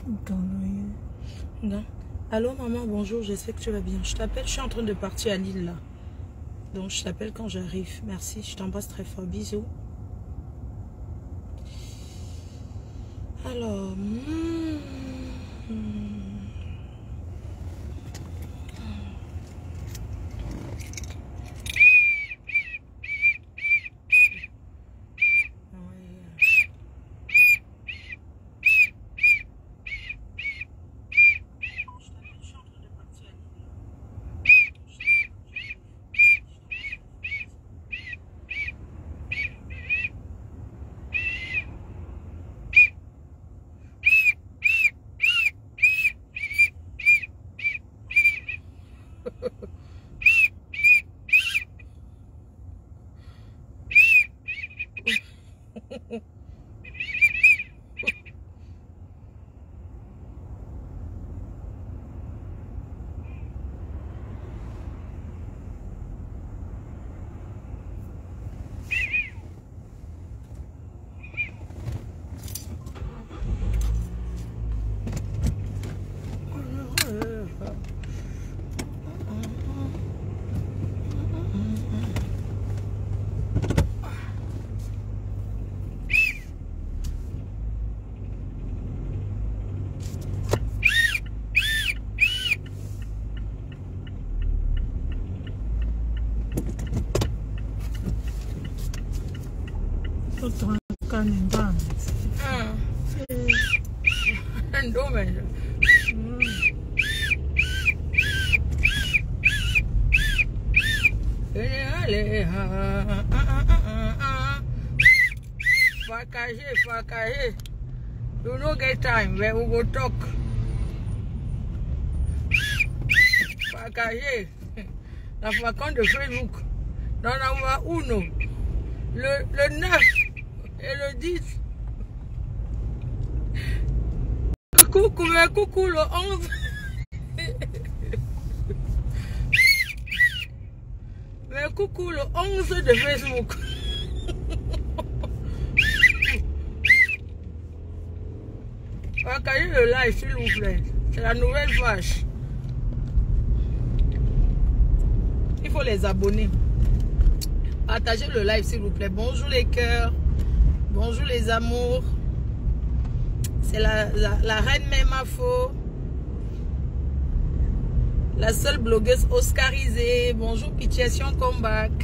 Non. Allô maman, bonjour, j'espère que tu vas bien. Je t'appelle, je suis en train de partir à Lille là. Donc je t'appelle quand j'arrive. Merci, je t'embrasse très fort. Bisous. Alors... Fakaje. You no get time where we go talk. Fakaje. La vacance de Facebook. Dans la uno. Le 9 et le 10. Coucou le 11. Mais coucou le 11 de Facebook. Partagez le live s'il vous plaît. C'est la nouvelle vache. Il faut les abonner. Partagez le live s'il vous plaît. Bonjour les cœurs. Bonjour les amours. C'est la reine Memafo. La seule blogueuse oscarisée. Bonjour Pichession Comeback.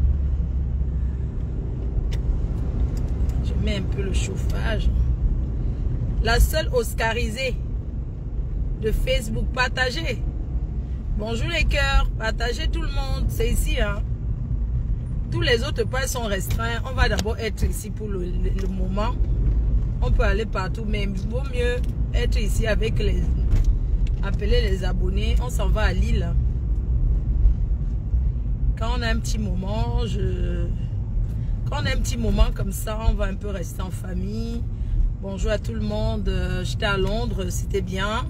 Je mets un peu le chauffage. La seule oscarisée de Facebook. Partagez. Bonjour les cœurs. Partagez tout le monde. C'est ici. Hein. Tous les autres points sont restreints. On va d'abord être ici pour le moment. On peut aller partout. Mais il vaut mieux être ici avec les... Appeler les abonnés. On s'en va à Lille. Quand on a un petit moment, Quand on a un petit moment comme ça, on va un peu rester en famille. Bonjour à tout le monde. J'étais à Londres, c'était bien.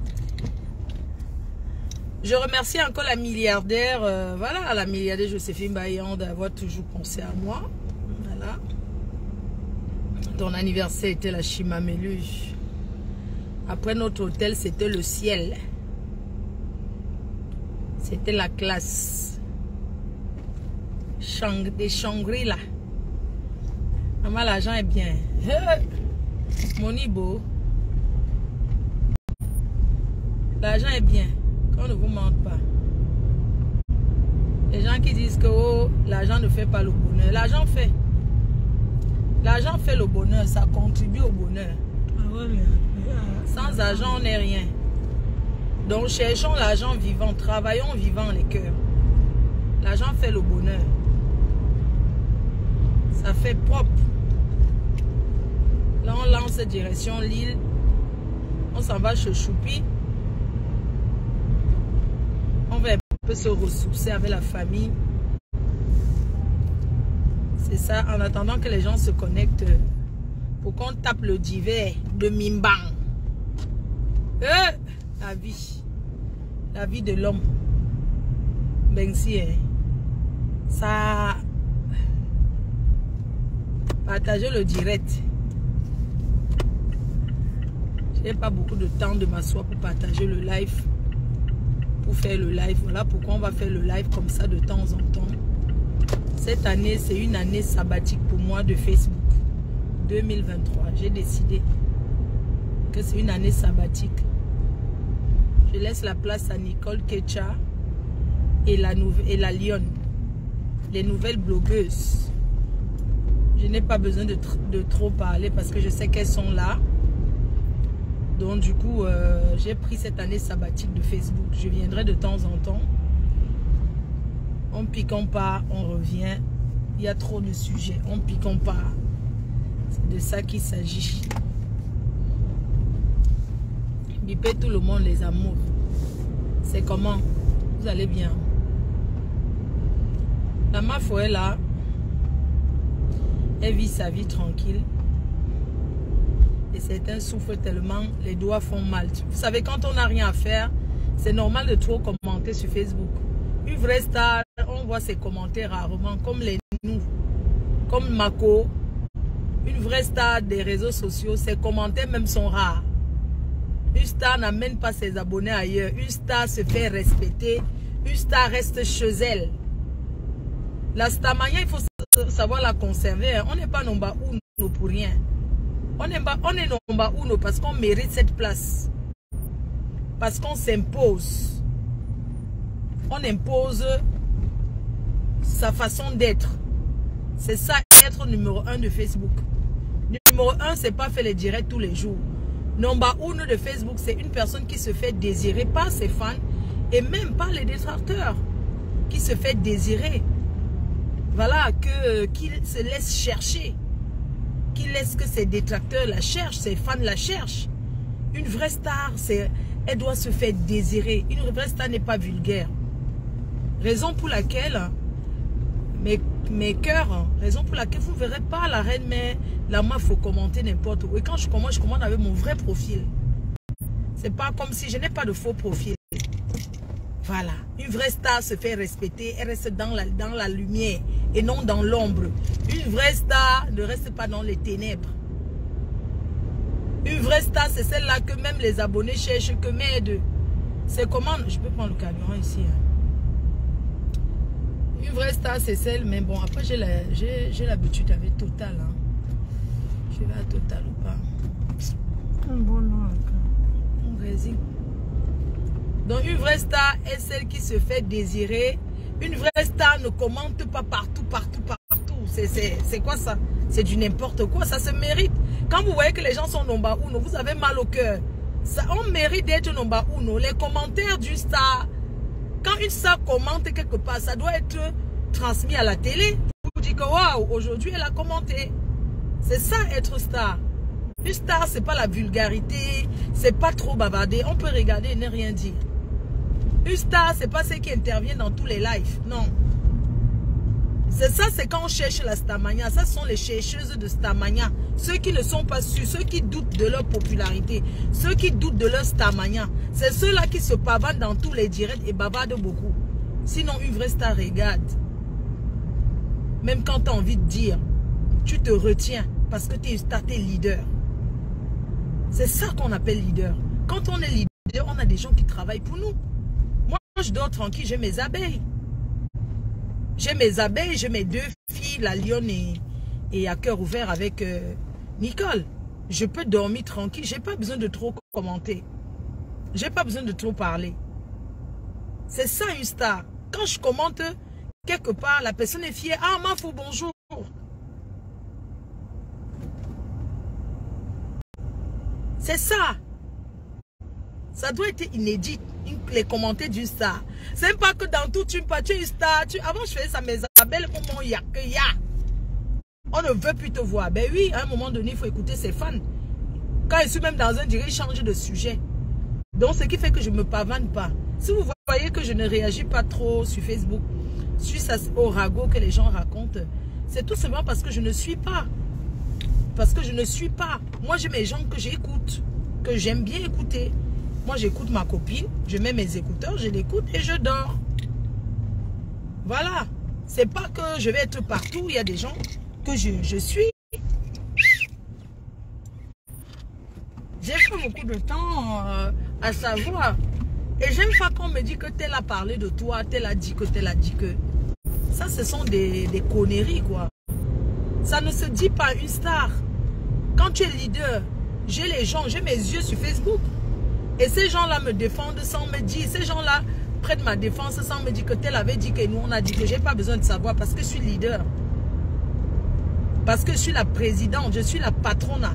Je remercie encore la milliardaire, voilà, la milliardaire Joséphine Bayan d'avoir toujours pensé à moi. Voilà. Ton anniversaire était la Chimamelu. Après notre hôtel, c'était le ciel. C'était la classe. Des Shangri-La. Maman, l'argent est bien. Monibo. L'argent est bien. Qu'on ne vous mente pas. Les gens qui disent que oh, l'argent ne fait pas le bonheur. L'argent fait. L'argent fait le bonheur. Ça contribue au bonheur. Sans argent, on n'est rien. Donc, cherchons l'argent vivant. Travaillons vivant les cœurs. L'argent fait le bonheur. Ça fait propre. Là, on lance direction Lille. On s'en va chez Choupi. On va un peu se ressourcer avec la famille. C'est ça, en attendant que les gens se connectent pour qu'on tape le divers de Mimbang. La vie de l'homme. Ben si, hein. Ça... Partagez le direct. Je n'ai pas beaucoup de temps de m'asseoir pour partager le live. Pour faire le live. Voilà pourquoi on va faire le live comme ça de temps en temps. Cette année, c'est une année sabbatique pour moi de Facebook. 2023. J'ai décidé que c'est une année sabbatique. Je laisse la place à Nicole Ketcha et la Lionne. Les nouvelles blogueuses. Je n'ai pas besoin de trop parler parce que je sais qu'elles sont là. Donc du coup, j'ai pris cette année sabbatique de Facebook. Je viendrai de temps en temps. On piquant pas, on revient. Il y a trop de sujets. On piquant pas. C'est de ça qu'il s'agit. Bipez tout le monde les amours. C'est comment? Vous allez bien? La Mafo est là. Elle vit sa vie tranquille. Et certains souffrent tellement, les doigts font mal. Vous savez, quand on n'a rien à faire, c'est normal de trop commenter sur Facebook. Une vraie star, on voit ses commentaires rarement, comme les nous, comme Mako. Une vraie star des réseaux sociaux, ses commentaires même sont rares. Une star n'amène pas ses abonnés ailleurs. Une star se fait respecter. Une star reste chez elle. La starmania, il faut savoir la conserver. On n'est pas nomba uno pour rien. On est nomba uno parce qu'on mérite cette place. Parce qu'on s'impose. On impose sa façon d'être. C'est ça, être numéro 1 de Facebook. Numéro 1, c'est pas faire les directs tous les jours. Nomba uno de Facebook, c'est une personne qui se fait désirer par ses fans et même par les détracteurs. Qui se fait désirer. Voilà, qui se laisse chercher. Qui laisse que ses détracteurs la cherchent, ses fans la cherchent. Une vraie star, elle doit se faire désirer. Une vraie star n'est pas vulgaire. Raison pour laquelle, mes cœurs, raison pour laquelle vous ne verrez pas la reine, mais la moi, il faut commenter n'importe où. Et quand je commande avec mon vrai profil. C'est pas comme si je n'ai pas de faux profil. Voilà. Une vraie star se fait respecter. Elle reste dans la lumière et non dans l'ombre. Une vraie star ne reste pas dans les ténèbres. Une vraie star, c'est celle-là que même les abonnés cherchent que m'aide. C'est comment... Je peux prendre le carburant ici. Hein. Une vraie star, c'est celle... Mais bon, après, j'ai l'habitude avec Total. Hein. Je vais à Total ou pas. Un bon nom. On résine. Donc une vraie star est celle qui se fait désirer. Une vraie star ne commente pas partout. C'est quoi ça? C'est du n'importe quoi, ça se mérite. Quand vous voyez que les gens sont nomba uno, vous avez mal au cœur. On mérite d'être nomba uno. Les commentaires d'une star, quand une star commente quelque part, ça doit être transmis à la télé. Vous dites que waouh, aujourd'hui elle a commenté. C'est ça être star. Une star, c'est pas la vulgarité, c'est pas trop bavarder. On peut regarder et ne rien dire. Une star, c'est pas celle qui intervient dans tous les lives. Non. C'est ça, c'est quand on cherche la starmania. Ça, ce sont les chercheuses de starmania. Ceux qui ne sont pas sûrs, ceux qui doutent de leur popularité, ceux qui doutent de leur starmania. C'est ceux-là qui se pavardent dans tous les directs et bavardent beaucoup. Sinon, une vraie star regarde. Même quand tu as envie de dire, tu te retiens parce que tu es une star, tu es leader. C'est ça qu'on appelle leader. Quand on est leader, on a des gens qui travaillent pour nous. Moi, je dors tranquille, j'ai mes abeilles. J'ai mes abeilles, j'ai mes 2 filles, la Lionne et à cœur ouvert avec Nicole. Je peux dormir tranquille, j'ai pas besoin de trop commenter. J'ai pas besoin de trop parler. C'est ça une star. Quand je commente quelque part, la personne est fière. Ah, Mafo, bonjour. C'est ça. Ça doit être inédit, les commentaires d'une star. C'est pas que dans tout, tu es une star. Avant, je faisais ça, mes abeilles, comment il y a que y a. On ne veut plus te voir. Ben oui, à un moment donné, il faut écouter ses fans. Quand je suis même dans un direct, ils changent de sujet. Donc, ce qui fait que je ne me pavane pas. Si vous voyez que je ne réagis pas trop sur Facebook, suite au ragot que les gens racontent, c'est tout simplement parce que je ne suis pas. Parce que je ne suis pas. Moi, j'ai mes gens que j'écoute, que j'aime bien écouter. Moi, j'écoute ma copine, je mets mes écouteurs, je l'écoute et je dors. Voilà. C'est pas que je vais être partout. Il y a des gens que je suis. J'ai fait beaucoup de temps à savoir. Et j'aime pas qu'on me dit que tel a parlé de toi, tel a dit que, tel a dit que. Ça, ce sont des conneries, quoi. Ça ne se dit pas une star. Quand tu es leader, j'ai les gens, j'ai mes yeux sur Facebook. Et ces gens-là me défendent sans me dire. Ces gens-là prennent ma défense sans me dire que tel avait dit que nous, on a dit que j'ai pas besoin de savoir parce que je suis leader. Parce que je suis la présidente, je suis la patronne.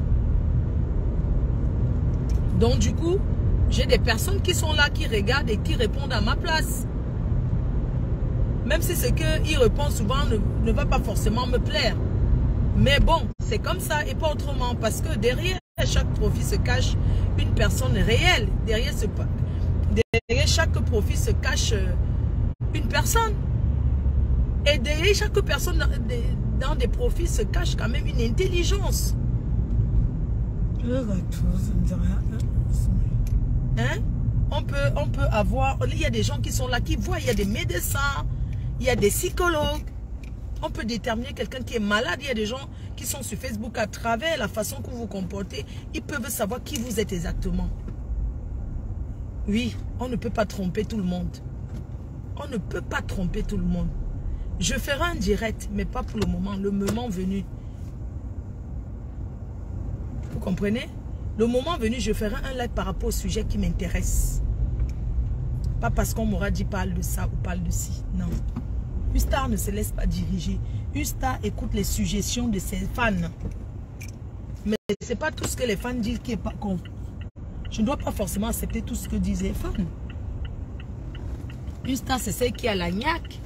Donc, du coup, j'ai des personnes qui sont là, qui regardent et qui répondent à ma place. Même si ce qu'ils répondent souvent ne va pas forcément me plaire. Mais bon, c'est comme ça et pas autrement. Parce que derrière chaque profil se cache une personne réelle. Derrière chaque profil se cache une personne. Et derrière chaque personne dans des profils se cache quand même une intelligence. Hein? On peut avoir... Il y a des gens qui sont là, qui voient. Il y a des médecins, il y a des psychologues. On peut déterminer quelqu'un qui est malade. Il y a des gens qui sont sur Facebook à travers la façon que vous vous comportez. Ils peuvent savoir qui vous êtes exactement. Oui, on ne peut pas tromper tout le monde. On ne peut pas tromper tout le monde. Je ferai un direct, mais pas pour le moment. Le moment venu. Vous comprenez? Le moment venu, je ferai un live par rapport au sujet qui m'intéresse. Pas parce qu'on m'aura dit parle de ça ou parle de ci. Non. Une star ne se laisse pas diriger. Une star écoute les suggestions de ses fans. Mais ce n'est pas tout ce que les fans disent qui est pas con. Je ne dois pas forcément accepter tout ce que disent les fans. Une star, c'est celle qui a la gnaque.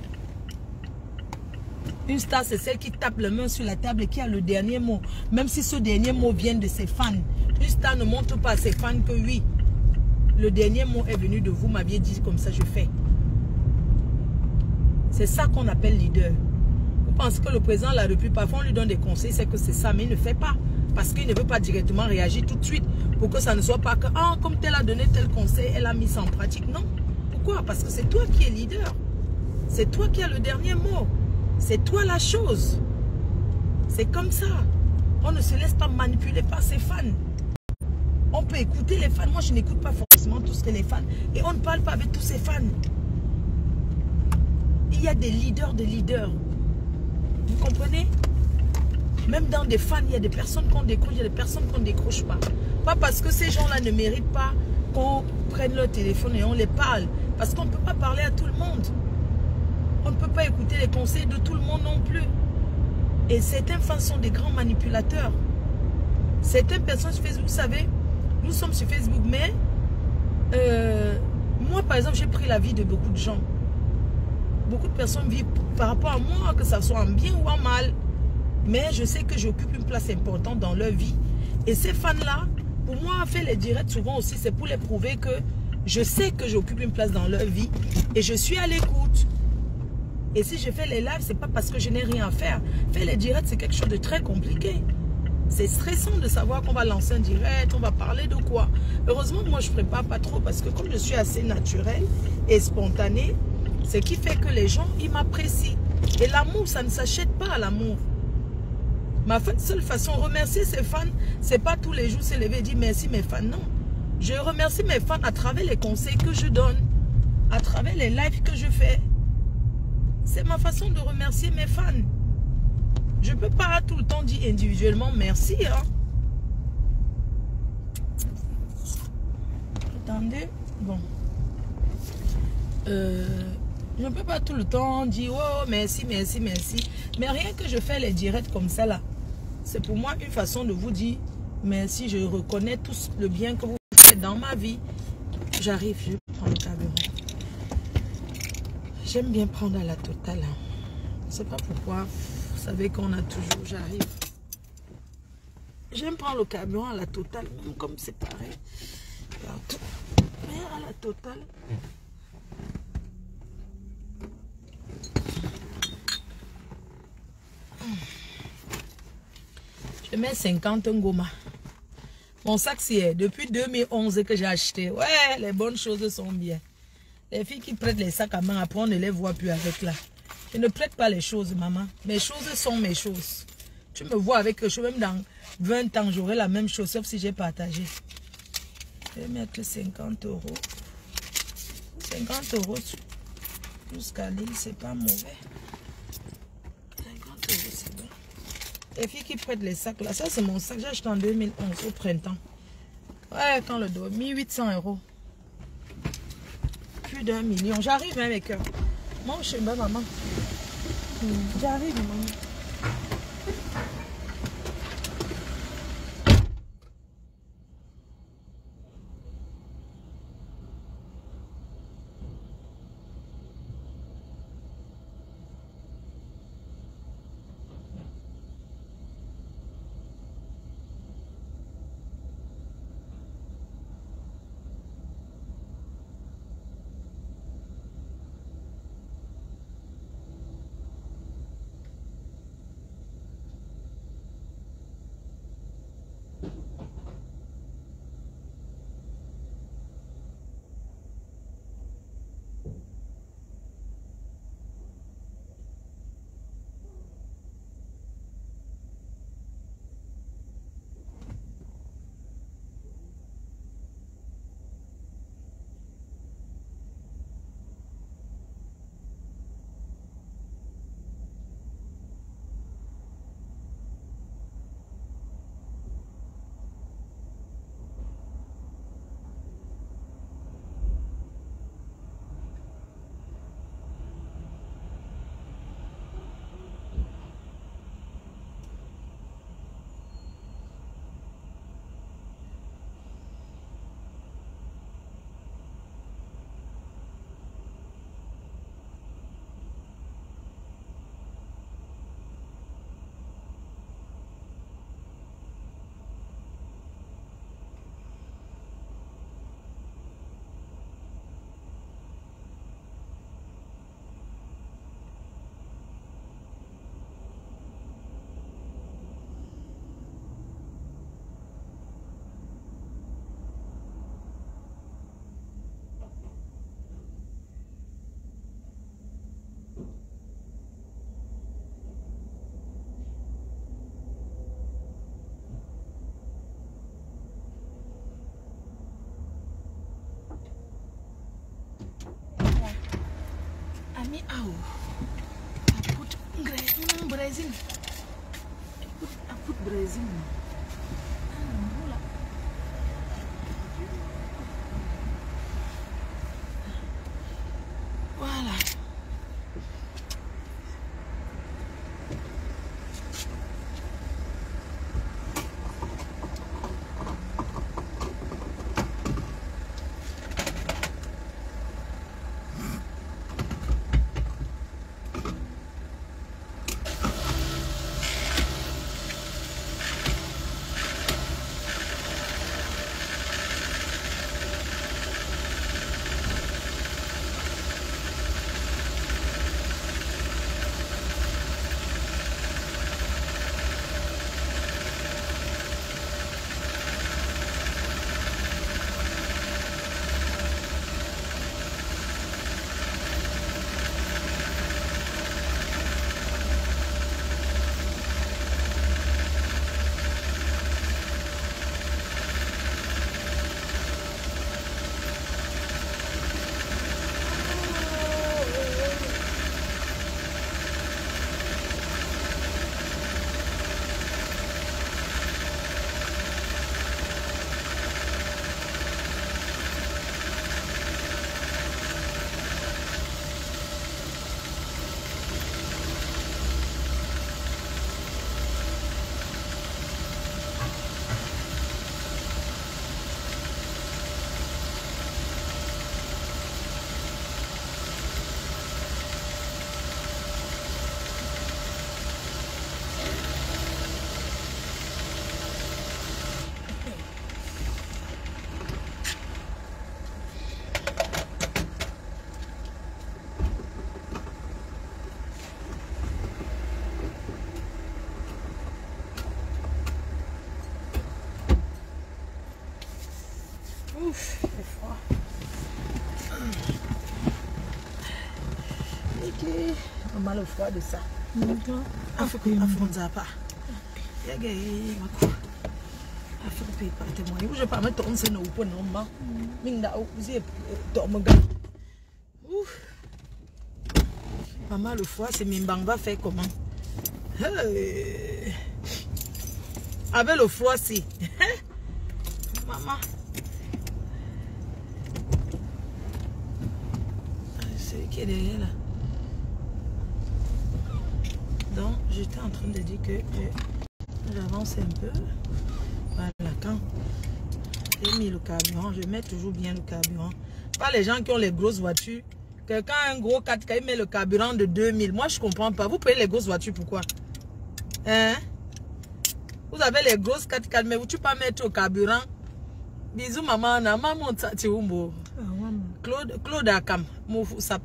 Une star, c'est celle qui tape la main sur la table et qui a le dernier mot. Même si ce dernier mot vient de ses fans. Une star ne montre pas à ses fans que oui, le dernier mot est venu de vous, m'aviez dit comme ça, je fais. C'est ça qu'on appelle leader. Vous pensez que le président de la République, parfois on lui donne des conseils, c'est que c'est ça, mais il ne fait pas. Parce qu'il ne veut pas directement réagir tout de suite. Pour que ça ne soit pas que, ah, comme tel a donné tel conseil, elle a mis ça en pratique. Non. Pourquoi? Parce que c'est toi qui es leader. C'est toi qui as le dernier mot. C'est toi la chose. C'est comme ça. On ne se laisse pas manipuler par ses fans. On peut écouter les fans. Moi, je n'écoute pas forcément tout ce que les fans. Et on ne parle pas avec tous ces fans. Il y a des leaders de leaders. Vous comprenez? Même dans des fans, il y a des personnes qu'on décroche, il y a des personnes qu'on ne décroche pas. Pas parce que ces gens-là ne méritent pas qu'on prenne leur téléphone et on les parle. Parce qu'on ne peut pas parler à tout le monde. On ne peut pas écouter les conseils de tout le monde non plus. Et certains fans sont des grands manipulateurs. Certaines personnes sur Facebook, vous savez, nous sommes sur Facebook, mais moi, par exemple, j'ai pris la vie de beaucoup de gens. Beaucoup de personnes vivent par rapport à moi, que ça soit en bien ou en mal. Mais je sais que j'occupe une place importante dans leur vie. Et ces fans-là, pour moi, faire les directs souvent aussi, c'est pour les prouver que je sais que j'occupe une place dans leur vie. Et je suis à l'écoute. Et si je fais les lives, c'est pas parce que je n'ai rien à faire. Faire les directs, c'est quelque chose de très compliqué. C'est stressant de savoir qu'on va lancer un direct, on va parler de quoi. Heureusement, moi, je ne prépare pas trop parce que comme je suis assez naturelle et spontanée, ce qui fait que les gens, ils m'apprécient. Et l'amour, ça ne s'achète pas à l'amour. Ma seule façon de remercier ses fans, c'est pas tous les jours se lever et dire merci mes fans, non. Je remercie mes fans à travers les conseils que je donne, à travers les lives que je fais. C'est ma façon de remercier mes fans. Je ne peux pas tout le temps dire individuellement merci. Hein. Attendez. Bon. Je ne peux pas tout le temps dire oh merci, merci, merci. Mais rien que je fais les directs comme ça là. C'est pour moi une façon de vous dire merci. Je reconnais tout le bien que vous faites dans ma vie. J'arrive, je prends le carburant. J'aime bien prendre à la totale. Je ne sais pas pourquoi. Vous savez qu'on a toujours, j'arrive. J'aime prendre le carburant à la totale, même comme c'est pareil. Mais à la totale. Je mets 50 ngoma. Mon sac, c'est depuis 2011 que j'ai acheté. Ouais, les bonnes choses sont bien. Les filles qui prêtent les sacs à main, après on ne les voit plus avec là. Je ne prête pas les choses, maman. Mes choses sont mes choses. Tu me vois avec quelque chose, même dans 20 ans, j'aurai la même chose, sauf si j'ai partagé. Je vais mettre 50 €. 50 € jusqu'à l'île, c'est pas mauvais. 50 €, c'est bon. Les filles qui prêtent les sacs là, ça c'est mon sac, j'ai acheté en 2011 au printemps. Ouais, quand le dos, 1800 €. Plus d'1 million. J'arrive hein, les cœurs. Moi, je suis belle maman. J'arrive maman. Ami au. Aput Brésil. Aput Brésil. Voilà. Ouf, c'est froid. Ok. On a mal au froid de ça. Afronza pas. Je pas me tourner c'est nous pour non ma minda vous maman le foie c'est Mimbang va faire comment avec le foie si maman c'est qui est derrière là. Donc j'étais en train de dire que j'avance un peu. Voilà, quand j'ai mis le carburant, je mets toujours bien le carburant. Pas les gens qui ont les grosses voitures. Quelqu'un a un gros 4x, il met le carburant de 2000. Moi, je comprends pas. Vous payez les grosses voitures, pourquoi? Hein? Vous avez les grosses 4x, mais vous ne pouvez pas mettre au carburant. Bisous, maman. Maman, Claude Akam. Moufoussap.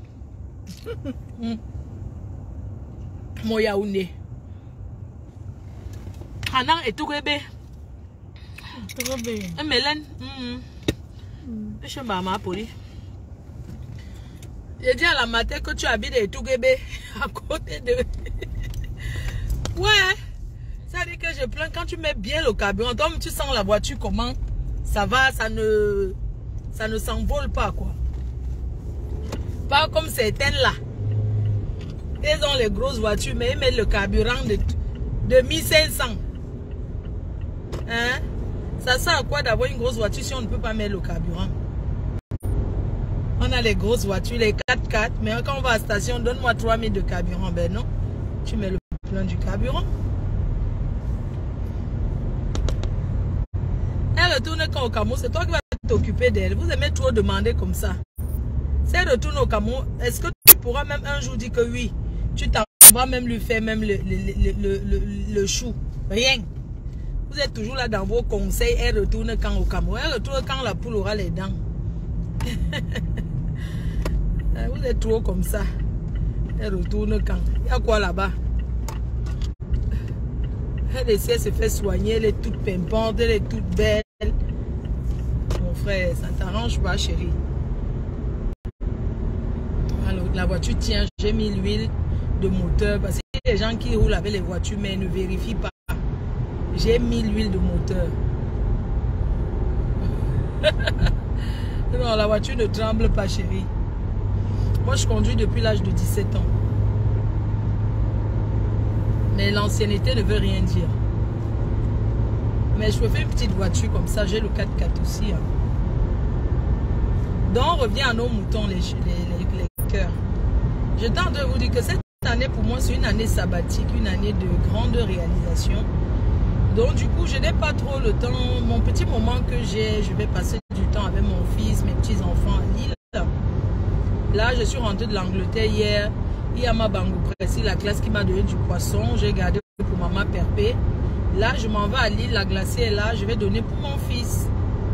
Moyaoune. Hanan et Tourébé. Mélène. Je suis maman poli. J'ai dit à la matin que tu habites et Tourébé à côté de. Ouais. Ça dit que je plains quand tu mets bien le carburant. Donc tu sens la voiture comment ça va, ça ne s'envole pas quoi. Pas comme certaines là. Ils ont les grosses voitures, mais ils mettent le carburant de 1500. Hein? Ça sert à quoi d'avoir une grosse voiture si on ne peut pas mettre le carburant? On a les grosses voitures, les 4x4, mais quand on va à la station, donne-moi 3000 de carburant. Ben non, tu mets le plein du carburant. Elle retourne quand au Cameroun, c'est toi qui vas t'occuper d'elle. Vous aimez trop demander comme ça. Si elle retourne au Cameroun, est-ce que tu pourras même un jour dire que oui, tu t'en vas même lui faire même le chou? Rien. Vous êtes toujours là dans vos conseils. Elle retourne quand au Cameroun? Elle retourne quand la poule aura les dents. Vous êtes trop comme ça. Elle retourne quand? Il y a quoi là-bas? Elle essaie de se faire soigner. Elle est toute pimpante. Elle est toute belle. Mon frère, ça ne t'arrange pas, chérie. Alors, la voiture tient. J'ai mis l'huile de moteur. Parce qu'il y a des gens qui roulent avec les voitures, mais ne vérifient pas. J'ai mis l'huile de moteur. Non, la voiture ne tremble pas, chérie. Moi, je conduis depuis l'âge de 17 ans. Mais l'ancienneté ne veut rien dire. Mais je peux faire une petite voiture comme ça. J'ai le 4x4 aussi. Hein. Donc, on revient à nos moutons, les cœurs. Je tente de vous dire que cette année, pour moi, c'est une année sabbatique, une année de grande réalisation. Donc, du coup, je n'ai pas trop le temps. Mon petit moment que j'ai, je vais passer du temps avec mon fils, mes petits-enfants à Lille. Là, je suis rentrée de l'Angleterre hier. Il y a ma bangou précis, la classe qui m'a donné du poisson. J'ai gardé pour maman Perpé. Là, je m'en vais à Lille. La glacée est là. Je vais donner pour mon fils.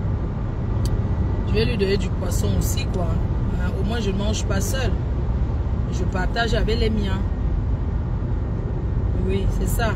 Je vais lui donner du poisson aussi, quoi. Hein, au moins, je ne mange pas seul. Je partage avec les miens. Oui, c'est ça.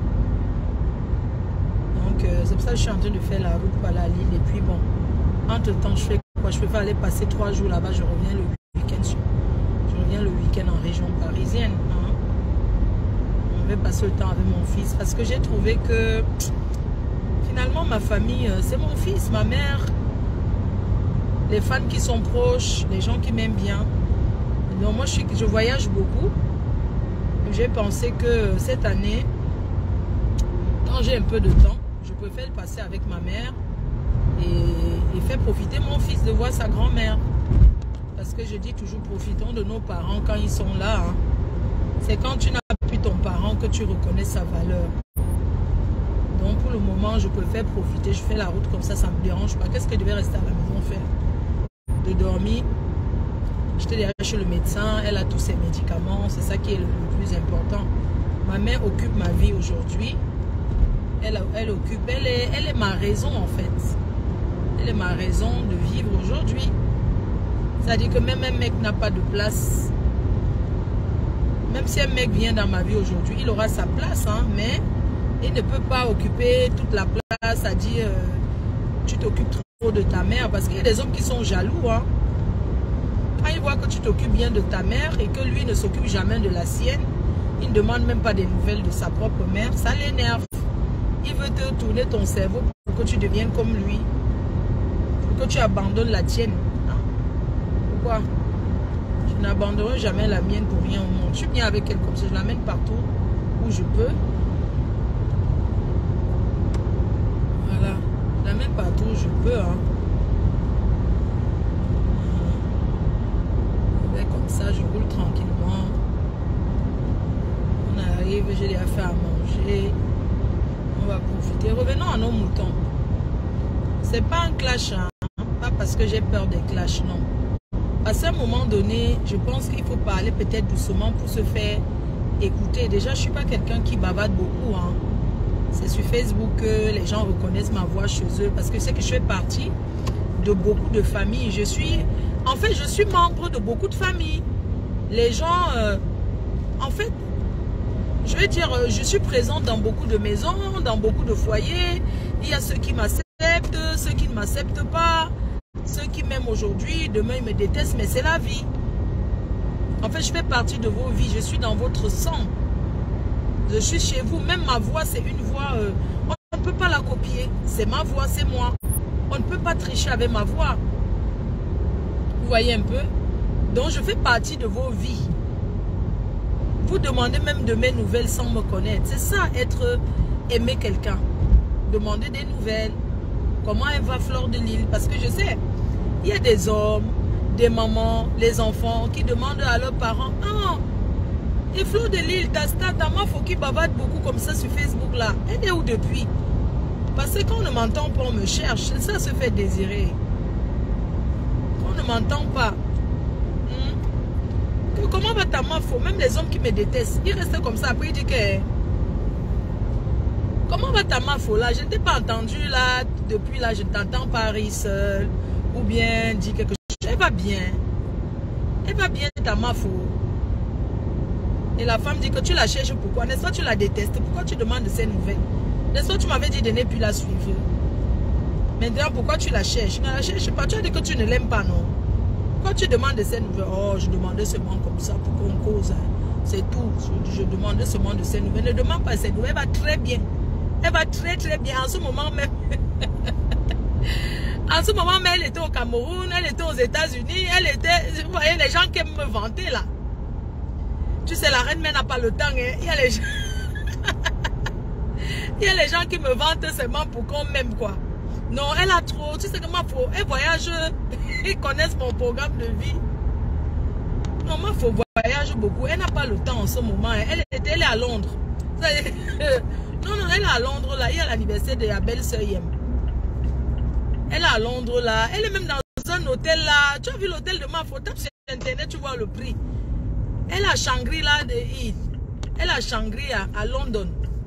Donc, c'est pour ça que je suis en train de faire la route pour aller à Lille. Et puis, bon, entre-temps, je fais quoi? Je peux pas aller passer 3 jours là-bas. Je reviens le week-end. Je reviens le week-end en région parisienne. Hein. Je vais passer le temps avec mon fils. Parce que j'ai trouvé que, finalement, ma famille, c'est mon fils, ma mère, les fans qui sont proches, les gens qui m'aiment bien. Donc, moi, je voyage beaucoup. J'ai pensé que cette année, quand j'ai un peu de temps, je préfère le passer avec ma mère et faire profiter mon fils de voir sa grand-mère. Parce que je dis toujours, profitons de nos parents quand ils sont là. Hein. C'est quand tu n'as plus ton parent que tu reconnais sa valeur. Donc pour le moment, je préfère profiter. Je fais la route comme ça, ça ne me dérange pas. Qu'est-ce que je devais rester à la maison faire? De dormir. J'étais déjà chez le médecin, elle a tous ses médicaments. C'est ça qui est le plus important. Ma mère occupe ma vie aujourd'hui. Elle est ma raison en fait. Elle est ma raison de vivre aujourd'hui. C'est-à-dire que même un mec n'a pas de place. Même si un mec vient dans ma vie aujourd'hui, il aura sa place, hein, mais il ne peut pas occuper toute la place, c'est-à-dire tu t'occupes trop de ta mère. Parce qu'il y a des hommes qui sont jaloux. Hein. Quand il voit que tu t'occupes bien de ta mère et que lui ne s'occupe jamais de la sienne, il ne demande même pas des nouvelles de sa propre mère, ça l'énerve. Il veut te tourner ton cerveau pour que tu deviennes comme lui. Pour que tu abandonnes la tienne. Pourquoi? Je n'abandonnerai jamais la mienne pour rien au monde. Je suis bien avec elle comme ça. Je l'amène partout où je peux. Voilà. Je l'amène partout où je peux. Hein. Et comme ça, je roule tranquillement. On arrive, j'ai déjà fait à manger. On va profiter. Revenons à nos moutons. C'est pas un clash. Hein. Pas parce que j'ai peur des clashs, non. À ce moment donné, je pense qu'il faut parler peut-être doucement pour se faire écouter. Déjà, je ne suis pas quelqu'un qui bavarde beaucoup. Hein. C'est sur Facebook que les gens reconnaissent ma voix chez eux. Parce que c'est que je fais partie de beaucoup de familles. En fait, je suis membre de beaucoup de familles. Les gens, en fait, je veux dire, je suis présente dans beaucoup de maisons, dans beaucoup de foyers. Il y a ceux qui m'acceptent, ceux qui ne m'acceptent pas. Ceux qui m'aiment aujourd'hui, demain ils me détestent, mais c'est la vie. En fait, je fais partie de vos vies, je suis dans votre sang. Je suis chez vous, même ma voix, c'est une voix, on ne peut pas la copier. C'est ma voix, c'est moi. On ne peut pas tricher avec ma voix. Vous voyez un peu? Donc, je fais partie de vos vies. Vous demandez même de mes nouvelles sans me connaître. C'est ça, aimer quelqu'un. Demander des nouvelles. Comment elle va, Fleur de Lille? Parce que je sais, il y a des hommes, des mamans, les enfants qui demandent à leurs parents, ah, et Fleur de Lille, ta maman, faut qu'il bavarde beaucoup comme ça sur Facebook là. Elle est où depuis? Parce que quand on ne m'entend pas, on me cherche. Ça se fait désirer. Quand on ne m'entend pas. Comment va ta maman? Même les hommes qui me détestent, ils restent comme ça. Après, ils disent que... Comment va ta mafo là? Je ne t'ai pas entendu là. Depuis là, je ne t'entends pas rire seul. Ou bien dire quelque chose. Elle va bien. Elle va bien ta mafo. Et la femme dit que tu la cherches pourquoi? N'est-ce pas tu la détestes? Pourquoi tu demandes de ses nouvelles? N'est-ce pas tu m'avais dit de ne plus la suivre? Maintenant pourquoi tu la cherches? Ne la cherche pas. Tu as dit que tu ne l'aimes pas, non? Pourquoi tu demandes de ses nouvelles? Oh, je demandais seulement comme ça pour qu'on cause. C'est tout. Je demandais seulement de ses nouvelles. Ne demande pas ses nouvelles. Elle va très bien. Elle va très très bien. En ce moment même. En ce moment même, elle était au Cameroun, elle était aux États-Unis, elle était... Vous voyez les gens qui aiment me vanter là. Tu sais, la reine mais n'a pas le temps. Hein. Il y a les gens... Il y a les gens qui me vantent seulement pour qu'on m'aime quoi. Non, elle a trop. Tu sais comment faut. Elle voyage. Ils connaissent mon programme de vie. Non, moi, il faut voyager beaucoup. Elle n'a pas le temps en ce moment. Elle est à Londres. Non, elle est à Londres là. Il y a l'anniversaire de la belle-sœur Yem. Elle est à Londres là. Elle est même dans un hôtel là. Tu as vu l'hôtel de ma photo sur internet, tu vois le prix. Elle est à Shangri-La de Heath. Elle est à Shangri-La à London.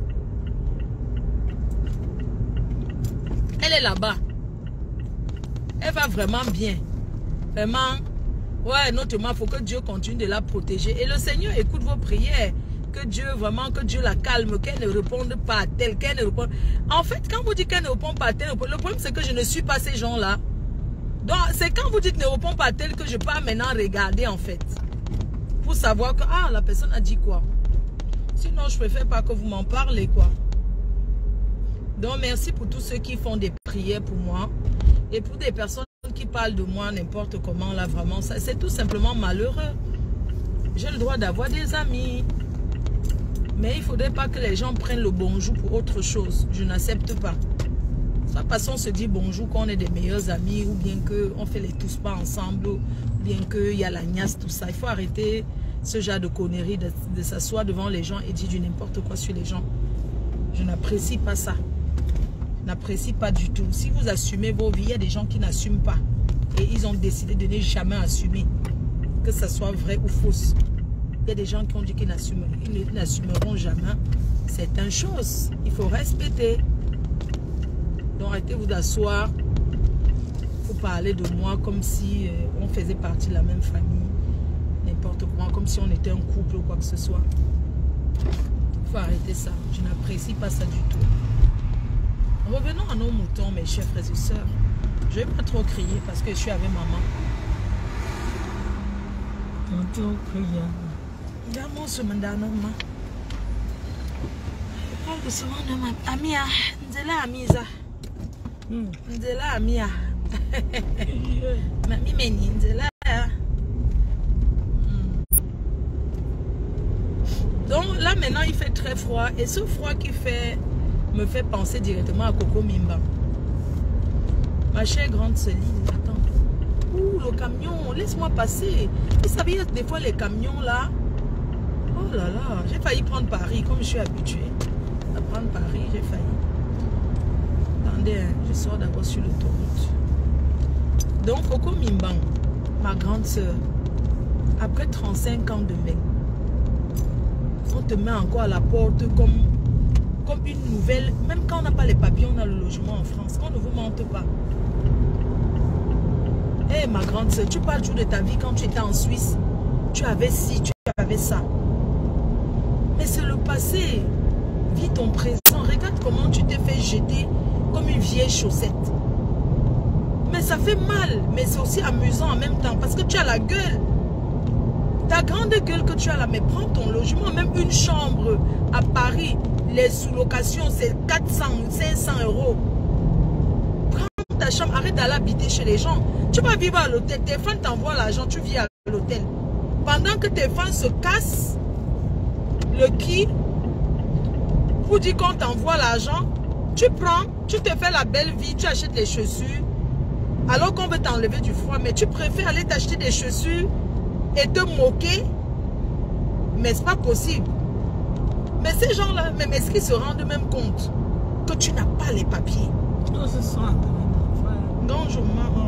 Elle est là-bas. Elle va vraiment bien. Vraiment. Ouais, notamment, il faut que Dieu continue de la protéger. Et le Seigneur écoute vos prières. Que Dieu, vraiment, que Dieu la calme. Qu'elle ne réponde pas à tel. Qu'elle ne réponde... En fait, quand vous dites qu'elle ne répond pas à tel, le problème, c'est que je ne suis pas ces gens-là. Donc, c'est quand vous dites ne répond pas à tel que je peux maintenant regarder, en fait. Pour savoir que, ah, la personne a dit quoi. Sinon, je préfère pas que vous m'en parlez, quoi. Donc, merci pour tous ceux qui font des prières pour moi. Et pour des personnes qui parlent de moi n'importe comment, là, vraiment, c'est tout simplement malheureux. J'ai le droit d'avoir des amis. Mais il ne faudrait pas que les gens prennent le bonjour pour autre chose. Je n'accepte pas. Soit parce qu'on se dit bonjour qu'on est des meilleurs amis, ou bien qu'on fait les tous pas ensemble, ou bien qu'il y a la gnasse, tout ça. Il faut arrêter ce genre de conneries, de s'asseoir devant les gens et dire du n'importe quoi sur les gens. Je n'apprécie pas ça. Je n'apprécie pas du tout. Si vous assumez vos vies, il y a des gens qui n'assument pas. Et ils ont décidé de ne jamais assumer. Que ça soit vrai ou faux. Il y a des gens qui ont dit qu'ils n'assumeront jamais certaines choses. Il faut respecter. Donc arrêtez-vous d'asseoir pour parler de moi comme si on faisait partie de la même famille. N'importe quoi. Comme si on était un couple ou quoi que ce soit. Il faut arrêter ça. Je n'apprécie pas ça du tout. Revenons à nos moutons, mes chers frères et sœurs. Je ne vais pas trop crier parce que je suis avec maman. parle souvent de ma Amia. Nzela Amiza. Nzela Amia. Mami Meni Nzela. Donc là maintenant il fait très froid. Et ce froid qui fait me fait penser directement à Coco Mimba. Ma chère grande Céline, attends. Ouh, le camion, laisse-moi passer. Vous savez, des fois les camions là. Oh là là, j'ai failli prendre Paris comme je suis habituée à prendre Paris, j'ai failli. Attendez, hein, je sors d'abord sur l'autoroute. Donc, Coco Mimbang, ma grande soeur, après 35 ans de mai, on te met encore à la porte comme une nouvelle. Même quand on n'a pas les papiers, on a le logement en France. Qu'on ne vous mente pas. Eh, ma grande soeur, tu parles du jour de ta vie quand tu étais en Suisse. Tu avais ci, tu avais ça. Mais c'est le passé. Vis ton présent. Regarde comment tu t'es fait jeter comme une vieille chaussette. Mais ça fait mal. Mais c'est aussi amusant en même temps. Parce que tu as la gueule. Ta grande gueule que tu as là. Mais prends ton logement. Même une chambre à Paris. Les sous-locations, c'est 400 ou 500 euros. Prends ta chambre. Arrête d'aller habiter chez les gens. Tu vas vivre à l'hôtel. Tes fans t'envoient l'argent. Tu vis à l'hôtel. Pendant que tes fans se cassent le qui pour dire qu'on t'envoie l'argent, tu prends, tu te fais la belle vie, tu achètes les chaussures alors qu'on veut t'enlever du froid, mais tu préfères aller t'acheter des chaussures et te moquer. Mais c'est pas possible. Mais ces gens-là, même est-ce qu'ils se rendent même compte que tu n'as pas les papiers? Donc je m'en...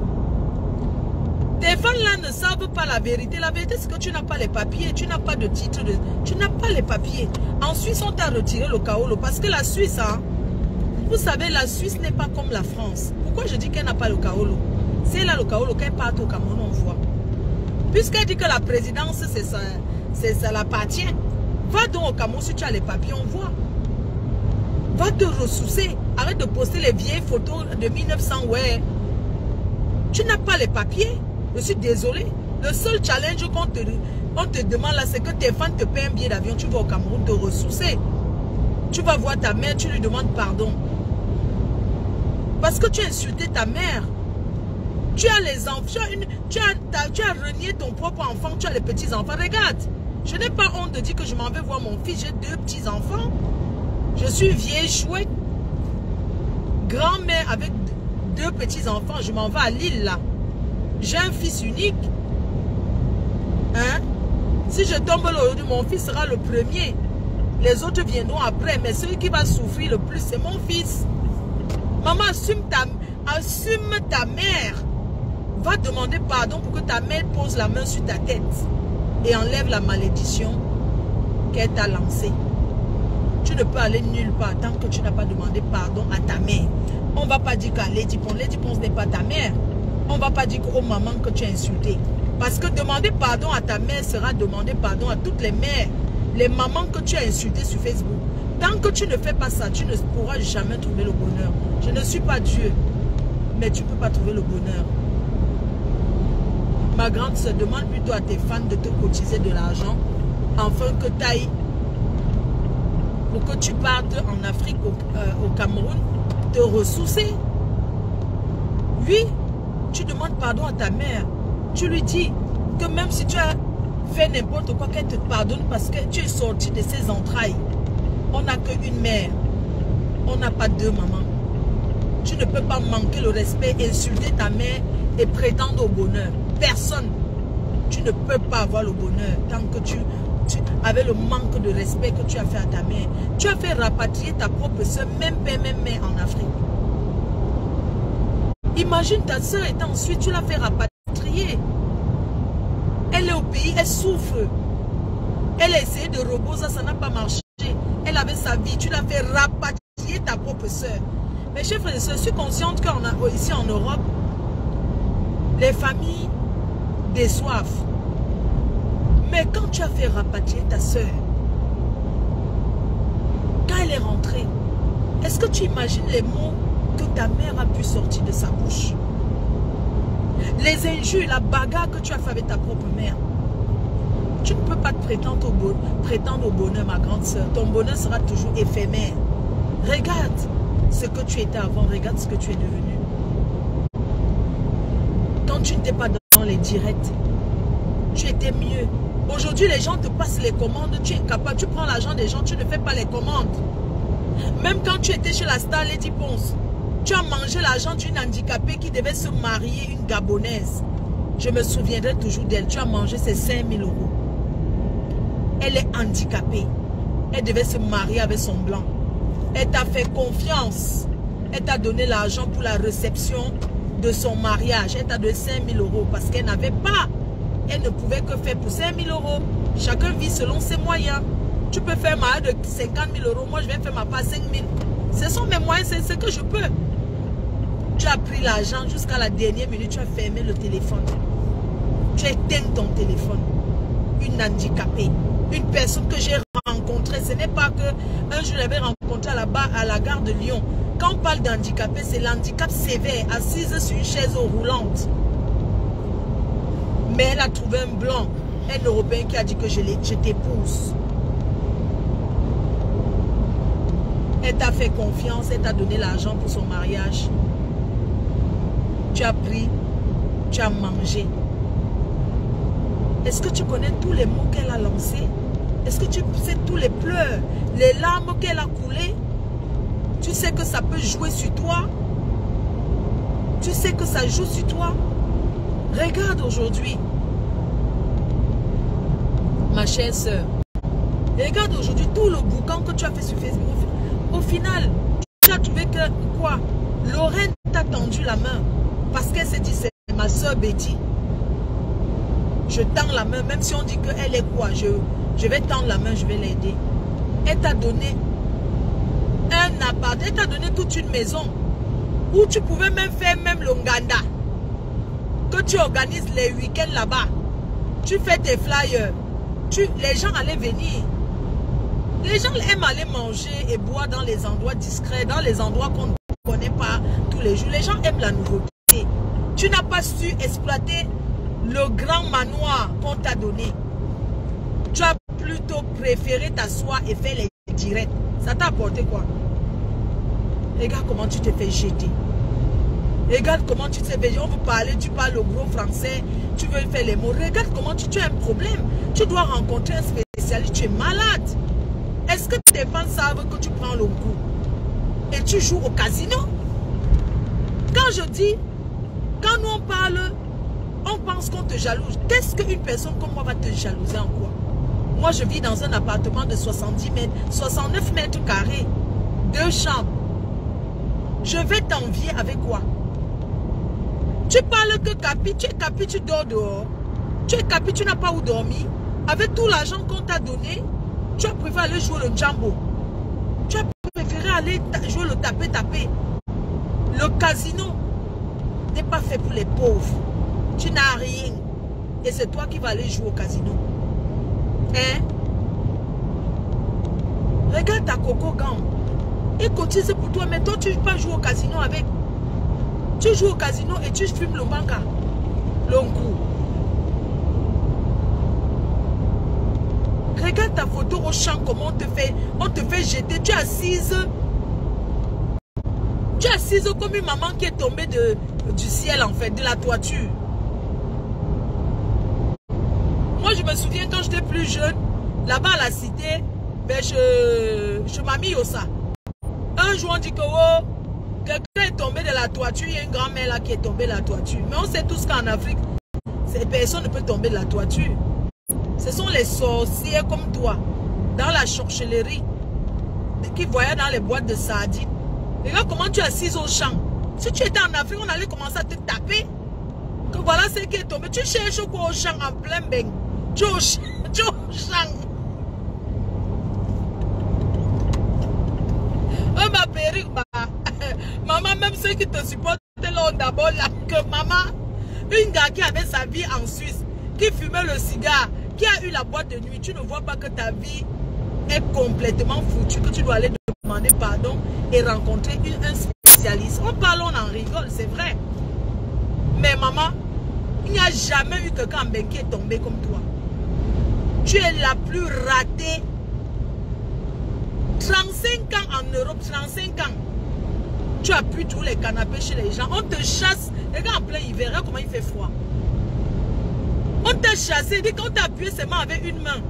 Tes fans là ne savent pas la vérité. La vérité, c'est que tu n'as pas les papiers. Tu n'as pas de titre. Tu n'as pas les papiers. En Suisse, on t'a retiré le kaolo. Parce que la Suisse, hein, vous savez, la Suisse n'est pas comme la France. Pourquoi je dis qu'elle n'a pas le kaolo? Si elle a le kaolo, qu'elle parte au Cameroun, on voit. Puisqu'elle dit que la présidence, ça l'appartient. Va donc au Cameroun si tu as les papiers, on voit. Va te ressourcer. Arrête de poster les vieilles photos de 1900, ouais. Tu n'as pas les papiers. Je suis désolé. Le seul challenge qu'on te demande là, c'est que tes fans te paient un billet d'avion. Tu vas au Cameroun te ressourcer. Tu vas voir ta mère, tu lui demandes pardon. Parce que tu as insulté ta mère. Tu as les enfants, tu as renié ton propre enfant, tu as les petits-enfants. Regarde, je n'ai pas honte de dire que je m'en vais voir mon fils. J'ai 2 petits-enfants. Je suis vieille chouette. Grand-mère avec 2 petits-enfants. Je m'en vais à Lille là. J'ai un fils unique. Hein? Si je tombe aujourd'hui, mon fils sera le premier. Les autres viendront après. Mais celui qui va souffrir le plus, c'est mon fils. Maman, assume ta mère. Va demander pardon pour que ta mère pose la main sur ta tête. Et enlève la malédiction qu'elle t'a lancée. Tu ne peux aller nulle part tant que tu n'as pas demandé pardon à ta mère. On ne va pas dire qu'à Lady Ponce n'est pas ta mère. On ne va pas dire aux mamans que tu as insulté. Parce que demander pardon à ta mère sera demander pardon à toutes les mères, les mamans que tu as insultées sur Facebook. Tant que tu ne fais pas ça, tu ne pourras jamais trouver le bonheur. Je ne suis pas Dieu, mais tu ne peux pas trouver le bonheur. Ma grande sœur, demande plutôt à tes fans de te cotiser de l'argent afin que tu ailles, pour que tu partes en Afrique, au Cameroun, te ressourcer. Oui. Tu demandes pardon à ta mère. Tu lui dis que même si tu as fait n'importe quoi, qu'elle te pardonne parce que tu es sorti de ses entrailles. On n'a qu'une mère. On n'a pas 2 mamans. Tu ne peux pas manquer le respect, insulter ta mère et prétendre au bonheur. Personne. Tu ne peux pas avoir le bonheur tant que tu avec le manque de respect que tu as fait à ta mère. Tu as fait rapatrier ta propre soeur, même père, même mère en Afrique. Imagine ta soeur étant ensuite, tu l'as fait rapatrier. Elle est au pays, elle souffre. Elle a essayé de reposer, ça n'a pas marché. Elle avait sa vie, tu l'as fait rapatrier ta propre soeur. Mes chers frères et sœurs, je suis consciente qu'ici en Europe, les familles déçoivent. Mais quand tu as fait rapatrier ta soeur, quand elle est rentrée, est-ce que tu imagines les mots que ta mère a pu sortir de sa bouche? Les injures, la bagarre que tu as fait avec ta propre mère. Tu ne peux pas te prétendre au bonheur, ma grande soeur. Ton bonheur sera toujours éphémère. Regarde ce que tu étais avant, regarde ce que tu es devenu. Quand tu n'étais pas dans les directs, tu étais mieux. Aujourd'hui, les gens te passent les commandes, tu es capable, tu prends l'argent des gens, tu ne fais pas les commandes. Même quand tu étais chez la star Lady Ponce, tu as mangé l'argent d'une handicapée qui devait se marier, une Gabonaise. Je me souviendrai toujours d'elle. Tu as mangé ses 5 000 €. Elle est handicapée. Elle devait se marier avec son blanc. Elle t'a fait confiance. Elle t'a donné l'argent pour la réception de son mariage. Elle t'a donné 5 000 € parce qu'elle n'avait pas. Elle ne pouvait que faire pour 5 000 €. Chacun vit selon ses moyens. Tu peux faire ma de 50 000 €. Moi, je vais faire ma part 5 000. Ce sont mes moyens, c'est ce que je peux. Tu as pris l'argent jusqu'à la dernière minute. Tu as fermé le téléphone. Tu as éteint ton téléphone. Une handicapée. Une personne que j'ai rencontrée. Ce n'est pas que un jour, je l'avais rencontrée à la gare de Lyon. Quand on parle d'handicapé, c'est l'handicap sévère, assise sur une chaise roulante. Mais elle a trouvé un blanc, un Européen qui a dit que je t'épouse. Elle t'a fait confiance, elle t'a donné l'argent pour son mariage. Tu as pris, tu as mangé. Est-ce que tu connais tous les mots qu'elle a lancés? Est-ce que tu sais tous les pleurs, les larmes qu'elle a coulées? Tu sais que ça peut jouer sur toi? Tu sais que ça joue sur toi? Regarde aujourd'hui, ma chère soeur. Regarde aujourd'hui tout le boucan que tu as fait sur Facebook. Au final, tu as trouvé que quoi? Lorraine t'a tendu la main parce qu'elle s'est dit c'est ma soeur Betty. Je tends la main, même si on dit qu'elle est quoi? Je vais tendre la main, je vais l'aider. Elle t'a donné un appart, elle t'a donné toute une maison où tu pouvais même faire même l'Onganda. Que tu organises les week-ends là-bas. Tu fais tes flyers. Les gens allaient venir. Les gens aiment aller manger et boire dans les endroits discrets, dans les endroits qu'on ne connaît pas tous les jours. Les gens aiment la nouveauté. Tu n'as pas su exploiter le grand manoir qu'on t'a donné. Tu as plutôt préféré t'asseoir et faire les directs. Ça t'a apporté quoi? Regarde comment tu te fais jeter. Regarde comment tu te fais. On veut parler, tu parles au gros français, tu veux faire les mots. Regarde comment tu as un problème. Tu dois rencontrer un spécialiste, tu es malade. Est-ce que tes fans savent que tu prends le coup et tu joues au casino? Quand je dis, quand nous on parle, on pense qu'on te jalouse. Qu'est-ce qu'une personne comme moi va te jalouser en quoi? Moi je vis dans un appartement de 70 mètres, 69 mètres carrés, 2 chambres. Je vais t'envier avec quoi? Tu parles que Capi, tu es Capi, tu dors dehors. Tu es Capi, tu n'as pas où dormir. Avec tout l'argent qu'on t'a donné, tu as préféré aller jouer le jambo. Tu as préféré aller jouer le tapé-tapé. Le casino n'est pas fait pour les pauvres. Tu n'as rien. Et c'est toi qui vas aller jouer au casino. Hein? Regarde ta Coco Gang. Il cotise pour toi, mais toi tu ne vas pas jouer au casino avec. Tu joues au casino et tu fumes le banca. L'onkou. Regarde ta photo au champ, comment on te fait jeter. Tu es assise. Tu es assise comme une maman qui est tombée du ciel en fait, de la toiture. Moi je me souviens quand j'étais plus jeune, là-bas à la cité, ben, je m'ai mis au ça. Un jour on dit que oh, quelqu'un est tombé de la toiture, il y a une grand-mère là qui est tombée de la toiture. Mais on sait tous qu'en Afrique, personne ne peut tomber de la toiture. Ce sont les sorciers comme toi, dans la sorcellerie, qui voyaient dans les boîtes de sardines. Regarde comment tu es assise au champ. Si tu étais en Afrique, on allait commencer à te taper. Que voilà ce qui est tombé. Tu cherches quoi au champ en plein bain. Tu es au champ. Oh ma perruque, maman, même ceux qui te supportent l'ont d'abord là. Que maman, une gars qui avait sa vie en Suisse, qui fumait le cigare, qui a eu la boîte de nuit, tu ne vois pas que ta vie est complètement foutue, que tu dois aller demander pardon et rencontrer un spécialiste. On parle, on en rigole, c'est vrai. Mais maman, il n'y a jamais eu quelqu'un en bain qui est tombé comme toi. Tu es la plus ratée. 35 ans en Europe, 35 ans. Tu appuies tous les canapés chez les gens. On te chasse. Les gars en plein hiver, regarde comment il fait froid. On t'a chassé, dit qu'on t'a appuyé seulement avec une main.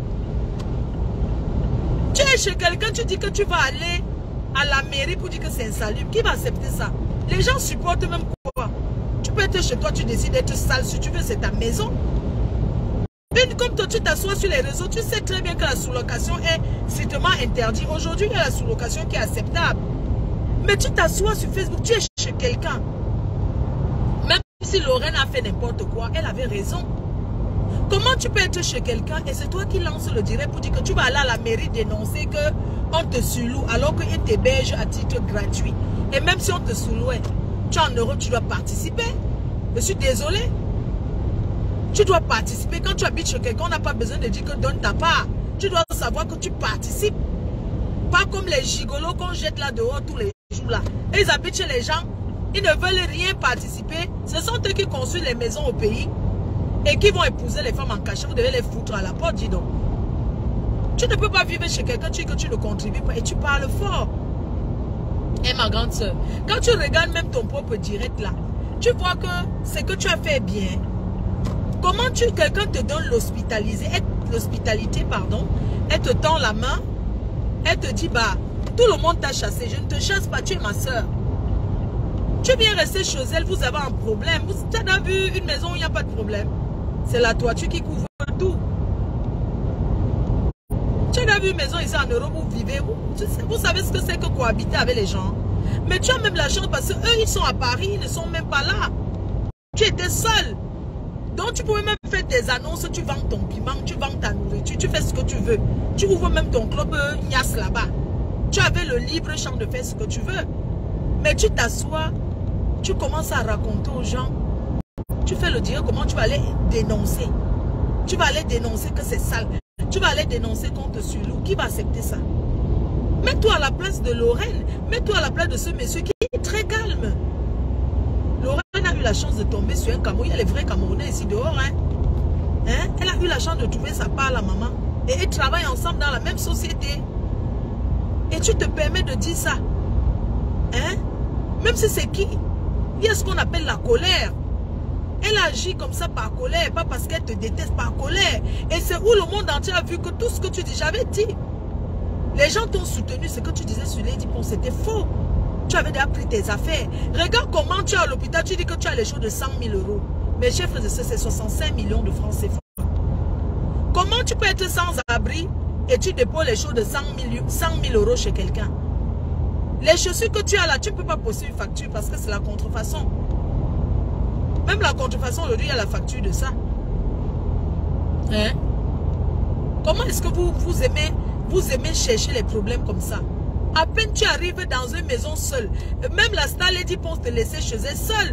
Tu es chez quelqu'un, tu dis que tu vas aller à la mairie pour dire que c'est insalubre. Qui va accepter ça? Les gens supportent même quoi? Tu peux être chez toi, tu décides d'être sale si tu veux, c'est ta maison. Une comme toi, tu t'assois sur les réseaux, tu sais très bien que la sous-location est strictement interdite. Aujourd'hui, il y a la sous-location qui est acceptable. Mais tu t'assois sur Facebook, tu es chez quelqu'un. Même si Lorraine a fait n'importe quoi, elle avait raison. Comment tu peux être chez quelqu'un et c'est toi qui lances le direct pour dire que tu vas aller à la mairie dénoncer qu'on te sous-loue alors qu'il t'héberge à titre gratuit. Et même si on te sous-louait, tu es en Europe, tu dois participer. Je suis désolé. Tu dois participer. Quand tu habites chez quelqu'un, on n'a pas besoin de dire que donne ta part. Tu dois savoir que tu participes. Pas comme les gigolos qu'on jette là dehors tous les jours là. Et ils habitent chez les gens. Ils ne veulent rien participer. Ce sont eux qui construisent les maisons au pays. Et qui vont épouser les femmes en cachet. Vous devez les foutre à la porte, dis donc. Tu ne peux pas vivre chez quelqu'un, tu dis que tu ne contribues pas. Et tu parles fort. Et ma grande soeur, quand tu regardes même ton propre direct là, tu vois que ce que tu as fait bien. Comment quelqu'un te donne l'hospitalité, pardon, elle te tend la main, elle te dit, bah, tout le monde t'a chassé, je ne te chasse pas, tu es ma soeur. Tu viens rester chez elle, vous avez un problème. Tu as vu une maison où il n'y a pas de problème. C'est la toiture qui couvre tout. Tu as vu une maison ici en Europe où vous vivez, vous savez ce que c'est que cohabiter avec les gens. Mais tu as même la chance parce qu'eux, ils sont à Paris, ils ne sont même pas là. Tu étais seul. Donc tu pouvais même faire des annonces, tu vends ton piment, tu vends ta nourriture, tu fais ce que tu veux. Tu ouvres même ton club Nias là-bas. Tu avais le libre champ de faire ce que tu veux. Mais tu t'assois, tu commences à raconter aux gens. Tu fais le dire comment tu vas aller dénoncer. Tu vas aller dénoncer que c'est sale. Tu vas aller dénoncer qu'on te sous-loue. Qui va accepter ça? Mets-toi à la place de Lorraine. Mets-toi à la place de ce monsieur qui est très calme. Lorraine a eu la chance de tomber sur un Camerounais. Il y a les vrais Camerounais ici dehors. Elle a eu la chance de trouver sa part, la maman. Et ils travaillent ensemble dans la même société. Et tu te permets de dire ça. Même si c'est qui? Il y a ce qu'on appelle la colère. Elle agit comme ça par colère, pas parce qu'elle te déteste, par colère. Et c'est où le monde entier a vu que tout ce que tu dis, j'avais dit. Les gens t'ont soutenu, ce que tu disais sur Lady Pon, c'était faux. Tu avais déjà pris tes affaires. Regarde comment tu es à l'hôpital, tu dis que tu as les choses de 100 000 €. Mes chers frères et sœurs, c'est 65 millions de francs CFA. Comment tu peux être sans abri et tu déposes les choses de 100 000 € chez quelqu'un? Les chaussures que tu as là, tu ne peux pas poser une facture parce que c'est la contrefaçon. Même la contrefaçon, aujourd'hui, il y a la facture de ça. Comment est-ce que vous aimez chercher les problèmes comme ça? À peine tu arrives dans une maison seule. Même la star Lady pense te laisser chez elle seule.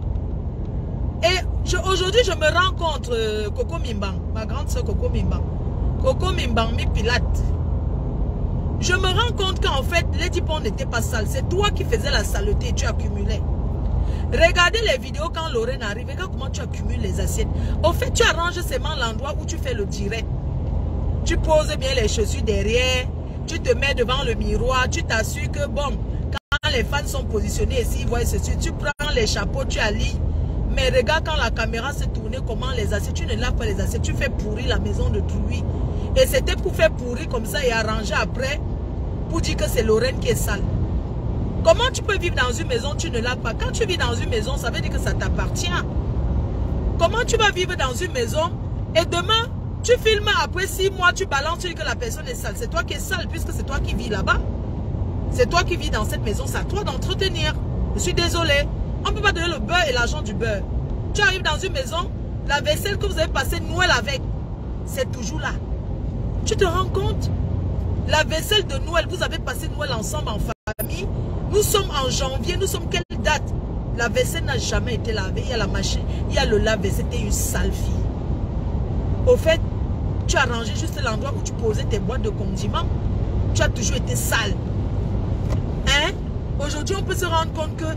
Et aujourd'hui, je me rends compte, Coco Mimbang, ma grande soeur Coco Mimbang. Coco Mimbang, mi Pilate. Je me rends compte qu'en fait, Lady Pon n'était pas sale. C'est toi qui faisais la saleté et tu accumulais. Regardez les vidéos quand Lorraine arrive. Regarde comment tu accumules les assiettes. Au fait, tu arranges seulement l'endroit où tu fais le direct. Tu poses bien les chaussures derrière. Tu te mets devant le miroir. Tu t'assures que, bon, quand les fans sont positionnés ici, ils voient ceci. Tu prends les chapeaux, tu alignes. Mais regarde quand la caméra s'est tournée, comment les assiettes. Tu ne laves pas les assiettes. Tu fais pourrir la maison de Trouy. Et c'était pour faire pourrir comme ça et arranger après pour dire que c'est Lorraine qui est sale. Comment tu peux vivre dans une maison, tu ne l'as pas? Quand tu vis dans une maison, ça veut dire que ça t'appartient. Comment tu vas vivre dans une maison et demain, tu filmes après 6 mois, tu balances, tu dis que la personne est sale. C'est toi qui es sale puisque c'est toi qui vis là-bas. C'est toi qui vis dans cette maison, c'est à toi d'entretenir. Je suis désolé. On ne peut pas donner le beurre et l'argent du beurre. Tu arrives dans une maison, la vaisselle que vous avez passé Noël avec, c'est toujours là. Tu te rends compte? La vaisselle de Noël, vous avez passé Noël ensemble en famille. Nous sommes en janvier, nous sommes quelle date? La vaisselle n'a jamais été lavée. Il y a la machine, il y a le lave-vaisselle. C'était une sale fille. Au fait, tu as rangé juste l'endroit où tu posais tes boîtes de condiments. Tu as toujours été sale. Aujourd'hui, on peut se rendre compte que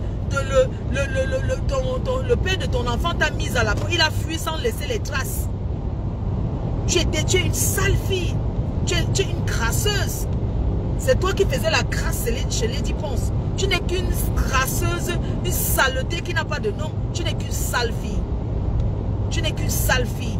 le père de ton enfant t'a mise à la porte. Il a fui sans laisser les traces. Tu es une sale fille. Tu es une crasseuse. C'est toi qui faisais la crasse chez Lady Ponce. Tu n'es qu'une crasseuse, une saleté qui n'a pas de nom. Tu n'es qu'une sale fille. Tu n'es qu'une sale fille.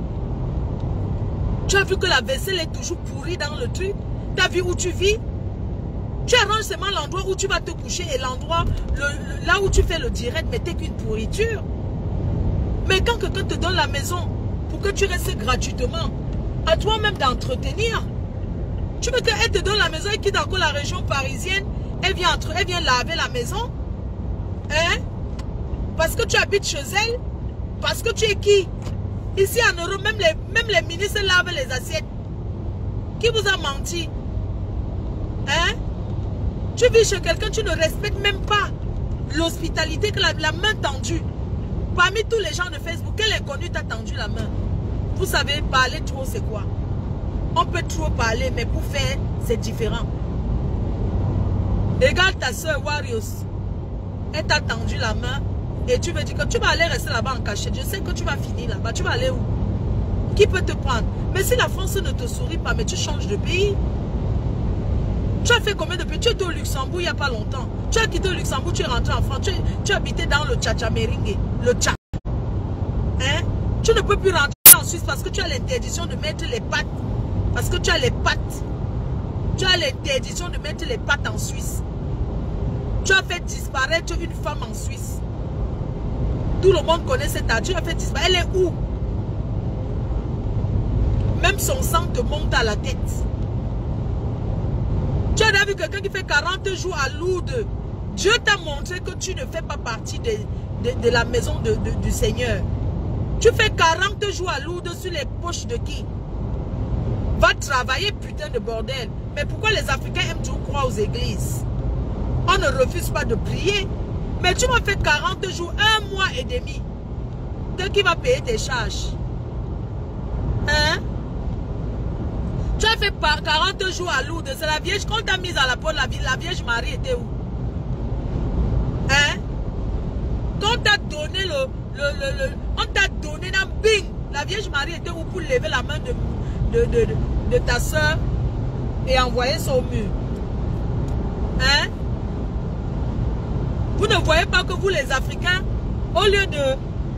Tu as vu que la vaisselle est toujours pourrie dans le truc. Tu as vu où tu vis? Tu arranges seulement l'endroit où tu vas te coucher et l'endroit, là où tu fais le direct, mais t'es qu'une pourriture. Mais quand quelqu'un te donne la maison pour que tu restes gratuitement, à toi-même d'entretenir, tu veux qu'elle te donne la maison et quitte encore la région parisienne, elle vient laver la maison? Hein? Parce que tu habites chez elle? Parce que tu es qui? Ici en Europe, même les ministres lavent les assiettes. Qui vous a menti? Hein? Tu vis chez quelqu'un, tu ne respectes même pas l'hospitalité, que la main tendue. Parmi tous les gens de Facebook, quel inconnu t'a tendu la main? Vous savez, parler trop, c'est quoi? On peut trop parler, mais pour faire, c'est différent. Regarde ta soeur Warriors. Elle t'a tendu la main et tu veux dire que tu vas aller rester là-bas en cachette. Je sais que tu vas finir là-bas. Tu vas aller où? Qui peut te prendre? Mais si la France ne te sourit pas, mais tu changes de pays. Tu as fait combien de pays? Tu étais au Luxembourg il n'y a pas longtemps. Tu as quitté le Luxembourg, tu es rentré en France. Tu habitais dans le Tchatcha-Meringue. Le Tchat. Hein? Tu ne peux plus rentrer en Suisse parce que tu as l'interdiction de mettre les pattes. Parce que tu as les pattes. Tu as l'interdiction de mettre les pattes en Suisse. Tu as fait disparaître une femme en Suisse. Tout le monde connaît cette date. Tu as fait disparaître. Elle est où? Même son sang te monte à la tête. Tu as vu quelqu'un qui fait 40 jours à Lourdes. Dieu t'a montré que tu ne fais pas partie de la maison du Seigneur. Tu fais 40 jours à Lourdes sur les poches de qui? Va travailler, putain de bordel. Mais pourquoi les Africains aiment toujours croire aux églises? On ne refuse pas de prier. Mais tu m'as fait 40 jours, 1 mois et demi. Qui va payer tes charges? Hein? Tu as fait 40 jours à Lourdes. C'est la Vierge qu'on t'a mise à la porte. La Vierge Marie était où? Hein? Quand on t'a donné on t'a donné un bing. La Vierge Marie était où pour lever la main de ta soeur et envoyer ça au mur? Hein? Vous ne voyez pas que vous les Africains, au lieu de...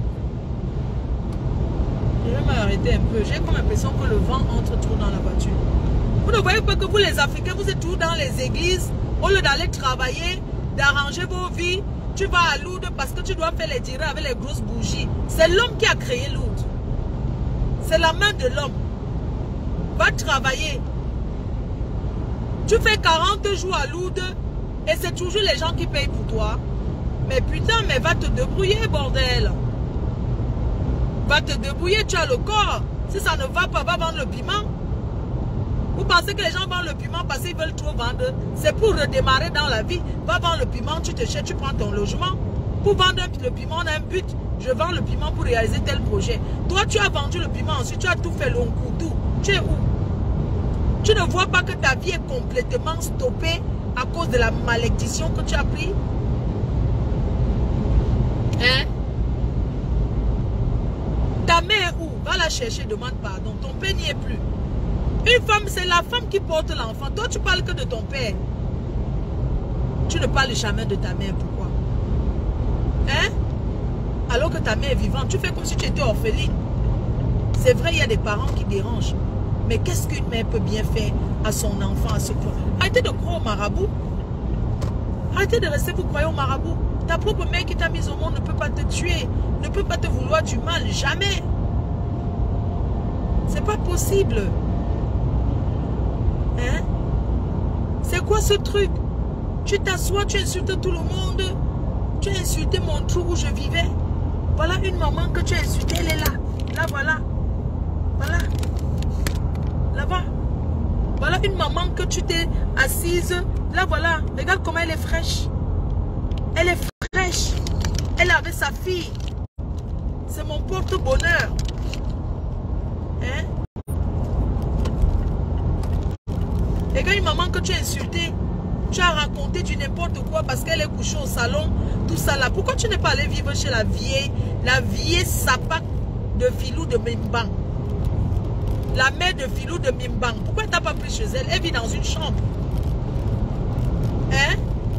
Je vais m'arrêter un peu. J'ai comme l'impression que le vent entre trop dans la voiture. Vous ne voyez pas que vous les Africains, vous êtes toujours dans les églises. Au lieu d'aller travailler, d'arranger vos vies, tu vas à Lourdes parce que tu dois faire les tirets avec les grosses bougies. C'est l'homme qui a créé Lourdes. C'est la main de l'homme. Va travailler. Tu fais 40 jours à Lourdes et c'est toujours les gens qui payent pour toi. Mais putain, mais va te débrouiller, bordel. Va te débrouiller, tu as le corps. Si ça ne va pas, va vendre le piment. Vous pensez que les gens vendent le piment parce qu'ils veulent trop vendre? C'est pour redémarrer dans la vie. Va vendre le piment, tu te cherches, tu prends ton logement. Pour vendre le piment, on a un but. Je vends le piment pour réaliser tel projet. Toi, tu as vendu le piment, ensuite tu as tout fait long coup, tout. Tu es où? Tu ne vois pas que ta vie est complètement stoppée à cause de la malédiction que tu as pris? Hein? Ta mère est où? Va la chercher, demande pardon. Ton père n'y est plus. Une femme, c'est la femme qui porte l'enfant. Toi, tu parles que de ton père. Tu ne parles jamais de ta mère. Pourquoi? Hein? Alors que ta mère est vivante, tu fais comme si tu étais orpheline. C'est vrai, il y a des parents qui dérangent. Mais qu'est-ce qu'une mère peut bien faire à son enfant à ce point? Arrêtez de croire au marabout. Arrêtez de rester vous croyez au marabout. Ta propre mère qui t'a mise au monde ne peut pas te tuer. Ne peut pas te vouloir du mal. Jamais. C'est pas possible. Hein? C'est quoi ce truc? Tu t'assois, tu insultes tout le monde. Tu as insulté mon trou où je vivais. Voilà une maman que tu as insultée, elle est là. Là, voilà. Voilà. Là-bas. Voilà une maman que tu t'es assise. Là, voilà. Regarde comment elle est fraîche. Elle est fraîche. Elle est avec sa fille. C'est mon porte-bonheur. Hein? Regarde une maman que tu as insultée. Tu as raconté du n'importe quoi parce qu'elle est couchée au salon. Tout ça là. Pourquoi tu n'es pas allé vivre chez la vieille sapac de Filou de Mimban? la mère de Filou de Mimbang, pourquoi tu n'as pas pris chez elle? Elle vit dans une chambre. Hein?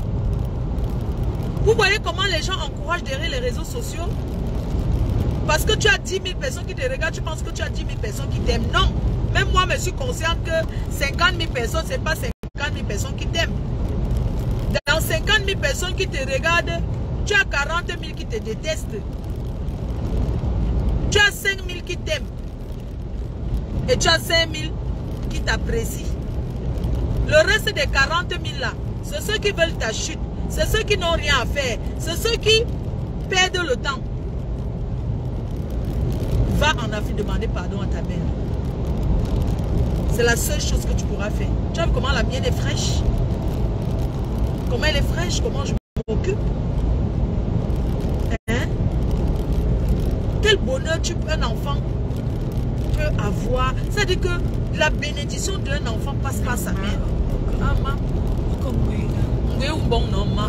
Vous voyez comment les gens encouragent derrière les réseaux sociaux? Parce que tu as 10 000 personnes qui te regardent, tu penses que tu as 10 000 personnes qui t'aiment. Non. Même moi, je suis consciente que 50 000 personnes, ce n'est pas 50 000 personnes qui t'aiment. Dans 50 000 personnes qui te regardent, tu as 40 000 qui te détestent. Tu as 5 000 qui t'aiment. Et tu as 5 000 qui t'apprécient. Le reste des 40 000 là, c'est ceux qui veulent ta chute. C'est ceux qui n'ont rien à faire. C'est ceux qui perdent le temps. Va en Afrique demander pardon à ta mère. C'est la seule chose que tu pourras faire. Tu vois comment la mienne est fraîche? Comment elle est fraîche? Comment je m'occupe? Hein? Quel bonheur un enfant peut avoir. C'est-à-dire que la bénédiction d'un enfant passe par sa mère. Ah, ma. Oui, un bon nom, ma.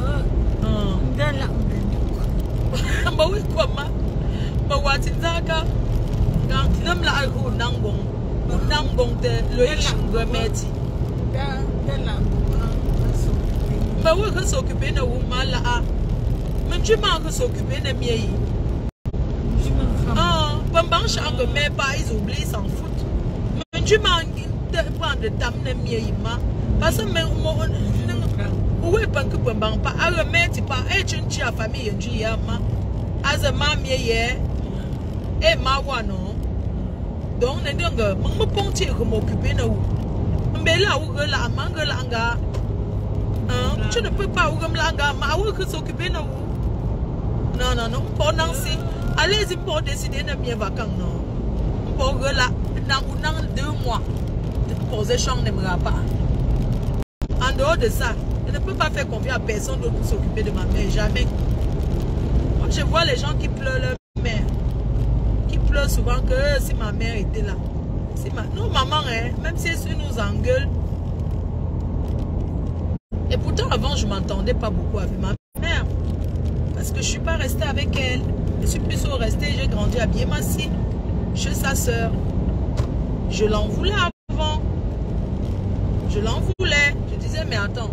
Bah oui, quoi, ma. Bah, what is that? Quand tu n'aimes la alcool, non, bon. Non, bon, le remettre. Bah oui, que s'occuper de vous mal là. Mais tu m'as que s'occuper de mieux. Ah, pendant chaque mais pas, ils oublient, s'en foutent. Mais tu m'as prendre de ta mieux. Parce que où est pas que pendant pas à remettre pas être une tia famille en Dieu ma as a mamie et ma non donc ne dingue me pontier comme occupé na ou mbela ou la mangala anga tu ne peux pas ou comme langa ma ou que s'occuper na ou non pendant si allez-y pour décider de mes vacances non pour là dans 2 mois de possession n'aimera pas. En dehors de ça, je ne peux pas faire confiance à personne d'autre pour s'occuper de ma mère, jamais. Moi, je vois les gens qui pleurent leur mère, qui pleurent souvent que si ma mère était là. Si non, maman, hein, même si elle nous engueule. Et pourtant, avant, je ne m'entendais pas beaucoup avec ma mère. Parce que je ne suis pas restée avec elle. Je suis plutôt restée, j'ai grandi à Biémassi, chez sa soeur. Je l'en voulais avant. Je l'en voulais. Je disais, mais attends.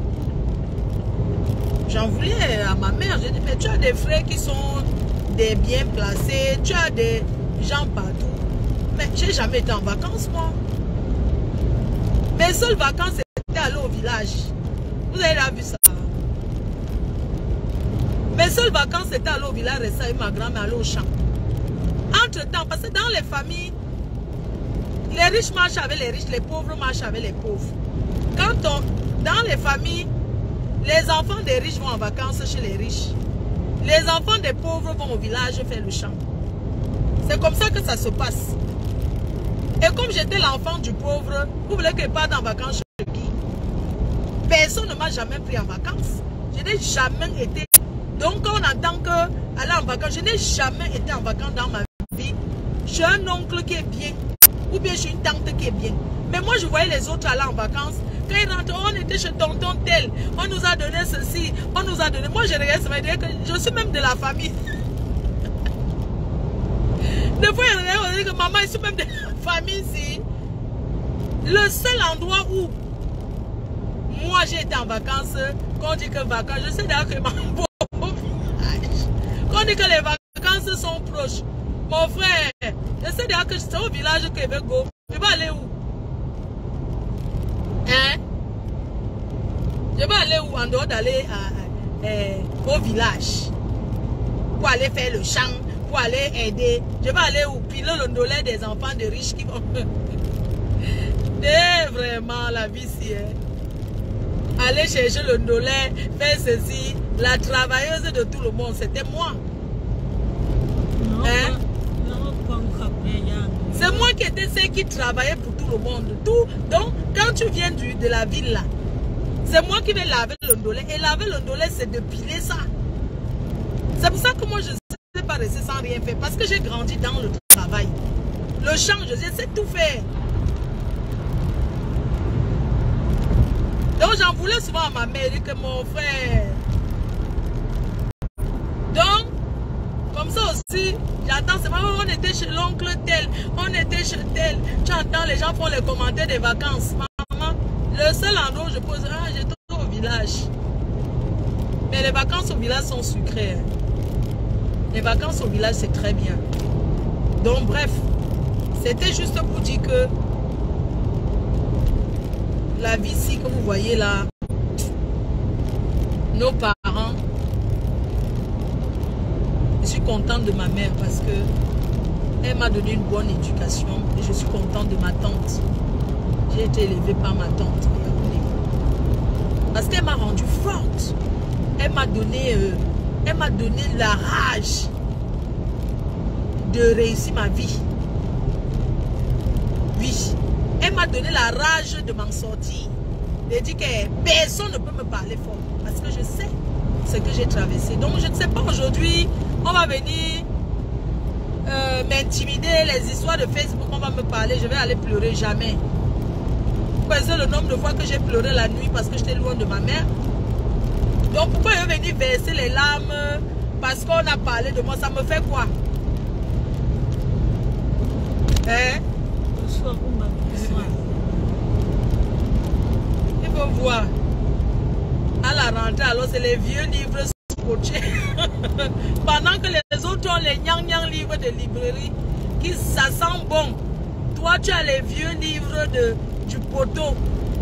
J'en voulais à ma mère. Je dis, mais tu as des frères qui sont des bien placés. Tu as des gens partout. Mais j'ai jamais été en vacances, moi. Mes seules vacances, c'était aller au village. Vous avez là vu ça? Mes seules vacances, c'était aller au village, rester avec ma grand-mère, aller au champ. Entre-temps, parce que dans les familles, les riches marchent avec les riches, les pauvres marchent avec les pauvres. Dans les familles, les enfants des riches vont en vacances chez les riches. Les enfants des pauvres vont au village faire le champ. C'est comme ça que ça se passe. Et comme j'étais l'enfant du pauvre, vous voulez que je parte en vacances chez qui? Personne ne m'a jamais pris en vacances. Je n'ai jamais été. Donc quand on entend que aller en vacances, je n'ai jamais été en vacances dans ma vie. J'ai un oncle qui est bien. Ou bien j'ai une tante qui est bien. Mais moi je voyais les autres aller en vacances. Quand ils rentrent, on était chez tonton tel. On nous a donné ceci. On nous a donné. Moi je regarde, ça veut dire que je suis même de la famille. Des fois, on dit que maman, je suis même de la famille ici. Le seul endroit où moi j'ai été en vacances, quand on dit que vacances, je sais d'ailleurs que quand on dit que les vacances sont proches, mon frère, je sais d'ailleurs que c'est au village que je vais go. Je vais aller où? Hein? Je vais aller où en dehors d'aller au village? Pour aller faire le champ, pour aller aider. Je vais aller où? Piler le ndolé des enfants de riches qui vont... Et vraiment, la vie, si aller chercher le ndolé, faire ceci. La travailleuse de tout le monde, c'était moi. Hein? C'est moi qui étais celle qui travaillait pour tout le monde. Tout. Donc, quand tu viens de la ville là, c'est moi qui vais laver le ndolé. Et laver le ndolé, c'est de piler ça. C'est pour ça que moi, je ne sais pas rester sans rien faire. Parce que j'ai grandi dans le travail. Le champ, je sais tout faire. Donc, j'en voulais souvent à ma mère que mon frère. Donc, Comme ça aussi, j'attends, c'est maman, on était chez l'oncle tel, on était chez tel. Tu entends, les gens font les commentaires des vacances. Maman, le seul endroit où je pose, ah, j'étais au village. Mais les vacances au village sont sucrées. Les vacances au village, c'est très bien. Donc, bref, c'était juste pour dire que la vie ici que vous voyez là, nos parents, je suis contente de ma mère parce que elle m'a donné une bonne éducation et je suis contente de ma tante. J'ai été élevée par ma tante. Parce qu'elle m'a rendue forte. Elle m'a donné la rage de réussir ma vie. Oui. Elle m'a donné la rage de m'en sortir. De dire que personne ne peut me parler fort. Parce que je sais ce que j'ai traversé. Donc je ne sais pas aujourd'hui, on va venir m'intimider, les histoires de Facebook, on va me parler, je vais aller pleurer jamais. Vous connaissez le nombre de fois que j'ai pleuré la nuit parce que j'étais loin de ma mère. Donc pourquoi je vais venir verser les larmes parce qu'on a parlé de moi, ça me fait quoi? Hein? Bonsoir, bonsoir. Il faut voir. À la rentrée, alors c'est les vieux livres scotchés. Pendant que les autres ont les gnang livres de librairie, qui ça sent bon. Toi, tu as les vieux livres du poteau.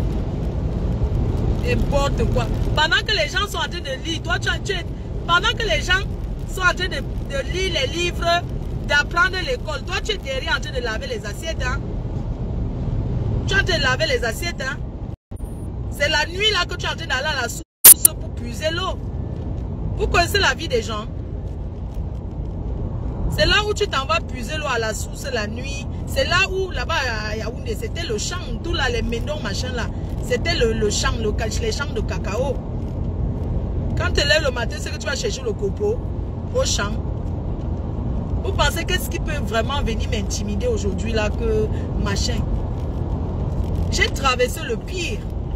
N'importe quoi. Pendant que les gens sont en train de lire, toi, pendant que les gens sont en train de lire les livres, d'apprendre l'école, toi, tu es derrière en train de laver les assiettes. Hein? Tu es en train de laver les assiettes. Hein? C'est la nuit là que tu es en train d'aller à la source pour puiser l'eau. Vous connaissez la vie des gens. C'est là où tu t'en vas puiser l'eau à la source la nuit. C'est là où, là-bas à Yaoundé, c'était le champ, tout là, les médons, machin là. C'était le champ, les champs de cacao. Quand tu lèves le matin, c'est que tu vas chercher le copeau au champ. Vous pensez qu'est-ce qui peut vraiment venir m'intimider aujourd'hui là que machin? J'ai traversé le pire.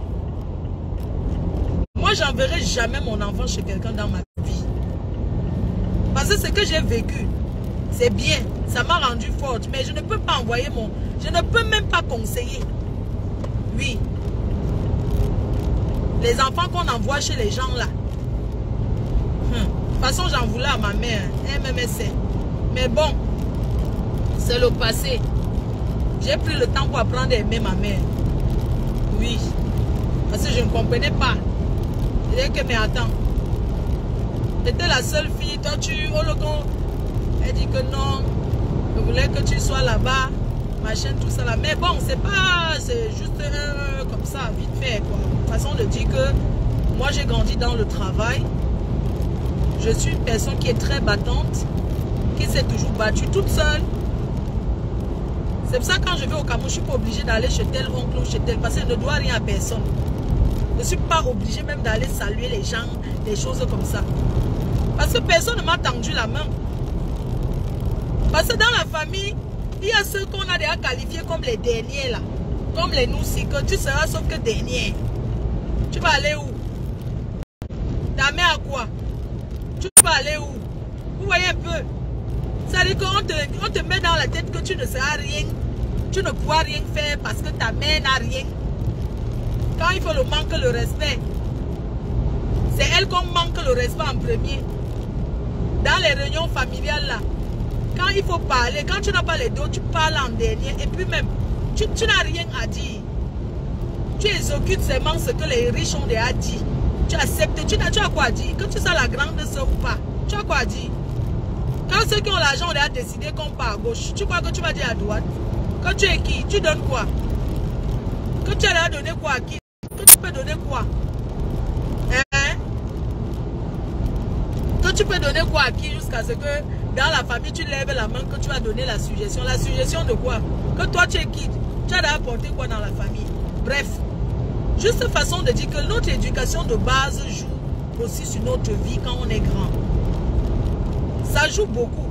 Moi, j'enverrai jamais mon enfant chez quelqu'un dans ma vie. Parce que ce que j'ai vécu, c'est bien. Ça m'a rendu forte. Mais je ne peux pas envoyer mon... Je ne peux même pas conseiller. Oui. Les enfants qu'on envoie chez les gens là. De toute façon, j'en voulais à ma mère. Elle m'aimait. Mais bon, c'est le passé. J'ai pris le temps pour apprendre à aimer ma mère. Oui. Parce que je ne comprenais pas. Je disais que, mais attends. J'étais la seule fille. Toi, elle dit que non. Je voulais que tu sois là-bas. Machin, tout ça là. Mais bon, c'est pas... C'est juste comme ça, vite fait, quoi. Façon de dire que moi, j'ai grandi dans le travail. Je suis une personne qui est très battante. Qui s'est toujours battue toute seule. C'est pour ça que quand je vais au Cameroun, je ne suis pas obligée d'aller chez tel oncle ou chez tel. Parce que je ne dois rien à personne. Je ne suis pas obligée même d'aller saluer les gens, des choses comme ça. Parce que personne ne m'a tendu la main. Parce que dans la famille, il y a ceux qu'on a déjà qualifiés comme les derniers là. Comme les noussis, que tu seras sauf que dernier. Tu vas aller où? Ta mère à quoi? Tu vas aller où? Vous voyez un peu? Ça veut dire qu'on te met dans la tête que tu ne seras rien. Tu ne pourras rien faire parce que ta mère n'a rien. Quand il faut le manquer le respect, c'est elle qu'on manque le respect en premier. Dans les réunions familiales là, quand il faut parler, quand tu n'as pas les dos, tu parles en dernier. Et puis même, tu n'as rien à dire. Tu exécutes seulement ce que les riches ont déjà dit. Tu acceptes, tu as quoi dire? Que tu sois la grande soeur ou pas, tu as quoi dire? Quand ceux qui ont l'argent ont déjà décidé qu'on part à gauche, tu crois que tu vas dire à droite? Quand tu es qui? Tu donnes quoi? Que tu as déjà donné quoi à qui? Que tu peux donner quoi? Hein? Que tu peux donner quoi à qui jusqu'à ce que dans la famille tu lèves la main que tu vas donner la suggestion? La suggestion de quoi? Que toi tu es qui? Tu as déjà apporté quoi dans la famille? Bref, juste façon de dire que notre éducation de base joue aussi sur notre vie quand on est grand. Ça joue beaucoup.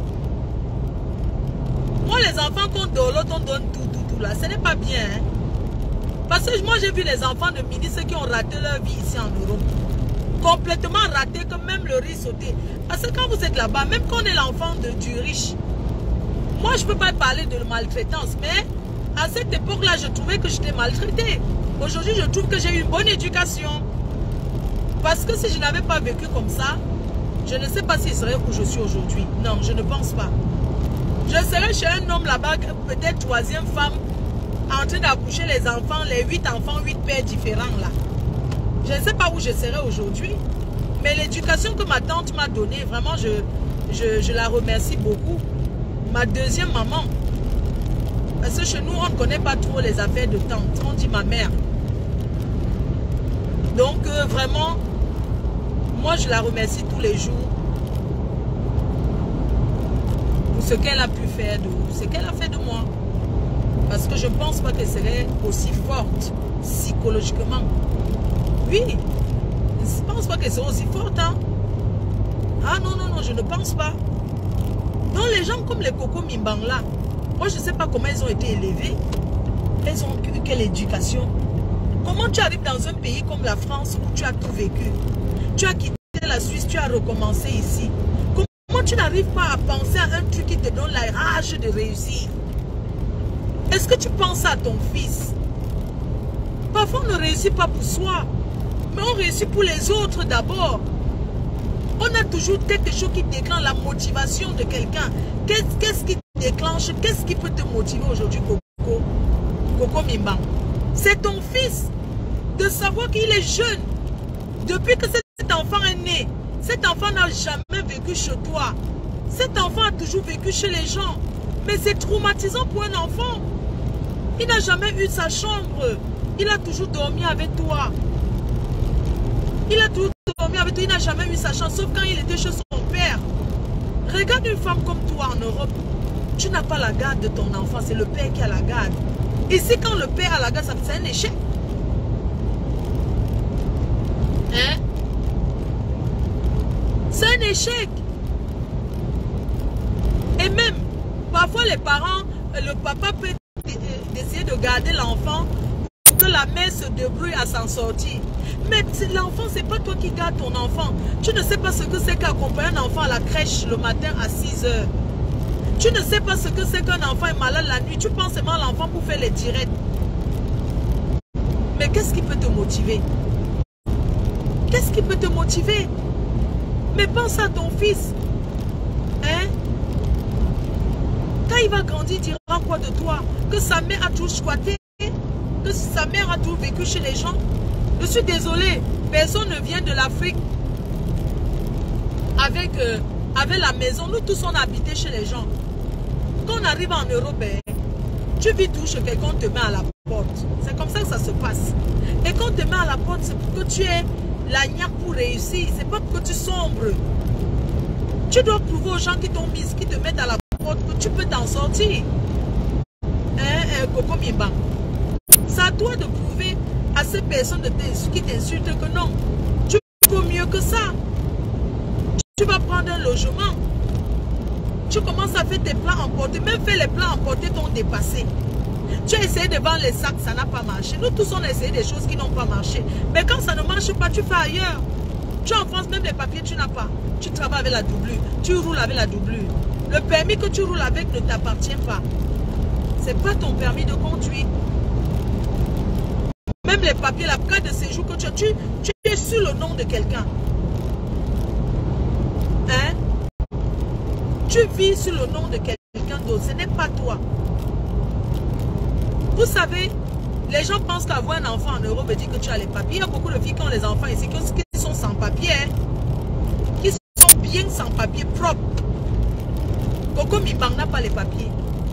Moi, les enfants qu'on donne, on donne tout là. Ce n'est pas bien. Hein? Parce que moi, j'ai vu les enfants de ministres qui ont raté leur vie ici en Europe. complètement raté que même le riz sauté. Parce que quand vous êtes là-bas, même quand on est l'enfant du riche, moi je ne peux pas parler de maltraitance, mais à cette époque-là, je trouvais que j'étais maltraitée. Aujourd'hui, je trouve que j'ai eu une bonne éducation. Parce que si je n'avais pas vécu comme ça, je ne sais pas s'il serait où je suis aujourd'hui. Non, je ne pense pas. Je serais chez un homme là-bas, peut-être troisième femme, en train d'accoucher les enfants, les 8 enfants, 8 pères différents là. Je ne sais pas où je serais aujourd'hui. Mais l'éducation que ma tante m'a donnée, vraiment, je la remercie beaucoup. Ma deuxième maman. Parce que chez nous, on ne connaît pas trop les affaires de tante. On dit ma mère. Donc, vraiment, moi, je la remercie tous les jours. Pour ce qu'elle a pu faire, ce qu'elle a fait de moi. Parce que je ne pense pas qu'elle serait aussi forte psychologiquement. Oui, je ne pense pas qu'elle serait aussi forte. Hein? Ah non, non, non, je ne pense pas. Donc les gens comme les Coco Mimbang là, moi je ne sais pas comment ils ont été élevés. Ils ont eu quelle éducation. Comment tu arrives dans un pays comme la France où tu as tout vécu? Tu as quitté la Suisse, tu as recommencé ici. Comment tu n'arrives pas à penser à un truc qui te donne la rage de réussir? Est-ce que tu penses à ton fils? Parfois on ne réussit pas pour soi, mais on réussit pour les autres d'abord. On a toujours quelque chose qui déclenche la motivation de quelqu'un. Qu'est-ce qui déclenche? Qu'est-ce qui peut te motiver aujourd'hui, Coco Mimbang? C'est ton fils. De savoir qu'il est jeune. Depuis que cet enfant est né, cet enfant n'a jamais vécu chez toi. Cet enfant a toujours vécu chez les gens. Mais c'est traumatisant pour un enfant. Il n'a jamais eu sa chambre. Il a toujours dormi avec toi. Il a toujours dormi avec toi. Il n'a jamais eu sa chance, sauf quand il était chez son père. Regarde une femme comme toi en Europe. Tu n'as pas la garde de ton enfant. C'est le père qui a la garde. Ici, quand le père a la garde, c'est un échec. Hein? C'est un échec. Et même, parfois les parents, le papa peut essayer de garder l'enfant pour que la mère se débrouille à s'en sortir. Mais l'enfant, c'est pas toi qui gardes ton enfant. Tu ne sais pas ce que c'est qu'accompagner un enfant à la crèche le matin à 6 h. Tu ne sais pas ce que c'est qu'un enfant est malade la nuit. Tu penses seulement à l'enfant pour faire les directs. Mais qu'est-ce qui peut te motiver? Qu'est-ce qui peut te motiver? Mais pense à ton fils. Hein? Quand il va grandir, il dira quoi de toi? Que sa mère a toujours squatté? Que sa mère a toujours vécu chez les gens? Je suis désolée, personne ne vient de l'Afrique avec la maison. Nous tous on a habité chez les gens. Quand on arrive en Europe, tu vis tout chez quelqu'un, on te met à la porte. C'est comme ça que ça se passe. Et quand on te met à la porte, c'est pour que tu aies la niaque pour réussir. C'est pas pour que tu sombres. Tu dois prouver aux gens qui t'ont mis, qui te mettent à la porte, que tu peux t'en sortir. Coco Mimbang. C'est à toi de prouver à ces personnes qui t'insultent que non, tu peux mieux que ça. Tu vas prendre un logement. Tu commences à faire tes plans emportés. Même faire les plans emportés t'ont dépassé. Tu as essayé de vendre les sacs, ça n'a pas marché. Nous tous on a essayé des choses qui n'ont pas marché. Mais quand ça ne marche pas, tu fais ailleurs. Tu es en France, même les papiers, tu n'as pas. Tu travailles avec la doublure. Tu roules avec la doublure. Le permis que tu roules avec ne t'appartient pas. Ce n'est pas ton permis de conduire. Même les papiers, la carte de séjour que tu as, tu es sur le nom de quelqu'un. Hein? Tu vis sur le nom de quelqu'un d'autre. Ce n'est pas toi. Vous savez, les gens pensent qu'avoir un enfant en Europe veut dire que tu as les papiers. Il y a beaucoup de filles qui ont les enfants ici qui sont sans papier. Hein? Qui sont bien sans papier, propres. Coco Mimbang n'a pas les papiers.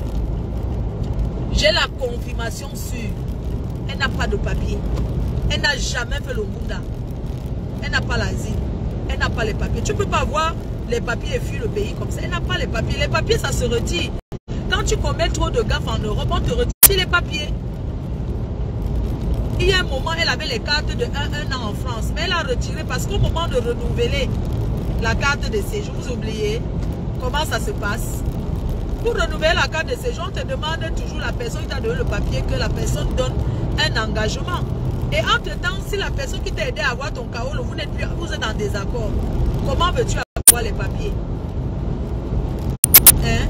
J'ai la confirmation sûre. Elle n'a pas de papier. Elle n'a jamais fait le Bouddha. Elle n'a pas l'asile. Elle n'a pas les papiers. Tu ne peux pas avoir les papiers et fuir le pays comme ça. Elle n'a pas les papiers. Les papiers, ça se retire. Quand tu commets trop de gaffes en Europe, on te retire les papiers. Il y a un moment, elle avait les cartes de 1 an en France. Mais elle a retiré parce qu'au moment de renouveler la carte de séjour, vous oubliez comment ça se passe. Pour renouveler la carte de séjour, on te demande toujours la personne qui t'a donné le papier que la personne donne un engagement. Et entre-temps, si la personne qui t'a aidé à avoir ton kaolo, vous n'êtes plus, vous êtes en désaccord, comment veux-tu avoir les papiers? Hein?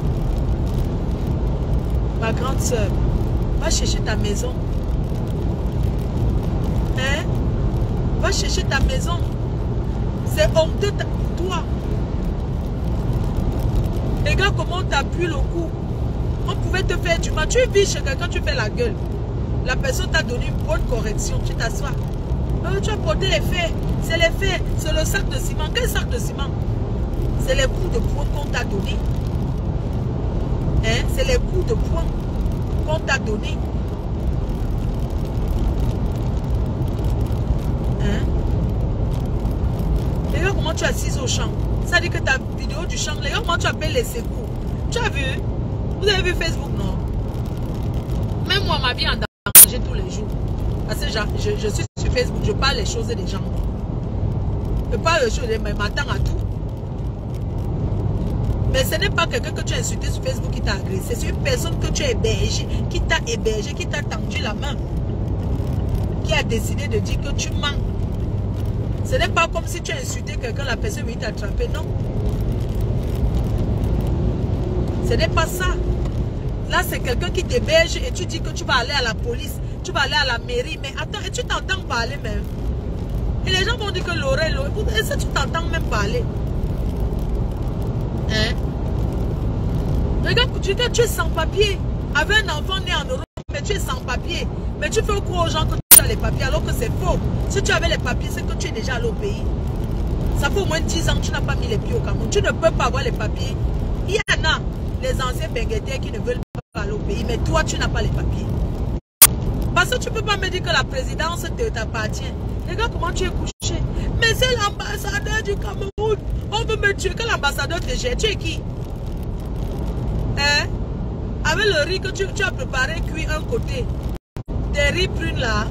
Ma grande soeur, va chercher ta maison. Hein? Va chercher ta maison. C'est honteux pour toi. Regarde comment tu as pu le coup. On pouvait te faire du mal. Tu vis chez quelqu'un, tu fais la gueule. La personne t'a donné une bonne correction. Tu t'assois. Tu as porté les faits. C'est les faits. C'est le sac de ciment. Quel sac de ciment? C'est les coups de poing qu'on t'a donné. Hein? C'est les coups de poing qu'on t'a donné. Hein? Regarde comment tu es assise au champ. Ça dit que ta vidéo du champ, regarde comment tu appelles les secours. Tu as vu? Vous avez vu Facebook, non? Même moi, ma vie en danger tous les jours. Parce que je suis sur Facebook, je parle les choses des gens. Je parle les choses, mais m'attends à tout. Mais ce n'est pas quelqu'un que tu as insulté sur Facebook qui t'a agressé. C'est une personne que tu as hébergée, qui t'a hébergé, qui t'a tendu la main. Qui a décidé de dire que tu mens. Ce n'est pas comme si tu as insulté quelqu'un, la personne vient t'attraper, non. Ce n'est pas ça. Là, c'est quelqu'un qui t'héberge et tu dis que tu vas aller à la police, tu vas aller à la mairie. Mais attends, et tu t'entends parler même. Et les gens vont dire que l'oreille, est-ce que tu t'entends même parler? Hein? Regarde, tu es sans papier. Avec un enfant né en Europe, mais tu es sans papier. Mais tu fais croire aux gens que tu as les papiers alors que c'est faux. Si tu avais les papiers, c'est que tu es déjà allé au pays. Ça fait au moins 10 ans que tu n'as pas mis les pieds au Cameroun. Tu ne peux pas avoir les papiers. Il y en a, les anciens benguetiers qui ne veulent pas aller au pays. Mais toi, tu n'as pas les papiers. Parce que tu ne peux pas me dire que la présidence t'appartient. Regarde comment tu es couché. Mais c'est l'ambassadeur du Cameroun. On veut me tuer. Que l'ambassadeur te jette. Tu es qui? Hein? Avec le riz que tu as préparé, cuit un côté. Des riz prunes là.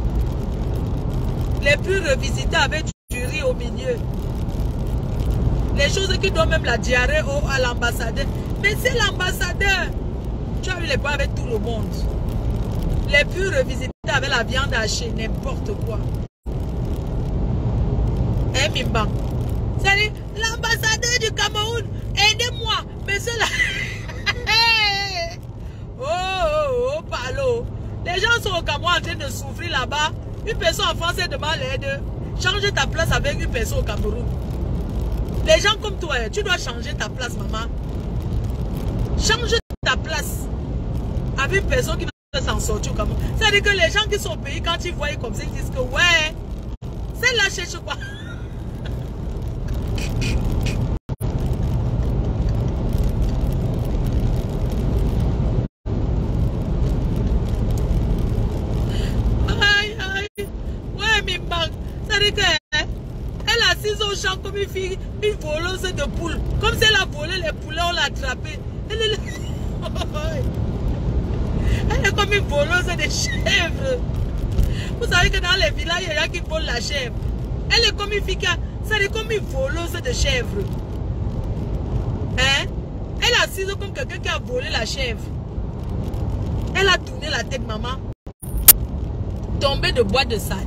Les plus revisités avec du riz au milieu. Les choses qui donnent même la diarrhée à l'ambassadeur. Mais c'est l'ambassadeur. Tu as eu les points avec tout le monde. Les plus revisités avec la viande hachée. N'importe quoi. Hein, Mimba? C'est l'ambassadeur du Cameroun. Aidez-moi. Mais c'est la... Oh, palo. Les gens sont au Cameroun en train de souffrir là-bas. Une personne en France demande l'aide. Change ta place avec une personne au Cameroun. Les gens comme toi, tu dois changer ta place, maman. Change ta place avec une personne qui va s'en sortir au Cameroun. C'est-à-dire que les gens qui sont au pays, quand ils voient comme ça, ils disent que ouais, c'est là cherche quoi. Elle est assise au champ comme une fille, une voleuse de poules. Comme si elle a volé les poulets, on l'a attrapée. Elle est comme une voleuse de chèvres. Vous savez que dans les villages, il y a qui volent la chèvre. Elle est comme une fille qui a... C'est comme une voleuse de chèvres. Hein? Elle est assise comme quelqu'un qui a volé la chèvre. Elle a tourné la tête, maman. Tombée de bois de sardine.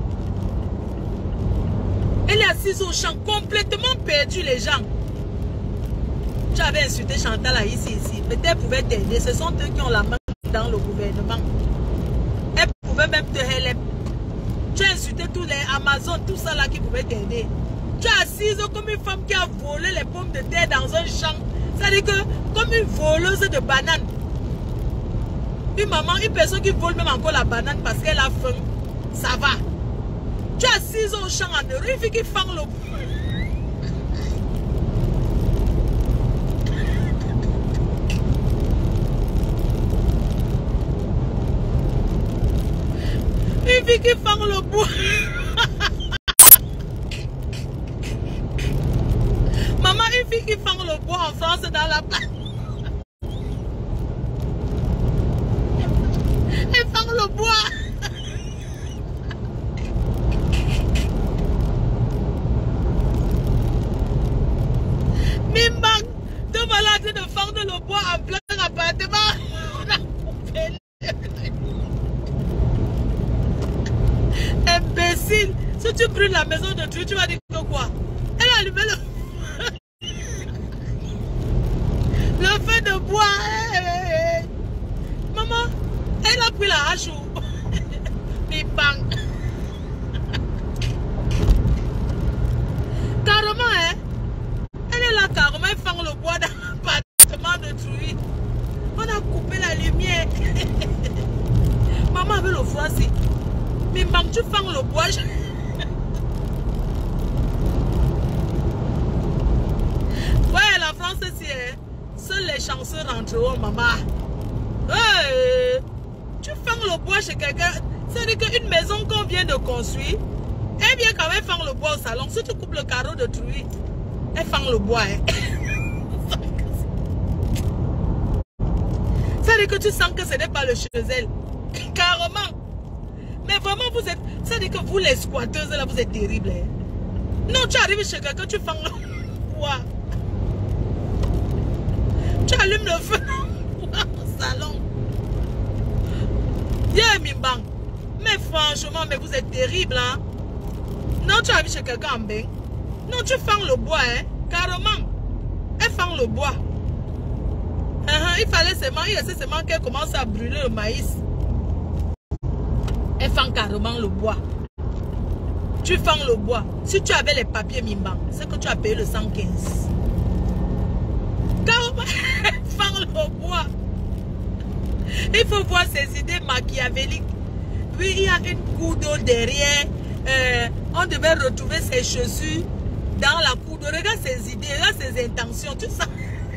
Elle est assise au champ, complètement perdue, les gens. Tu avais insulté Chantal là, ici. Peut-être pouvait t'aider. Ce sont eux qui ont la main dans le gouvernement. Elle pouvait même te help. Tu as insulté tous les Amazon, tout ça là qui pouvait t'aider. Tu es assise comme une femme qui a volé les pommes de terre dans un champ. C'est-à-dire que, comme une voleuse de bananes. Une maman, une personne qui vole même encore la banane parce qu'elle a faim. Ça va. Tu es assise au champ en Europe, une fille qui fend le... Une fille qui fend le bois. Maman, une fille qui fend le bois en France dans la place. Elle fend le bois. Mimbang, deux malades de fendre le bois en plein appartement. Si tu brûles la maison de Dieu, tu vas dire que quoi? Elle a allumé le feu de bois. Maman, elle a pris la hache ou... Mais bang. Carrément, hein? Elle est là carrément, elle fend le bois dans l'appartement de Trouy. On a coupé la lumière. Maman avait le froid aussi. Mais bang, tu fends le bois. Ouais, la France aussi, hein? Seuls les chanceux rentreront, maman. Hey, tu fends le bois chez quelqu'un. C'est-à-dire qu'une maison qu'on vient de construire, elle vient quand même faire le bois au salon. Si tu coupes le carreau de Trouy, elle fend le bois. Hein. C'est-à-dire que tu sens que ce n'est pas le chez elle. Carrément. Mais vraiment, vous êtes... C'est-à-dire que vous, les squatteuses, là, vous êtes terribles. Hein. Non, tu arrives chez quelqu'un, tu fends le bois. Tu allumes le feu au salon. Yeah, Mimbang. Mais franchement, mais vous êtes terrible, hein. Non, tu arrives chez quelqu'un en bain. Non, tu fends le bois, hein. Carrément. Elle fend le bois. Il fallait seulement, il laissait seulement qu'elle commence à brûler le maïs. Elle fend carrément le bois. Tu fends le bois. Si tu avais les papiers Mimbang, c'est que tu as payé le 115. Carrément, elle fend le bois. Il faut voir ces idées machiavéliques. Oui, il y a une cour d'eau derrière. On devait retrouver ses chaussures dans la cour d'eau. Regarde ses idées, regarde ses intentions. Tu sens,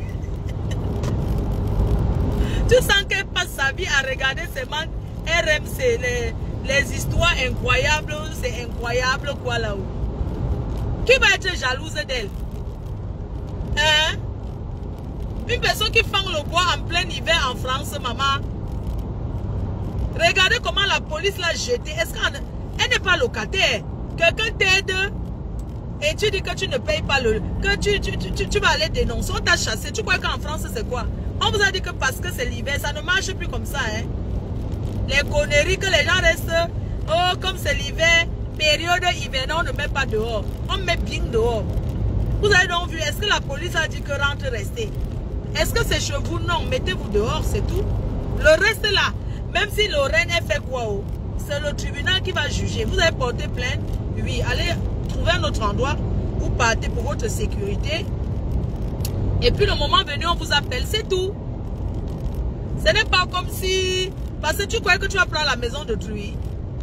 tu sens qu'elle passe sa vie à regarder seulement RMC, les histoires incroyables. C'est incroyable quoi là-haut. Qui va être jalouse d'elle? Hein? Une personne qui fend le bois en plein hiver en France, maman. Regardez comment la police l'a jetée. Est-ce qu'elle n'est pas locataire? Quelqu'un t'aide et tu dis que tu ne payes pas le... Que tu vas aller dénoncer. On t'a chassé. Tu crois qu'en France, c'est quoi? On vous a dit que parce que c'est l'hiver, ça ne marche plus comme ça. Hein? Les conneries que les gens restent... Oh, comme c'est l'hiver, période hivernale, on ne met pas dehors. On met bien dehors. Vous avez donc vu, est-ce que la police a dit que rentre, restez? Est-ce que c'est chez vous? Non, mettez-vous dehors, c'est tout. Le reste là, même si Lorraine a fait quoi? C'est le tribunal qui va juger. Vous avez porté plainte? Oui, allez trouver un autre endroit où partez pour votre sécurité. Et puis le moment venu, on vous appelle, c'est tout. Ce n'est pas comme si... Parce que tu crois que tu vas prendre la maison de Trouy.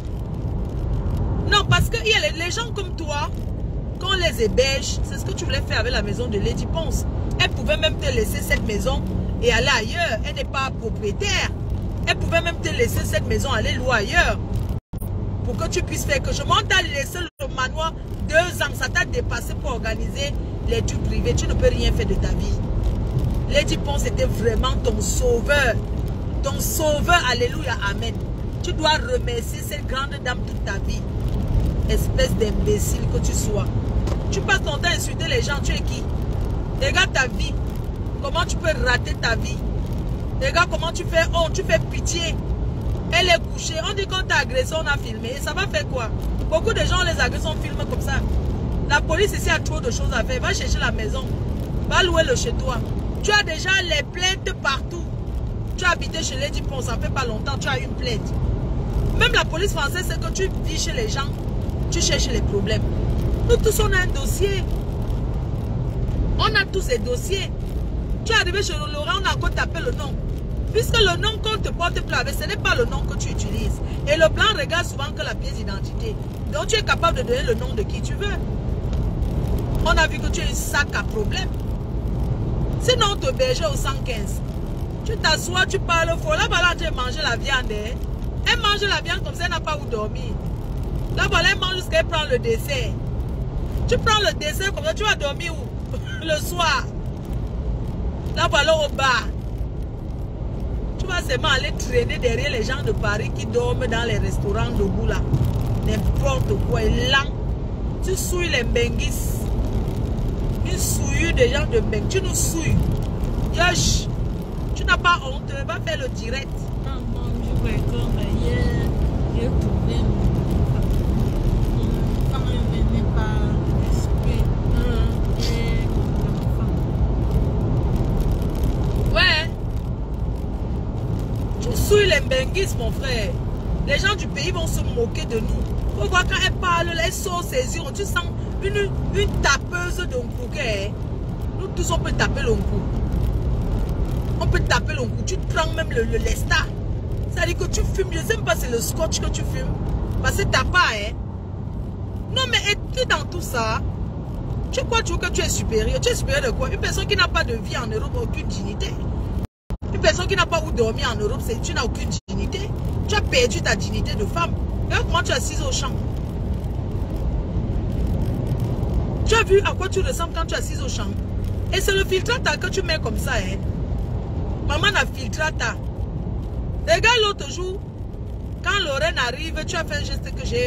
Non, parce qu'il y a les gens comme toi, quand on les héberge, c'est ce que tu voulais faire avec la maison de Lady Ponce. Elle pouvait même te laisser cette maison et aller ailleurs. Elle n'est pas propriétaire. Elle pouvait même te laisser cette maison, aller louer ailleurs. Pour que tu puisses faire quelque chose. On t'a laissé le manoir 2 ans. Ça t'a dépassé pour organiser les trucs privés. Tu ne peux rien faire de ta vie. Lady Ponce était vraiment ton sauveur. Ton sauveur, alléluia, amen. Tu dois remercier cette grande dame toute ta vie. Espèce d'imbécile que tu sois. Tu passes ton temps à insulter les gens. Tu es qui? Regarde ta vie. Comment tu peux rater ta vie? Regarde comment tu fais honte. Tu fais pitié. Elle est couchée. On dit qu'on t'a agressé, on a filmé. Et ça va faire quoi? Beaucoup de gens les agressent, on filme comme ça. La police ici a trop de choses à faire. Va chercher la maison. Va louer le chez toi. Tu as déjà les plaintes partout. Tu as habité chez Lady Ponce, ça fait pas longtemps, tu as une plainte. Même la police française, c'est que tu vis chez les gens, tu cherches les problèmes. Nous tous, on a un dossier. On a tous ces dossiers. Tu es arrivé chez Laurent, on a encore tapé le nom. Puisque le nom qu'on te porte plus avec, ce n'est pas le nom que tu utilises. Et le blanc regarde souvent que la pièce d'identité. Donc tu es capable de donner le nom de qui tu veux. On a vu que tu es un sac à problème. Sinon, on te bergeait au 115. Tu t'assois, tu parles fort. Là-bas, là, tu manges la viande. Hein? Elle mange la viande comme ça, elle n'a pas où dormir. Là-bas, elle mange jusqu'à elle prend le dessert. Tu prends le dessert comme ça, tu vas dormir où? Le soir. Là-bas, là, au bar. Tu vas seulement aller traîner derrière les gens de Paris qui dorment dans les restaurants debout là. N'importe quoi. Et là, tu souilles les benguis. Une souillure des gens de Bengue. Tu nous souilles. Yosh. Tu n'as pas honte. Va faire le direct. Non, je crois que hier, j'ai trouvé mon par esprit et l'enfant. Ouais. Je suis les benguistes, mon frère. Les gens du pays vont se moquer de nous. Pourquoi quand elle parle, elle sort ses yeux, tu sens une tapeuse d'un coup. Nous tous, on peut taper le coup. On peut taper le coup. Tu prends même le lesta. C'est-à-dire que tu fumes. Je ne sais même pas si c'est le scotch que tu fumes. Parce que t'as pas, hein. Non, mais es-tu dans tout ça? Tu crois que tu es supérieur? Tu es supérieur de quoi? Une personne qui n'a pas de vie en Europe n'a aucune dignité. Une personne qui n'a pas où dormir en Europe, tu n'as aucune dignité. Tu as perdu ta dignité de femme. Regarde comment tu es assise au champ. Tu as vu à quoi tu ressembles quand tu es assise au champ? Et c'est le filtrata que tu mets comme ça, hein. Maman a filtrata. Regarde l'autre jour, quand Lorraine arrive, tu as fait un geste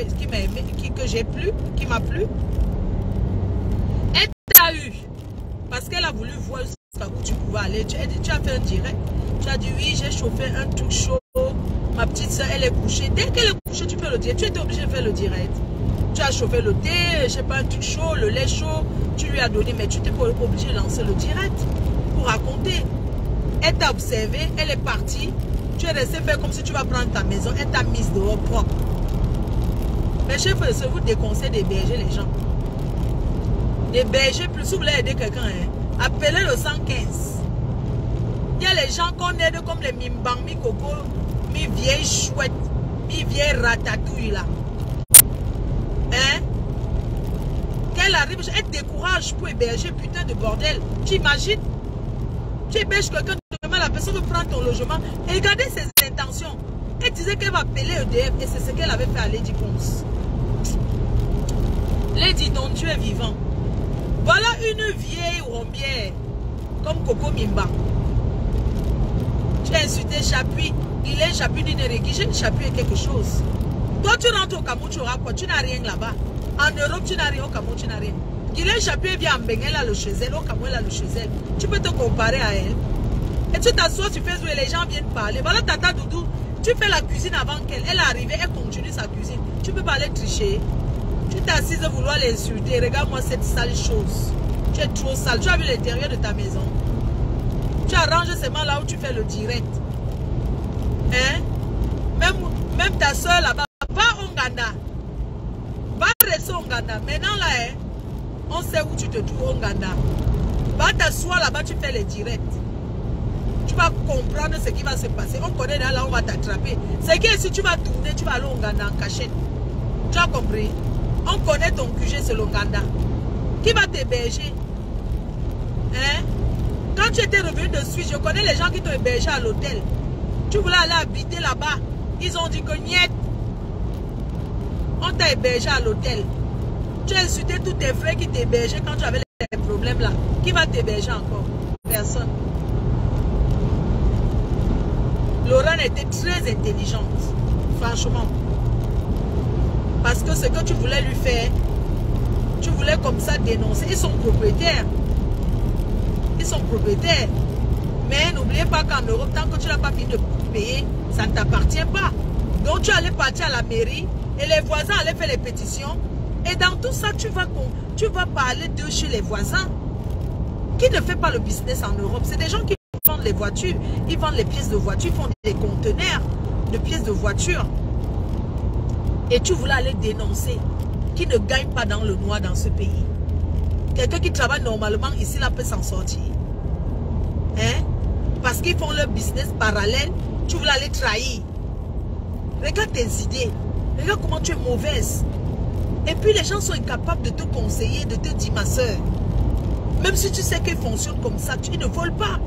qui m'a plu. Elle t'a eu. Parce qu'elle a voulu voir jusqu'à où tu pouvais aller. Tu as fait un direct. Tu as dit oui, j'ai chauffé un truc chaud. Ma petite soeur, elle est couchée. Dès qu'elle est couchée, tu fais le direct. Tu étais obligé de faire le direct. Tu as chauffé le thé, je sais pas, un truc chaud, le lait chaud. Tu lui as donné, mais tu n'étais pas obligé de lancer le direct pour raconter. Elle t'a observé, elle est partie. Tu es resté faire comme si tu vas prendre ta maison. Elle t'a mise dehors propre. Mais chef, je vous déconseille d'héberger les gens. D'héberger, plus si vous voulez aider quelqu'un, hein, appelez le 115. Il y a les gens qu'on aide comme les mimbang, mi coco, mi vieille chouette, mi vieille ratatouille là. Hein? Qu'elle arrive, elle décourage pour héberger putain de bordel. Tu imagines? Tu héberges quelqu'un, demain la personne prend ton logement. Et regardez ses intentions. Elle disait qu'elle va appeler EDF et c'est ce qu'elle avait fait à Lady Ponce. Lady, non, tu es vivant. Voilà une vieille rombière comme Coco Mimba. Tu as insulté Chapuis. Il est Chapuis d'une réguisée. Chapuis est quelque chose. Toi, tu rentres au Cameroun, tu auras quoi? Tu n'as rien là-bas. En Europe, tu n'as rien. Au Cameroun, tu n'as rien. Guilhem Chapuis vient en Benguel, elle a le chez elle. Au Cameroun, elle a le chez elle. Tu peux te comparer à elle. Et tu t'assois sur Facebook et les gens viennent parler. Voilà Tata Doudou. Tu fais la cuisine avant qu'elle. Elle est arrivée, elle continue sa cuisine. Tu peux pas aller tricher. Tu t'es assise à vouloir l'insulter. Regarde-moi cette sale chose. Tu es trop sale. Tu as vu l'intérieur de ta maison. Tu arranges seulement là où tu fais le direct. Hein? Même ta soeur là-bas. Va au Nganda. Va rester au Nganda. Maintenant là, hein, on sait où tu te trouves au Nganda. Va t'asseoir là-bas, tu fais les directs. Tu vas comprendre ce qui va se passer. On connaît là, on va t'attraper. C'est que si tu vas tourner, tu vas aller au Nganda en cachette. Tu as compris? On connaît ton QG, c'est le Nganda. Qui va t'héberger? Hein? Quand tu étais revenu de Suisse, je connais les gens qui t'ont hébergé à l'hôtel. Tu voulais aller habiter là-bas. Ils ont dit que niet. On t'a hébergé à l'hôtel. Tu as insulté tous tes frères qui t'hébergeaient quand tu avais les problèmes là. Qui va t'héberger encore? Personne. Lorraine était très intelligente. Franchement. Parce que ce que tu voulais lui faire, tu voulais comme ça dénoncer. Ils sont propriétaires. Ils sont propriétaires. Mais n'oubliez pas qu'en Europe, tant que tu n'as pas fini de payer, ça ne t'appartient pas. Donc tu allais partir à la mairie et les voisins allaient faire les pétitions. Et dans tout ça, tu vas parler d'eux chez les voisins. Qui ne fait pas le business en Europe? C'est des gens qui vendent les voitures. Ils vendent les pièces de voiture, ils font des conteneurs de pièces de voiture. Et tu voulais aller dénoncer. Qui ne gagne pas dans le noir dans ce pays. Quelqu'un qui travaille normalement ici, là, peut s'en sortir. Hein? Parce qu'ils font leur business parallèle, tu voulais aller trahir. Regarde tes idées. Regarde comment tu es mauvaise. Et puis les gens sont incapables de te conseiller, de te dire ma soeur. Même si tu sais qu'ils fonctionnent comme ça, tu ne voles pas.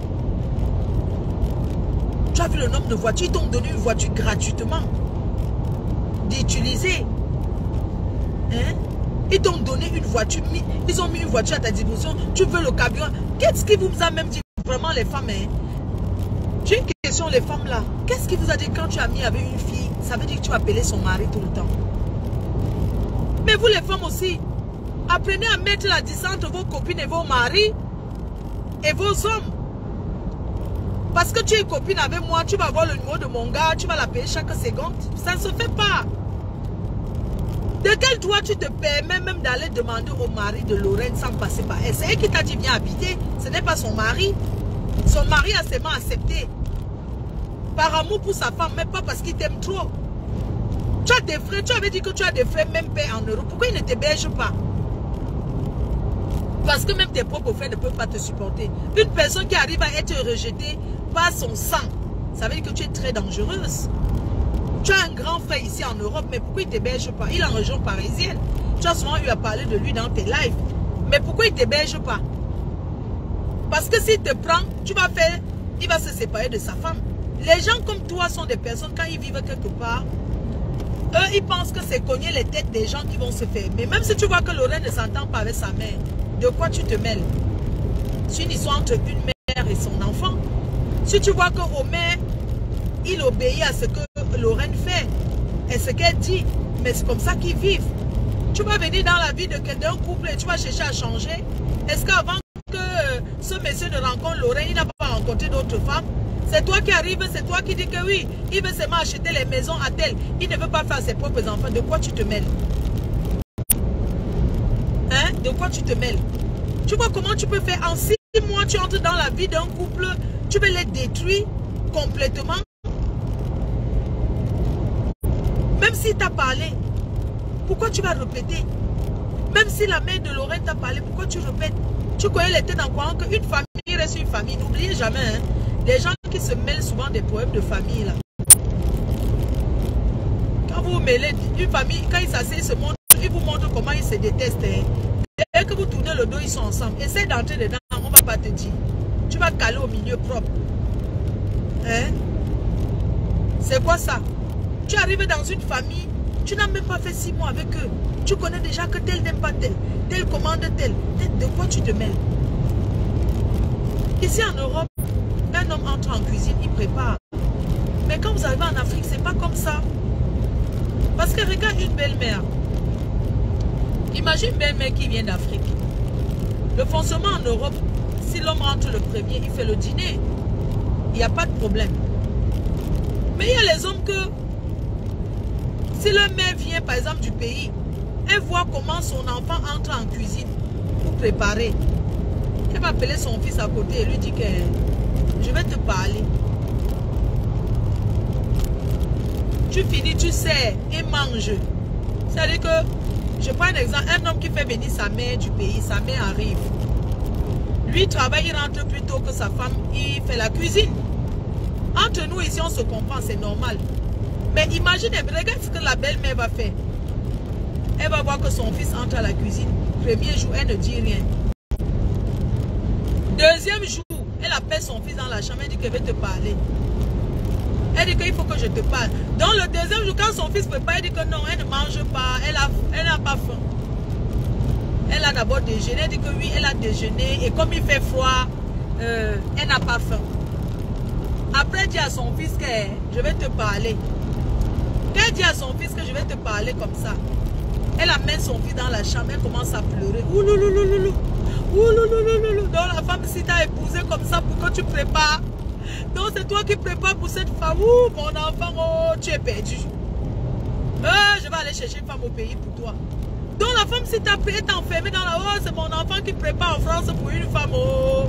Tu as vu le nombre de voitures, ils t'ont donné une voiture gratuitement. D'utiliser. Hein? Ils t'ont donné une voiture, ils ont mis une voiture à ta disposition, tu veux le camion. Qu'est-ce qui vous a même dit vraiment les femmes? Hein? J'ai une question, les femmes là. Qu'est-ce qui vous a dit quand tu as mis avec une fille? Ça veut dire que tu appelais son mari tout le temps. Mais vous les femmes aussi, apprenez à mettre la distance entre vos copines et vos maris et vos hommes. Parce que tu es copine avec moi, tu vas avoir le numéro de mon gars, tu vas l'appeler chaque seconde. Ça ne se fait pas. De quel droit tu te permets même d'aller demander au mari de Lorraine sans passer par elle? C'est elle qui t'a dit viens habiter. Ce n'est pas son mari. Son mari a seulement accepté. Par amour pour sa femme, mais pas parce qu'il t'aime trop. Tu as des frères, tu avais dit que tu as des frères même père en Europe. Pourquoi ils ne t'hébergent pas? Parce que même tes propres frères ne peuvent pas te supporter. Une personne qui arrive à être rejetée par son sang, ça veut dire que tu es très dangereuse. Tu as un grand frère ici en Europe, mais pourquoi il ne t'héberge pas? Il est en région parisienne. Tu as souvent eu à parler de lui dans tes lives. Mais pourquoi il ne t'héberge pas? Parce que s'il te prend, tu vas faire, il va se séparer de sa femme. Les gens comme toi sont des personnes, quand ils vivent quelque part, eux, ils pensent que c'est cogner les têtes des gens qui vont se faire. Mais même si tu vois que Lorraine ne s'entend pas avec sa mère, de quoi tu te mêles? C'est une histoire entre une mère et son enfant. Si tu vois que Omer, il obéit à ce que Lorraine fait et ce qu'elle dit, mais c'est comme ça qu'ils vivent. Tu vas venir dans la vie d'un couple et tu vas chercher à changer. Est-ce qu'avant que ce monsieur ne rencontre Lorraine, il n'a pas rencontré d'autres femmes? C'est toi qui arrives, c'est toi qui dis que oui, il veut seulement acheter les maisons à tel. Il ne veut pas faire ses propres enfants. De quoi tu te mêles? Hein? De quoi tu te mêles? Tu vois comment tu peux faire en 6 mois, tu entres dans la vie d'un couple, tu veux les détruire complètement. Même s'il t'a parlé, pourquoi tu vas répéter? Même si la mère de Lorraine t'a parlé, pourquoi tu répètes? Tu connais les têtes en croyant qu'une famille reste une famille. N'oubliez jamais, hein, les gens qui se mêlent souvent des problèmes de famille là. Quand vous mêlez une famille, quand ils s'asseyent, ils vous montrent comment ils se détestent. Hein. Dès que vous tournez le dos, ils sont ensemble. Essaye d'entrer dedans, on ne va pas te dire. Tu vas caler au milieu propre. Hein? C'est quoi ça? Tu arrives dans une famille, tu n'as même pas fait 6 mois avec eux. Tu connais déjà que tel n'aime pas tel, tel commande tel. De quoi tu te mêles? Ici en Europe, un homme entre en cuisine, il prépare. Mais quand vous arrivez en Afrique, c'est pas comme ça. Parce que regarde une belle-mère. Imagine une belle-mère qui vient d'Afrique. Le fonctionnement en Europe, si l'homme rentre le premier, il fait le dîner. Il n'y a pas de problème. Mais il y a les hommes que, si leur mère vient par exemple du pays, elle voit comment son enfant entre en cuisine pour préparer. Elle va appeler son fils à côté et lui dit que je vais te parler. Tu finis, tu sers et mange. C'est-à-dire que, je prends un exemple, un homme qui fait venir sa mère du pays, sa mère arrive. Lui travaille, il rentre plus tôt que sa femme, il fait la cuisine. Entre nous ici, on se comprend, c'est normal. Mais imaginez, regarde ce que la belle-mère va faire. Elle va voir que son fils entre à la cuisine. Premier jour, elle ne dit rien. Deuxième jour, elle appelle son fils dans la chambre, elle dit qu'elle veut te parler. Elle dit qu'il faut que je te parle. Donc le deuxième jour, quand son fils prépare, elle dit que non, elle ne mange pas, elle n'a pas faim. Elle a d'abord déjeuné, elle dit que oui, elle a déjeuné. Et comme il fait froid, elle n'a pas faim. Après, elle dit à son fils que je vais te parler. Quand elle dit à son fils que je vais te parler comme ça, elle amène son fils dans la chambre, elle commence à pleurer. Ouloulouloulou. Ouloulouloulou. Donc la femme, si t'a épousé comme ça pour que tu prépares, donc c'est toi qui prépares pour cette femme. Ouh, mon enfant, oh, tu es perdu. Je vais aller chercher une femme au pays pour toi. Donc la femme, si t'as est enfermée dans la oh, c'est mon enfant qui prépare en France pour une femme. Oh.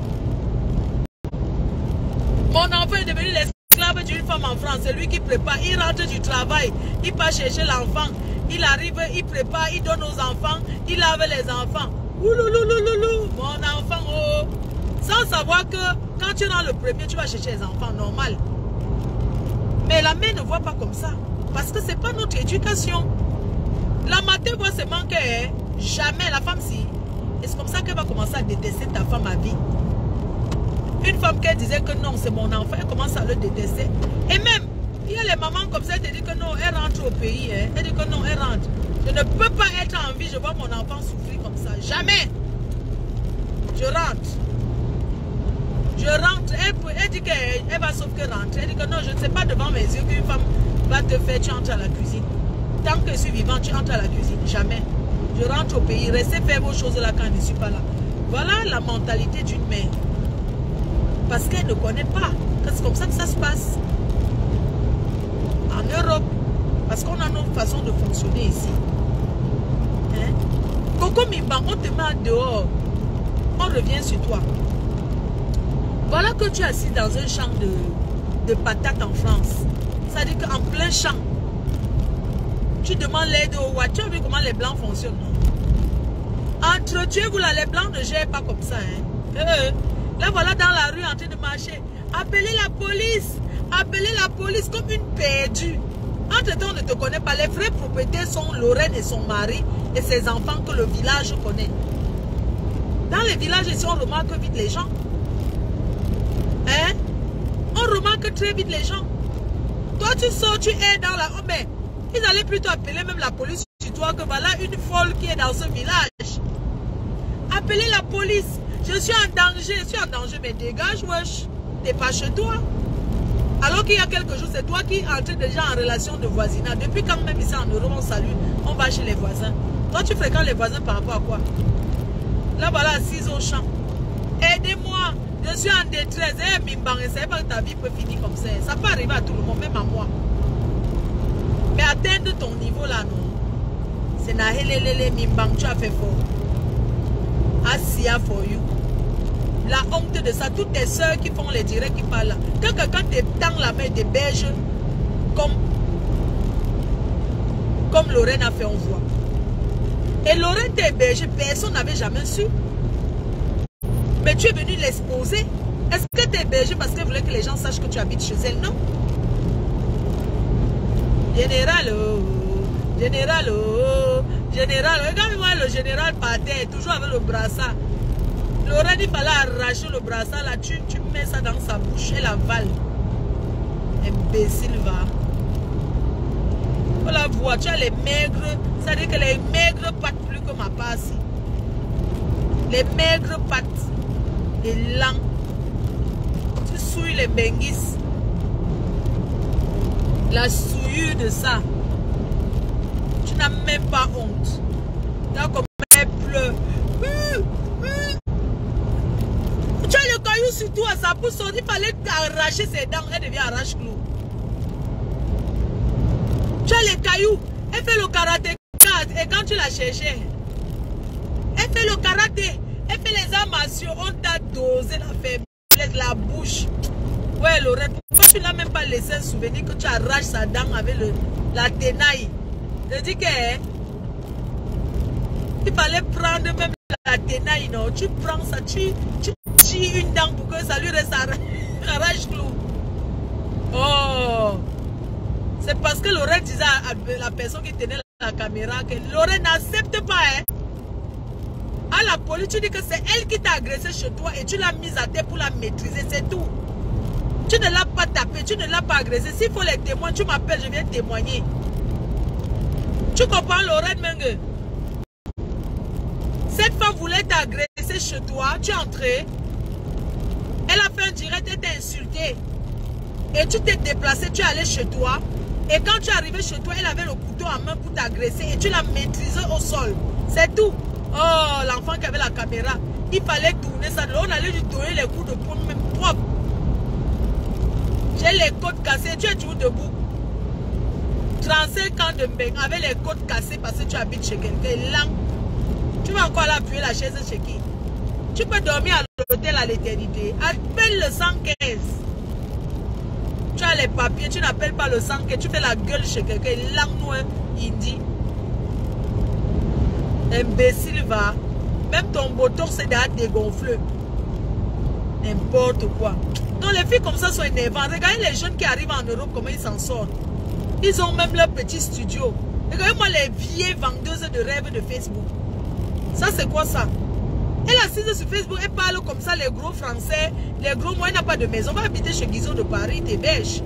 Mon enfant est devenu l'esclave d'une femme en France. C'est lui qui prépare. Il rentre du travail. Il part chercher l'enfant. Il arrive, il prépare, il donne aux enfants. Il lave les enfants. Ouloulouloulou, mon enfant, oh. Sans savoir que quand tu rends le premier, tu vas chercher les enfants, normal. Mais la mère ne voit pas comme ça. Parce que ce n'est pas notre éducation. La matin voit seulement que jamais la femme si. Et c'est comme ça qu'elle va commencer à détester ta femme à vie. Une femme qui disait que non, c'est mon enfant, elle commence à le détester. Et même, il y a les mamans comme ça, elle te dit que non, elle rentre au pays. Hein. Elle dit que non, elle rentre. Je ne peux pas être en vie, je vois mon enfant souffrir comme ça. Jamais. Je rentre. Je rentre. Elle dit qu'elle va sauf que rentrer. Elle dit que non, je ne sais pas devant mes yeux qu'une femme va te faire, tu entres à la cuisine. Tant que je suis vivant, tu entres à la cuisine. Jamais. Je rentre au pays. Restez faire vos choses là quand je ne suis pas là. Voilà la mentalité d'une mère. Parce qu'elle ne connaît pas. C'est comme ça que ça se passe. En Europe. Parce qu'on a notre façon de fonctionner ici. comme on te met dehors, on revient sur toi. Voilà que tu es assis dans un champ de patates en France. C'est-à-dire qu'en plein champ, tu demandes l'aide aux voitures. Tu as vu comment les blancs fonctionnent, non? Entretuez-vous là, les blancs ne gèrent pas comme ça. Hein. Là, voilà dans la rue en train de marcher. Appelez la police comme une perdue. Entre-temps, on ne te connaît pas. Les vrais propriétaires sont Lorraine et son mari et ses enfants que le village connaît. Dans les villages ici, on remarque vite les gens. Hein? On remarque très vite les gens. Toi, tu sors, tu es dans la... Oh, mais ils allaient plutôt appeler même la police sur toi que voilà une folle qui est dans ce village. Appelez la police. Je suis en danger, mais dégage, wesh. T'es pas chez toi. Alors qu'il y a quelques jours, c'est toi qui entres déjà en relation de voisinage. Depuis quand même ici en Europe, on salue, on va chez les voisins. Toi, tu fréquentes les voisins par rapport à quoi? Là, voilà, assise au champ. Aidez-moi, je suis en détresse. Eh, Mimbang, ne savez pas que ta vie peut finir comme ça. Ça peut arriver à tout le monde, même à moi. Mais atteindre ton niveau là, non. C'est Nahelelele Mimbang, tu as fait fort. Asia for you. La honte de ça, toutes tes soeurs qui font les directs qui parlent là. Quand quelqu'un te tend la main, des berges, comme Lorraine a fait, on voit. Et Lorraine t'es berger, personne n'avait jamais su. Mais tu es venu l'exposer. Est-ce que tu es berger parce qu'elle voulait que les gens sachent que tu habites chez elle? Non. Général, général, regarde-moi le général Pater, toujours avec le brassard. Lorraine, il fallait arracher le brassard là, tu mets ça dans sa bouche, elle avale. Imbécile, va. Pour la voiture, les maigres, ça veut dire que les maigres pattes plus que ma passe. Les maigres pattes, les lents. Tu souilles les benguis. La souillure de ça. Tu n'as même pas honte. Là, comme elle pleure. Tu as le caillou sur toi, ça pousse, il fallait arracher ses dents, elle devient arrache-clou. Tu as les cailloux, elle fait le karaté et quand tu la cherchais, elle fait le karaté, elle fait les arts martiaux, on t'a dosé la faiblesse, la bouche. Ouais, Lorraine, pourquoi tu n'as même pas laissé un souvenir que tu arraches sa dent avec la tenaille? Je dis que il fallait prendre même la tenaille, non? Tu prends ça, tu chis une dent pour que ça lui reste arrache-clou. Oh! C'est parce que Lorraine disait à la personne qui tenait la caméra que Lorraine n'accepte pas, hein? À la police, tu dis que c'est elle qui t'a agressé chez toi et tu l'as mise à terre pour la maîtriser, c'est tout. Tu ne l'as pas tapé, tu ne l'as pas agressé. S'il faut les témoins, tu m'appelles, je viens témoigner. Tu comprends, Lorraine Mengue? Cette femme voulait t'agresser chez toi, tu es entré. Elle a fait un direct, elle t'a insulté. Et tu t'es déplacé, tu es allé chez toi. Et quand tu es arrivé chez toi, elle avait le couteau en main pour t'agresser. Et tu l'as maîtrisé au sol. C'est tout. Oh, l'enfant qui avait la caméra. Il fallait tourner ça. On allait lui donner les coups de poing même propres. J'ai les côtes cassées. Tu es toujours debout. 35 ans de mec avec les côtes cassées parce que tu habites chez quelqu'un. Là, tu vas encore aller appuyer la chaise chez qui? Tu peux dormir à l'hôtel à l'éternité. Appelle le 115. Tu as les papiers, tu n'appelles pas le 115. Tu fais la gueule chez quelqu'un. Langue noire, il dit. Imbécile, va. Même ton moteur, c'est déjà dégonflé. N'importe quoi. Donc les filles comme ça sont énervantes. Regardez les jeunes qui arrivent en Europe, comment ils s'en sortent. Ils ont même leur petit studio. Regardez-moi les vieilles vendeuses de rêves de Facebook. Ça, c'est quoi ça? Elle assise sur Facebook, elle parle comme ça, les gros français, les gros, moi, elle n'a pas de maison. On va habiter chez Guizot de Paris, t'es belge.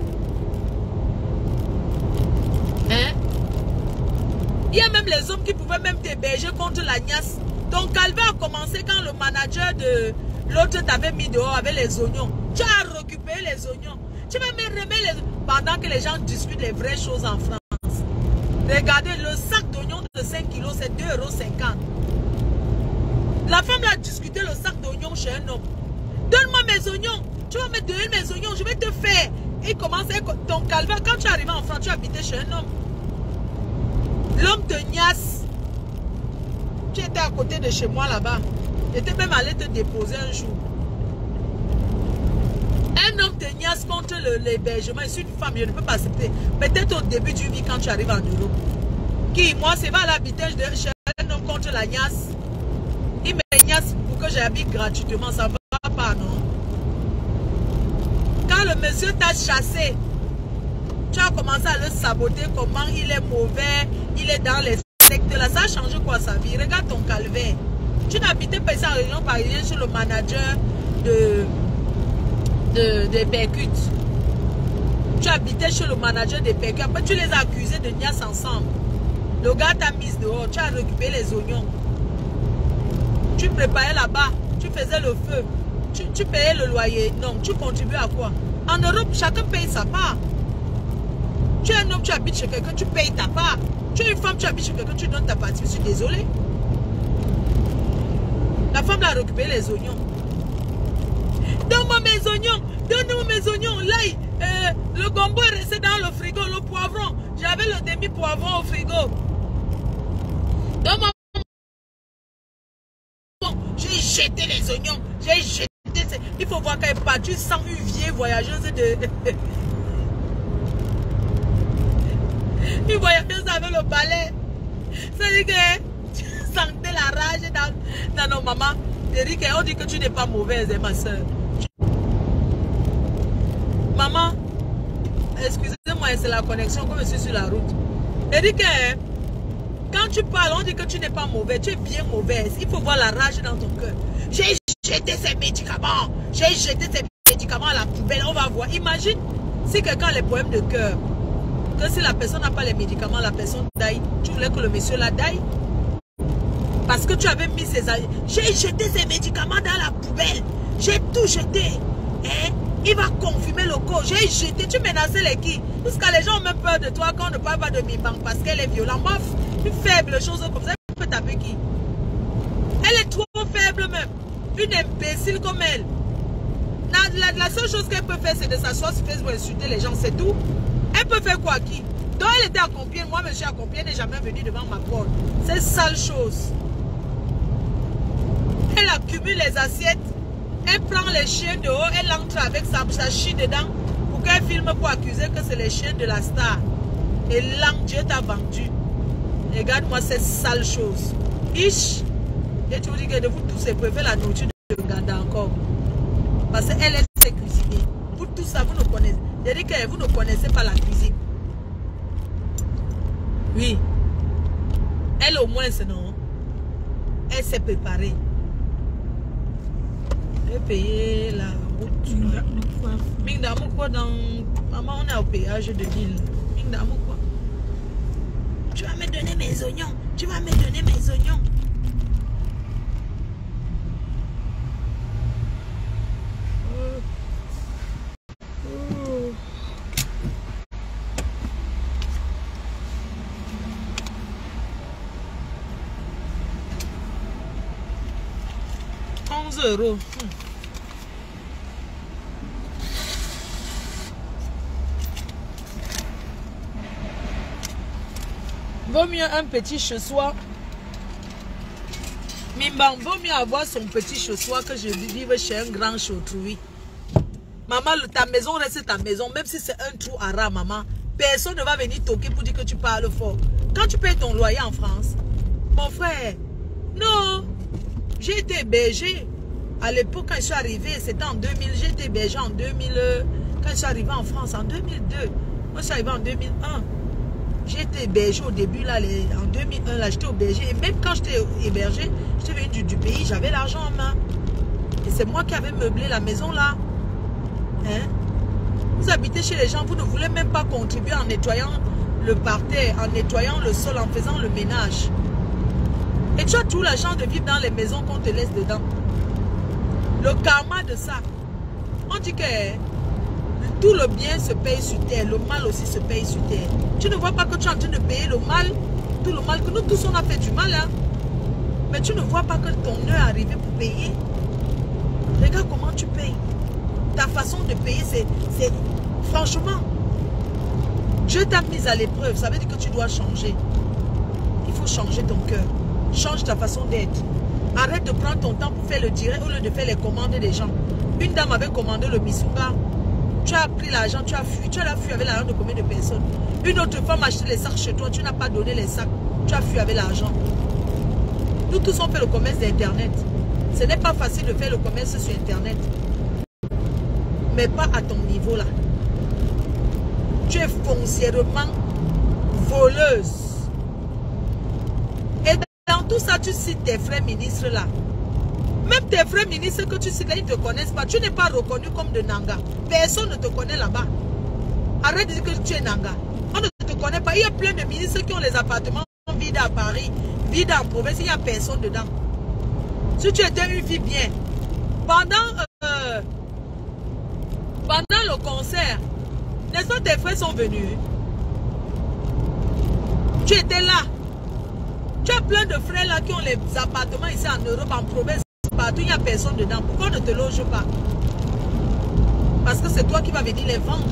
Hein? Il y a même les hommes qui pouvaient même t'héberger contre la niasse. Ton calvaire a commencé quand le manager de l'autre t'avait mis dehors avec les oignons. Tu as récupéré les oignons. Tu vas me remettre les oignons pendant que les gens discutent les vraies choses en France. Regardez, le sac d'oignons de 5 kilos, c'est 2,50 €. La femme a discuté le sac d'oignons chez un homme. Donne-moi mes oignons. Tu vas me donner mes oignons, je vais te faire. Et commence ton calvaire. Quand tu es arrivé en France, tu habitais chez un homme. L'homme te niasse. Tu étais à côté de chez moi là-bas. J'étais même allé te déposer un jour. Un homme te niasse contre l'hébergement. Je suis une femme, je ne peux pas accepter. Peut-être au début du vie quand tu arrives en Europe. Qui, moi, c'est pas l'habitage chez un homme contre la niasse. Il me niasse pour que j'habite gratuitement. Ça ne va pas, non? Quand le monsieur t'a chassé, tu as commencé à le saboter. Comment il est mauvais, il est dans les sectes là. Ça a changé quoi sa vie? Regarde ton calvaire. Tu n'habitais pas ici en région parisienne chez le manager des percutes. Tu habitais chez le manager des percutes. Après, tu les as accusés de niasse ensemble. Le gars t'a mise dehors. Tu as récupéré les oignons. Tu préparais là-bas. Tu faisais le feu. Tu payais le loyer. Non, tu contribues à quoi? En Europe, chacun paye sa part. Tu es un homme, tu habites chez quelqu'un, tu payes ta part. Tu es une femme, tu habites chez quelqu'un, tu donnes ta partie. Je suis désolée. La femme l'a récupéré les oignons. Donne-moi mes oignons. Donne-moi mes oignons. Là, le gombo est resté dans le frigo. Le poivron. J'avais le demi-poivron au frigo. Donne-moi. J'ai jeté les oignons. J'ai jeté. Il faut voir qu'elle est partie sans une vieille voyageuse de... une voyageuse avec le balai. Ça dit que tu sentais la rage dans nos mamans. On dit que tu n'es pas mauvaise, ma soeur. Maman, excusez-moi, c'est la connexion comme je suis sur la route. Elle dit que quand tu parles, on dit que tu n'es pas mauvaise, tu es bien mauvaise. Il faut voir la rage dans ton cœur. J'ai jeté ces médicaments. J'ai jeté ces médicaments à la poubelle. On va voir. Imagine si quelqu'un a les problèmes de cœur. Que si la personne n'a pas les médicaments, la personne daille. Tu voulais que le monsieur la daille? Parce que tu avais mis ses... J'ai jeté ces médicaments dans la poubelle. J'ai tout jeté. Hein? Il va confirmer le corps. J'ai jeté. Tu menaçais les qui? Jusqu'à les gens ont même peur de toi quand on ne parle pas de Mimban parce qu'elle est violente. Moi, une faible chose comme ça, elle peut taper qui? Elle est trop faible même. Une imbécile comme elle. La seule chose qu'elle peut faire, c'est de s'asseoir sur Facebook et insulter les gens, c'est tout. Elle peut faire quoi qui? Donc elle était à Compiègne, moi je suis à Compiègne, elle n'est jamais venue devant ma porte. C'est sale chose. Elle accumule les assiettes, elle prend les chiens dehors, elle entre avec sa chie dedans pour qu'elle filme pour accuser que c'est les chiens de la star. Et là, Dieu t'a vendu. Regarde-moi cette sale chose. Ich. Et tu vous dis que de vous tous, c'est préféré la nourriture de Uganda encore. Parce qu'elle est cuisinée. Vous tout ça, vous ne connaissez. Je dis que vous ne connaissez pas la cuisine. Oui. Elle au moins, non. Elle s'est préparée. Elle a payé la route. Mingdamou quoi dans... Maman, on est au péage de l'île. Mingdamou quoi. Tu vas me donner mes oignons. Tu vas me donner mes oignons. €. Vaut mieux un petit chez-soi. Mimban, vaut mieux avoir son petit chez-soi que je vive chez un grand chez autrui. Maman, ta maison reste ta maison, même si c'est un trou à rat, maman. Personne ne va venir toquer pour dire que tu parles fort. Quand tu payes ton loyer en France, mon frère, non, j'ai été hébergé. À l'époque, quand je suis arrivé, c'était en 2000. J'ai été hébergé en 2000. Quand je suis arrivé en France, en 2002. Moi, je suis arrivé en 2001. J'ai été hébergé au début, là, en 2001, là, j'étais hébergé. Et même quand j'étais hébergé, j'étais venu du pays, j'avais l'argent en main. Et c'est moi qui avais meublé la maison, là. Hein? Vous habitez chez les gens, vous ne voulez même pas contribuer en nettoyant le parterre, en nettoyant le sol, en faisant le ménage. Et tu as tout la chance de vivre dans les maisons qu'on te laisse dedans. Le karma de ça. On dit que tout le bien se paye sur terre, le mal aussi se paye sur terre. Tu ne vois pas que tu es en train de payer le mal, tout le mal, que nous tous on a fait du mal, hein? Mais tu ne vois pas que ton heure est arrivée pour payer. Regarde comment tu payes. Ta façon de payer, c'est franchement, Dieu t'a mis à l'épreuve, ça veut dire que tu dois changer. Il faut changer ton cœur. Change ta façon d'être. Arrête de prendre ton temps pour faire le direct au lieu de faire les commandes des gens. Une dame avait commandé le misunga. Tu as pris l'argent, tu as fui. Tu as fui avec l'argent de combien de personnes? Une autre femme a acheté les sacs chez toi. Tu n'as pas donné les sacs. Tu as fui avec l'argent. Nous tous on fait le commerce d'Internet. Ce n'est pas facile de faire le commerce sur Internet. Mais pas à ton niveau là. Tu es foncièrement voleuse. Et dans tout ça, tu cites tes frères ministres là. Même tes frères ministres que tu cites là, ils ne te connaissent pas. Tu n'es pas reconnu comme de Nanga. Personne ne te connaît là-bas. Arrête de dire que tu es Nanga. On ne te connaît pas. Il y a plein de ministres qui ont les appartements vides à Paris, vides en province. Il n'y a personne dedans. Si tu étais une fille bien, pendant le concert, n'est-ce pas tes frères sont venus? Tu étais là. Tu as plein de frères là qui ont les appartements ici en Europe, en province, partout, il n'y a personne dedans. Pourquoi on ne te loge pas? Parce que c'est toi qui vas venir les vendre.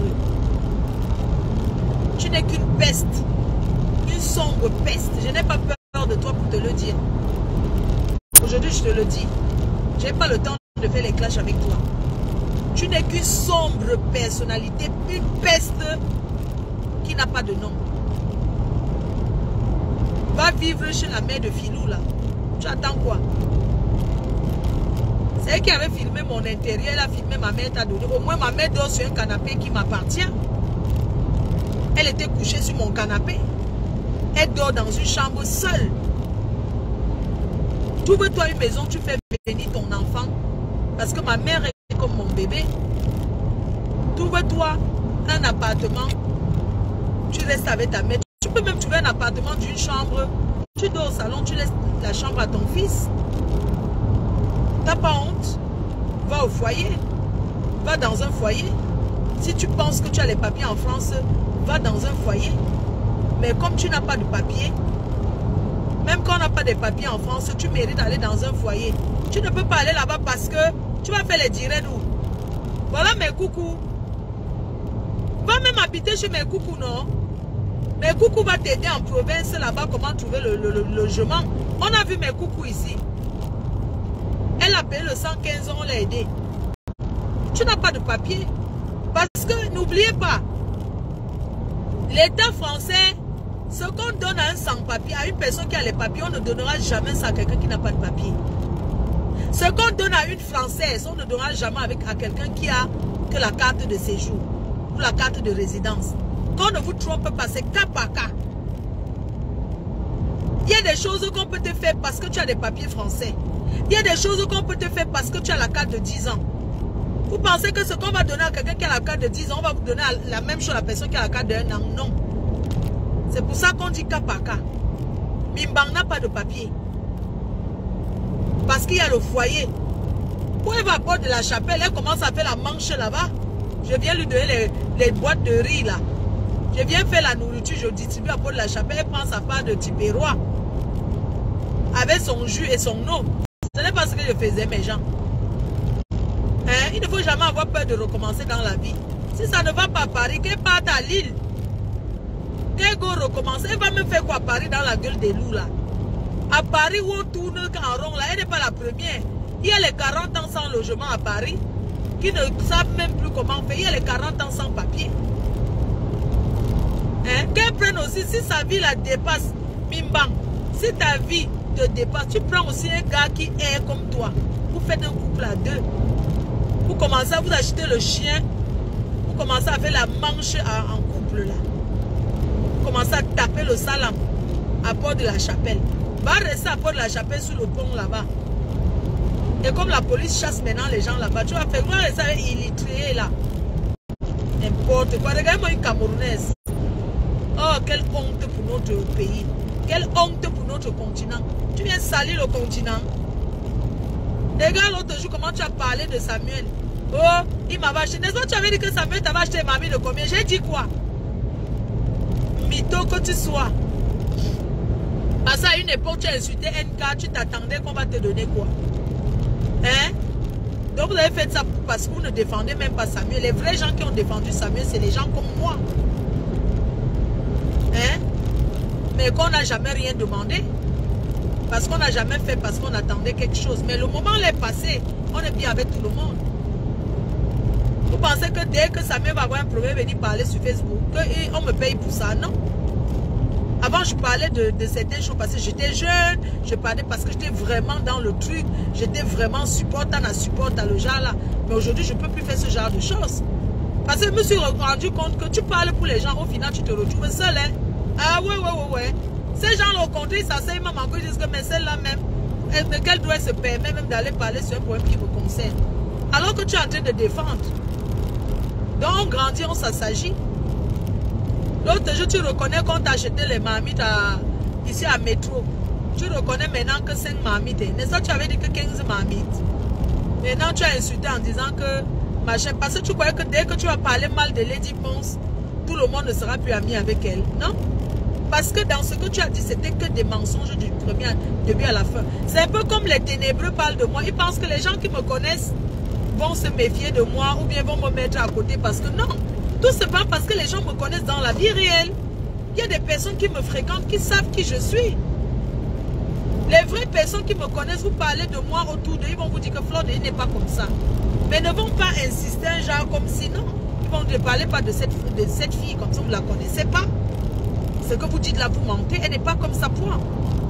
Tu n'es qu'une peste. Une sombre peste. Je n'ai pas peur de toi pour te le dire. Aujourd'hui, je te le dis. Je n'ai pas le temps de faire les clashs avec toi. Tu n'es qu'une sombre personnalité, une peste qui n'a pas de nom. Va vivre chez la mère de Filou là. Tu attends quoi? C'est elle qui avait filmé mon intérieur, elle a filmé ma mère, t'a donné. Au moins ma mère dort sur un canapé qui m'appartient. Elle était couchée sur mon canapé. Elle dort dans une chambre seule. Trouve-toi une maison, tu fais venir ton enfant. Parce que ma mère est comme mon bébé. Trouve-toi un appartement. Tu restes avec ta mère. Tu peux même trouver un appartement d'une chambre. Tu dors au salon, tu laisses la chambre à ton fils. T'as pas honte? Va au foyer. Va dans un foyer. Si tu penses que tu as les papiers en France, va dans un foyer. Mais comme tu n'as pas de papiers, même quand on n'a pas de papiers en France, tu mérites d'aller dans un foyer. Tu ne peux pas aller là-bas parce que tu vas faire les directs où? Voilà mes coucous. Va même habiter chez mes coucous, non? Mes coucous va t'aider en province là-bas comment trouver le logement. On a vu mes coucous ici. Elle a payé le 115 ans, on l'a aidé. Tu n'as pas de papier. Parce que n'oubliez pas, l'État français, ce qu'on donne à un sans-papier, à une personne qui a les papiers, on ne donnera jamais ça à quelqu'un qui n'a pas de papier. Ce qu'on donne à une Française, on ne donnera jamais à quelqu'un qui a que la carte de séjour ou la carte de résidence. Qu'on ne vous trompe pas, c'est cas par cas. Il y a des choses qu'on peut te faire parce que tu as des papiers français. Il y a des choses qu'on peut te faire parce que tu as la carte de 10 ans. Vous pensez que ce qu'on va donner à quelqu'un qui a la carte de 10 ans, on va vous donner la même chose à la personne qui a la carte de 1 an? Non. C'est pour ça qu'on dit cas par cas. Mimbang n'a pas de papier. Parce qu'il y a le foyer. Quand elle va à Porte de la Chapelle, elle commence à faire la manche là-bas. Je viens lui donner les boîtes de riz là. Je viens faire la nourriture, je distribue à Porte de la Chapelle, elle prend sa part de Tipérois. Avec son jus et son eau. Ce n'est pas ce que je faisais mes gens. Hein? Il ne faut jamais avoir peur de recommencer dans la vie. Si ça ne va pas à Paris, qu'elle parte à Lille. Qu'elle go recommencer, elle va me faire quoi à Paris dans la gueule des loups là. À Paris où on tourne en rond là, elle n'est pas la première. Il y a les 40 ans sans logement à Paris qui ne savent même plus comment faire. Il y a les 40 ans sans papier. Hein? Qu'elle prenne aussi, si sa vie la dépasse, Mimbang, si ta vie te dépasse, tu prends aussi un gars qui est comme toi. Vous faites un couple à deux. Vous commencez à vous acheter le chien. Vous commencez à faire la manche en couple là. Vous commencez à taper le salam à Porte de la Chapelle. Va rester à Porte de la Chapelle sur le pont là-bas. Et comme la police chasse maintenant les gens là-bas, tu vas faire quoi ça illettré là. N'importe quoi. Regarde-moi une Camerounaise. Oh, quelle honte pour notre pays. Quelle honte pour notre continent. Tu viens salir le continent. Regarde l'autre jour comment tu as parlé de Samuel. Oh, il m'avait acheté. N'est-ce pas tu avais dit que Samuel t'avait acheté mamie de combien? J'ai dit quoi? Mytho que tu sois. Parce qu'à une époque, tu as insulté NK, tu t'attendais qu'on va te donner quoi? Hein? Donc vous avez fait ça parce que vous ne défendez même pas Samuel. Les vrais gens qui ont défendu Samuel, c'est les gens comme moi. Hein? Mais qu'on n'a jamais rien demandé. Parce qu'on n'a jamais fait, parce qu'on attendait quelque chose. Mais le moment est passé, on est bien avec tout le monde. Vous pensez que dès que Samuel va avoir un problème, venir parler sur Facebook, on me paye pour ça? Non. Avant, je parlais de certaines choses parce que j'étais jeune, je parlais parce que j'étais vraiment dans le truc, j'étais vraiment support à le genre là. Mais aujourd'hui, je ne peux plus faire ce genre de choses. Parce que je me suis rendu compte que tu parles pour les gens, au final, tu te retrouves seul. Hein? Ah ouais. Ces gens-là, au contraire, ça c'est maman qui disent que mais celle-là même, qu'elle doit se permettre même d'aller parler sur un problème qui me concerne. Alors que tu es en train de défendre. Donc on grandit, on s'assagit. L'autre jour, tu reconnais qu'on t'a acheté les marmites ici à métro. Tu reconnais maintenant que 5 marmites. N'est-ce pas, tu avais dit que 15 marmites. Maintenant, tu as insulté en disant que machin. Parce que tu croyais que dès que tu vas parler mal de Lady Ponce, tout le monde ne sera plus ami avec elle. Non? Parce que dans ce que tu as dit, c'était que des mensonges du début à la fin. C'est un peu comme les ténébreux parlent de moi. Ils pensent que les gens qui me connaissent vont se méfier de moi ou bien vont me mettre à côté parce que non. Tout simplement parce que les gens me connaissent dans la vie réelle. Il y a des personnes qui me fréquentent, qui savent qui je suis. Les vraies personnes qui me connaissent, vous parlez de moi autour d'eux, ils vont vous dire que Flore de Lys n'est pas comme ça. Mais ne vont pas insister un genre comme si non. Ils vont ne parler pas de cette fille comme ça, vous ne la connaissez pas. Ce que vous dites là, vous mentez, elle n'est pas comme ça, point.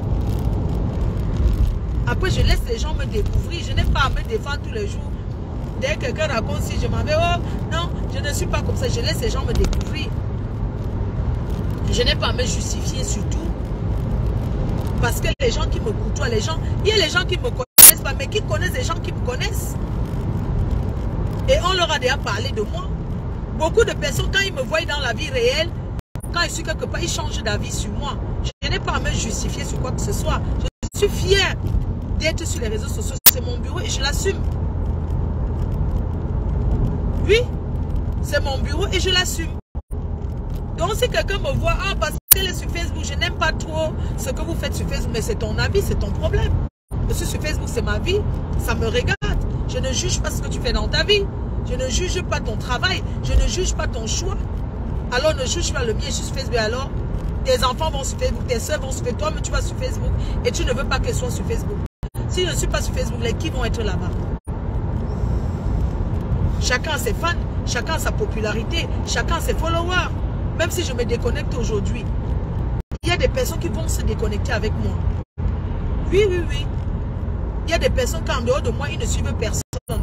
Après, je laisse les gens me découvrir. Je n'ai pas à me défendre tous les jours. Dès que quelqu'un raconte si je m'en vais, oh non, je ne suis pas comme ça. Je laisse les gens me découvrir. Je n'ai pas à me justifier surtout. Parce que les gens qui me côtoient, il y a les gens qui ne me connaissent pas, mais qui connaissent les gens qui me connaissent. Et on leur a déjà parlé de moi. Beaucoup de personnes, quand ils me voient dans la vie réelle, quand je suis quelque part, ils changent d'avis sur moi. Je n'ai pas à me justifier sur quoi que ce soit. Je suis fière d'être sur les réseaux sociaux. C'est mon bureau et je l'assume. Oui, c'est mon bureau et je l'assume. Donc si quelqu'un me voit, ah, parce qu'elle est sur Facebook, je n'aime pas trop ce que vous faites sur Facebook, mais c'est ton avis, c'est ton problème. Je suis sur Facebook, c'est ma vie, ça me regarde. Je ne juge pas ce que tu fais dans ta vie. Je ne juge pas ton travail. Je ne juge pas ton choix. Alors ne juge pas le mien, je suis sur Facebook. Alors, tes enfants vont sur Facebook, tes soeurs vont sur Facebook, toi, mais tu vas sur Facebook et tu ne veux pas qu'elles soient sur Facebook. Si je ne suis pas sur Facebook, les qui vont être là-bas? Chacun a ses fans, chacun a sa popularité, chacun a ses followers. Même si je me déconnecte aujourd'hui, il y a des personnes qui vont se déconnecter avec moi. Oui. Il y a des personnes qui en dehors de moi, ils ne suivent personne.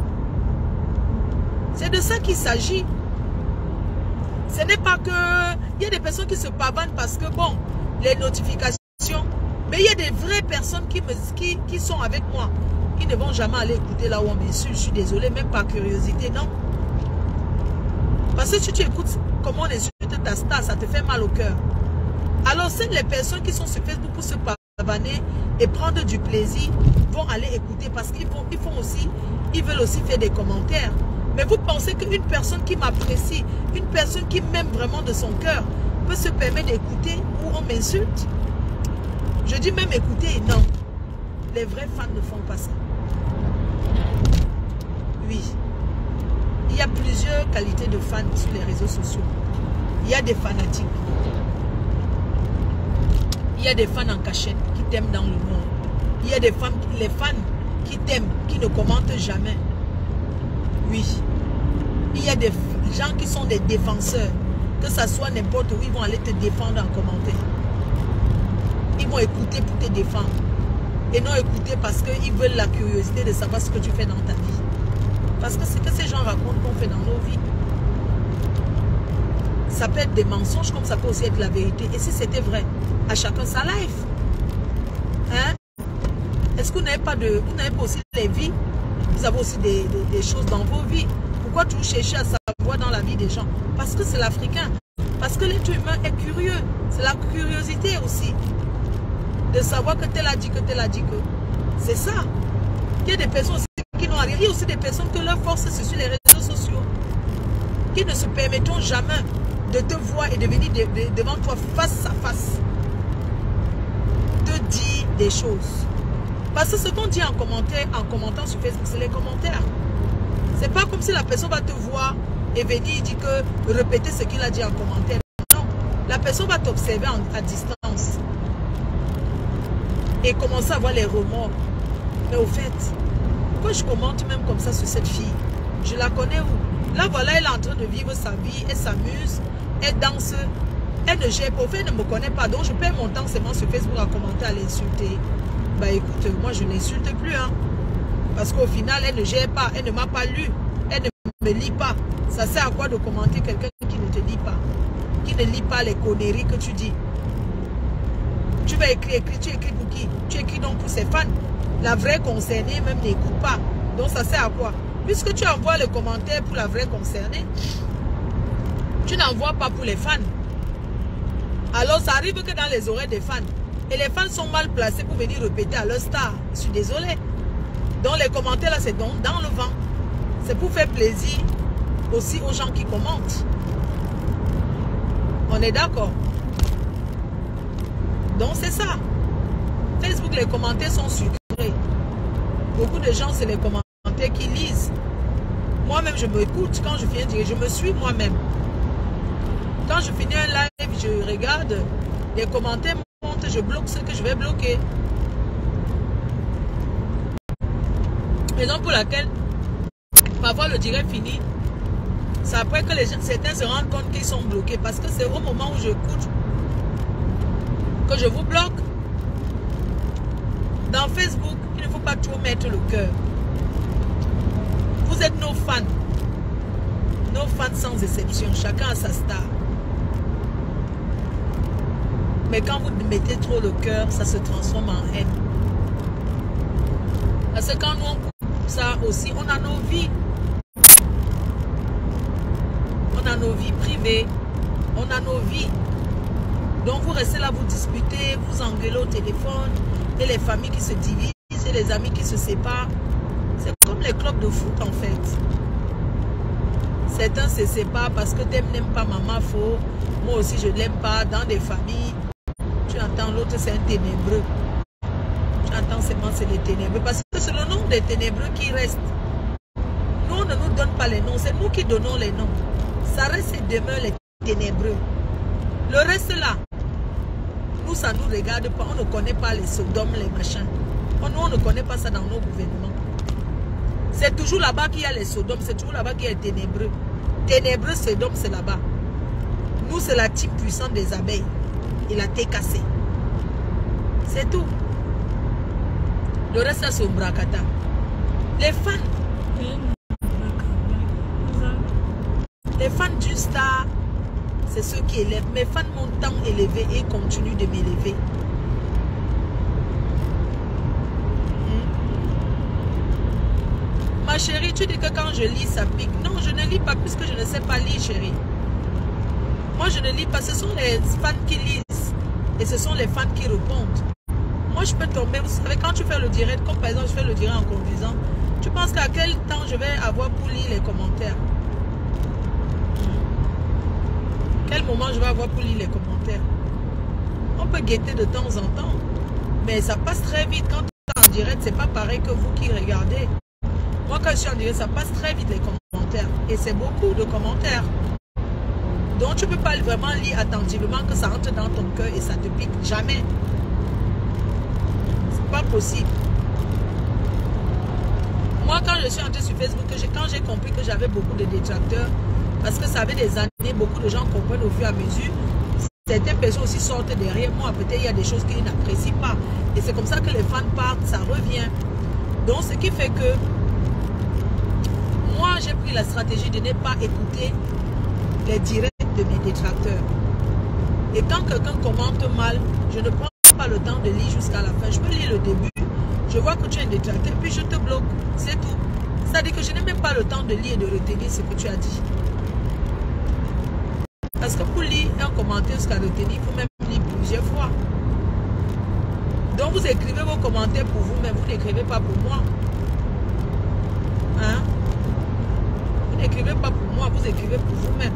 C'est de ça qu'il s'agit. Ce n'est pas que... Il y a des personnes qui se pavanent parce que, bon, les notifications... Mais il y a des vraies personnes qui sont avec moi. Ils ne vont jamais aller écouter là où on m'insulte. Je suis désolée, même par curiosité, non. Parce que si tu écoutes comment on insulte ta star, ça te fait mal au cœur. Alors, c'est les personnes qui sont sur Facebook pour se pavaner et prendre du plaisir vont aller écouter parce qu'ils veulent aussi faire des commentaires. Mais vous pensez qu'une personne qui m'apprécie, une personne qui m'aime vraiment de son cœur, peut se permettre d'écouter où on m'insulte? Je dis même écouter, non. Les vrais fans ne font pas ça. Oui. Il y a plusieurs qualités de fans sur les réseaux sociaux. Il y a des fanatiques. Il y a des fans en cachette qui t'aiment dans le monde. Il y a des fans, les fans qui t'aiment, qui ne commentent jamais. Oui. Il y a des gens qui sont des défenseurs. Que ça soit n'importe où, ils vont aller te défendre en commentaire. Ils vont écouter pour te défendre. Et non écouter parce qu'ils veulent la curiosité de savoir ce que tu fais dans ta vie. Parce que c'est que ces gens racontent qu'on fait dans nos vies. Ça peut être des mensonges comme ça peut aussi être la vérité. Et si c'était vrai, à chacun sa life. Hein? Est-ce que vous n'avez pas aussi des vies? Vous avez aussi des choses dans vos vies. Pourquoi toujours chercher à savoir dans la vie des gens? Parce que c'est l'Africain. Parce que l'être humain est curieux. C'est la curiosité aussi. De savoir que tel a dit que tel a dit que. C'est ça. Il y a des personnes aussi qui n'ont rien. Il y a aussi des personnes que leur force c'est sur les réseaux sociaux. Qui ne se permettront jamais de te voir et de venir devant toi face à face. De dire des choses. Parce que ce qu'on dit en commentaire, en commentant sur Facebook, c'est les commentaires. C'est pas comme si la personne va te voir et venir dire que répéter ce qu'il a dit en commentaire. Non. La personne va t'observer à distance. et commencer à avoir les remords. Mais au fait, pourquoi je commente même comme ça sur cette fille? Je la connais où? Là, voilà, elle est en train de vivre sa vie, elle s'amuse, elle danse, elle ne gère pas. Au fait, elle ne me connaît pas, donc je perds mon temps seulement sur Facebook à commenter, à l'insulter. Bah écoute, moi je n'insulte plus, hein. Parce qu'au final, elle ne gère pas, elle ne m'a pas lu, elle ne me lit pas. Ça sert à quoi de commenter quelqu'un qui ne te lit pas? Qui ne lit pas les conneries que tu dis? Tu vas écrire, tu écris pour qui? Tu écris donc pour ses fans. La vraie concernée même n'écoute pas. Donc ça sert à quoi? Puisque tu envoies le commentaire pour la vraie concernée, tu n'envoies pas pour les fans. Alors ça arrive que dans les oreilles des fans. Et les fans sont mal placés pour venir répéter à leur star. Je suis désolée. Donc les commentaires là, c'est donc dans le vent. C'est pour faire plaisir aussi aux gens qui commentent. On est d'accord? Donc c'est ça. Facebook, les commentaires sont sucrés. Beaucoup de gens, c'est les commentaires qui lisent. Moi-même, je m'écoute quand je viens dire, je me suis moi-même. Quand je finis un live, je regarde, les commentaires montent, je bloque ce que je vais bloquer. Raison pour laquelle, parfois le direct finit, c'est après que les gens, certains se rendent compte qu'ils sont bloqués. Parce que c'est au moment où j'écoute que je vous bloque. Dans Facebook, il ne faut pas trop mettre le cœur. Vous êtes nos fans. Nos fans sans exception. Chacun a sa star. Mais quand vous mettez trop le cœur, ça se transforme en haine. Parce que quand nous on coupe ça aussi, on a nos vies. On a nos vies privées. On a nos vies. Donc vous restez là, vous disputez, vous engueulez au téléphone. Et les familles qui se divisent, et les amis qui se séparent. C'est comme les clubs de foot en fait. Certains se séparent parce que tu n'aimes pas maman faux. Moi aussi je ne l'aime pas. Dans des familles, tu entends l'autre c'est un ténébreux. Tu entends seulement c'est les ténébreux. Parce que c'est le nom des ténébreux qui reste. Nous on ne nous donne pas les noms. C'est nous qui donnons les noms. Ça reste et demeure les ténébreux. Le reste là, nous ça ne nous regarde pas. On ne connaît pas les sodomes, les machins. Nous on ne connaît pas ça dans nos gouvernements. C'est toujours là-bas qu'il y a les sodomes. C'est toujours là-bas qu'il y a les ténébreux. Ténébreux, sodome, c'est là-bas. Nous, c'est la team puissante des abeilles. Et la TKC. C'est tout. Le reste, ça, c'est au Bracata. Les fans. Les fans du star, c'est ceux qui élèvent. Mes fans m'ont tant élevé et continuent de m'élever. Ma chérie, tu dis que quand je lis, ça pique. Non, je ne lis pas puisque je ne sais pas lire, chérie. Moi, je ne lis pas. Ce sont les fans qui lisent. Et ce sont les fans qui répondent. Moi, je peux tomber. Vous savez, quand tu fais le direct, comme par exemple, je fais le direct en conduisant, tu penses qu'à quel temps je vais avoir pour lire les commentaires? Quel moment je vais avoir pour lire les commentaires? On peut guetter de temps en temps. Mais ça passe très vite. Quand tu es en direct, c'est pas pareil que vous qui regardez. Moi, quand je suis en direct, ça passe très vite les commentaires. Et c'est beaucoup de commentaires. Donc, tu ne peux pas vraiment lire attentivement que ça entre dans ton cœur et ça te pique. Jamais. C'est pas possible. Moi, quand je suis entrée sur Facebook, quand j'ai compris que j'avais beaucoup de détracteurs, parce que ça avait des années, beaucoup de gens comprennent au fur et à mesure. Certaines personnes aussi sortent derrière moi. Peut-être il y a des choses qu'ils n'apprécient pas. Et c'est comme ça que les fans partent, ça revient. Donc, ce qui fait que moi, j'ai pris la stratégie de ne pas écouter les directs de mes détracteurs. Et quand quelqu'un commente mal, je ne prends pas le temps de lire jusqu'à la fin. Je peux lire le début, je vois que tu es un détracteur, puis je te bloque. C'est tout. C'est-à-dire que je n'ai même pas le temps de lire et de retenir ce que tu as dit. Parce que pour lire un commentaire jusqu'à retenir, il faut même lire plusieurs fois. Donc vous écrivez vos commentaires pour vous-même, vous n'écrivez pas pour moi. Hein? Vous n'écrivez pas pour moi, vous écrivez pour vous-même.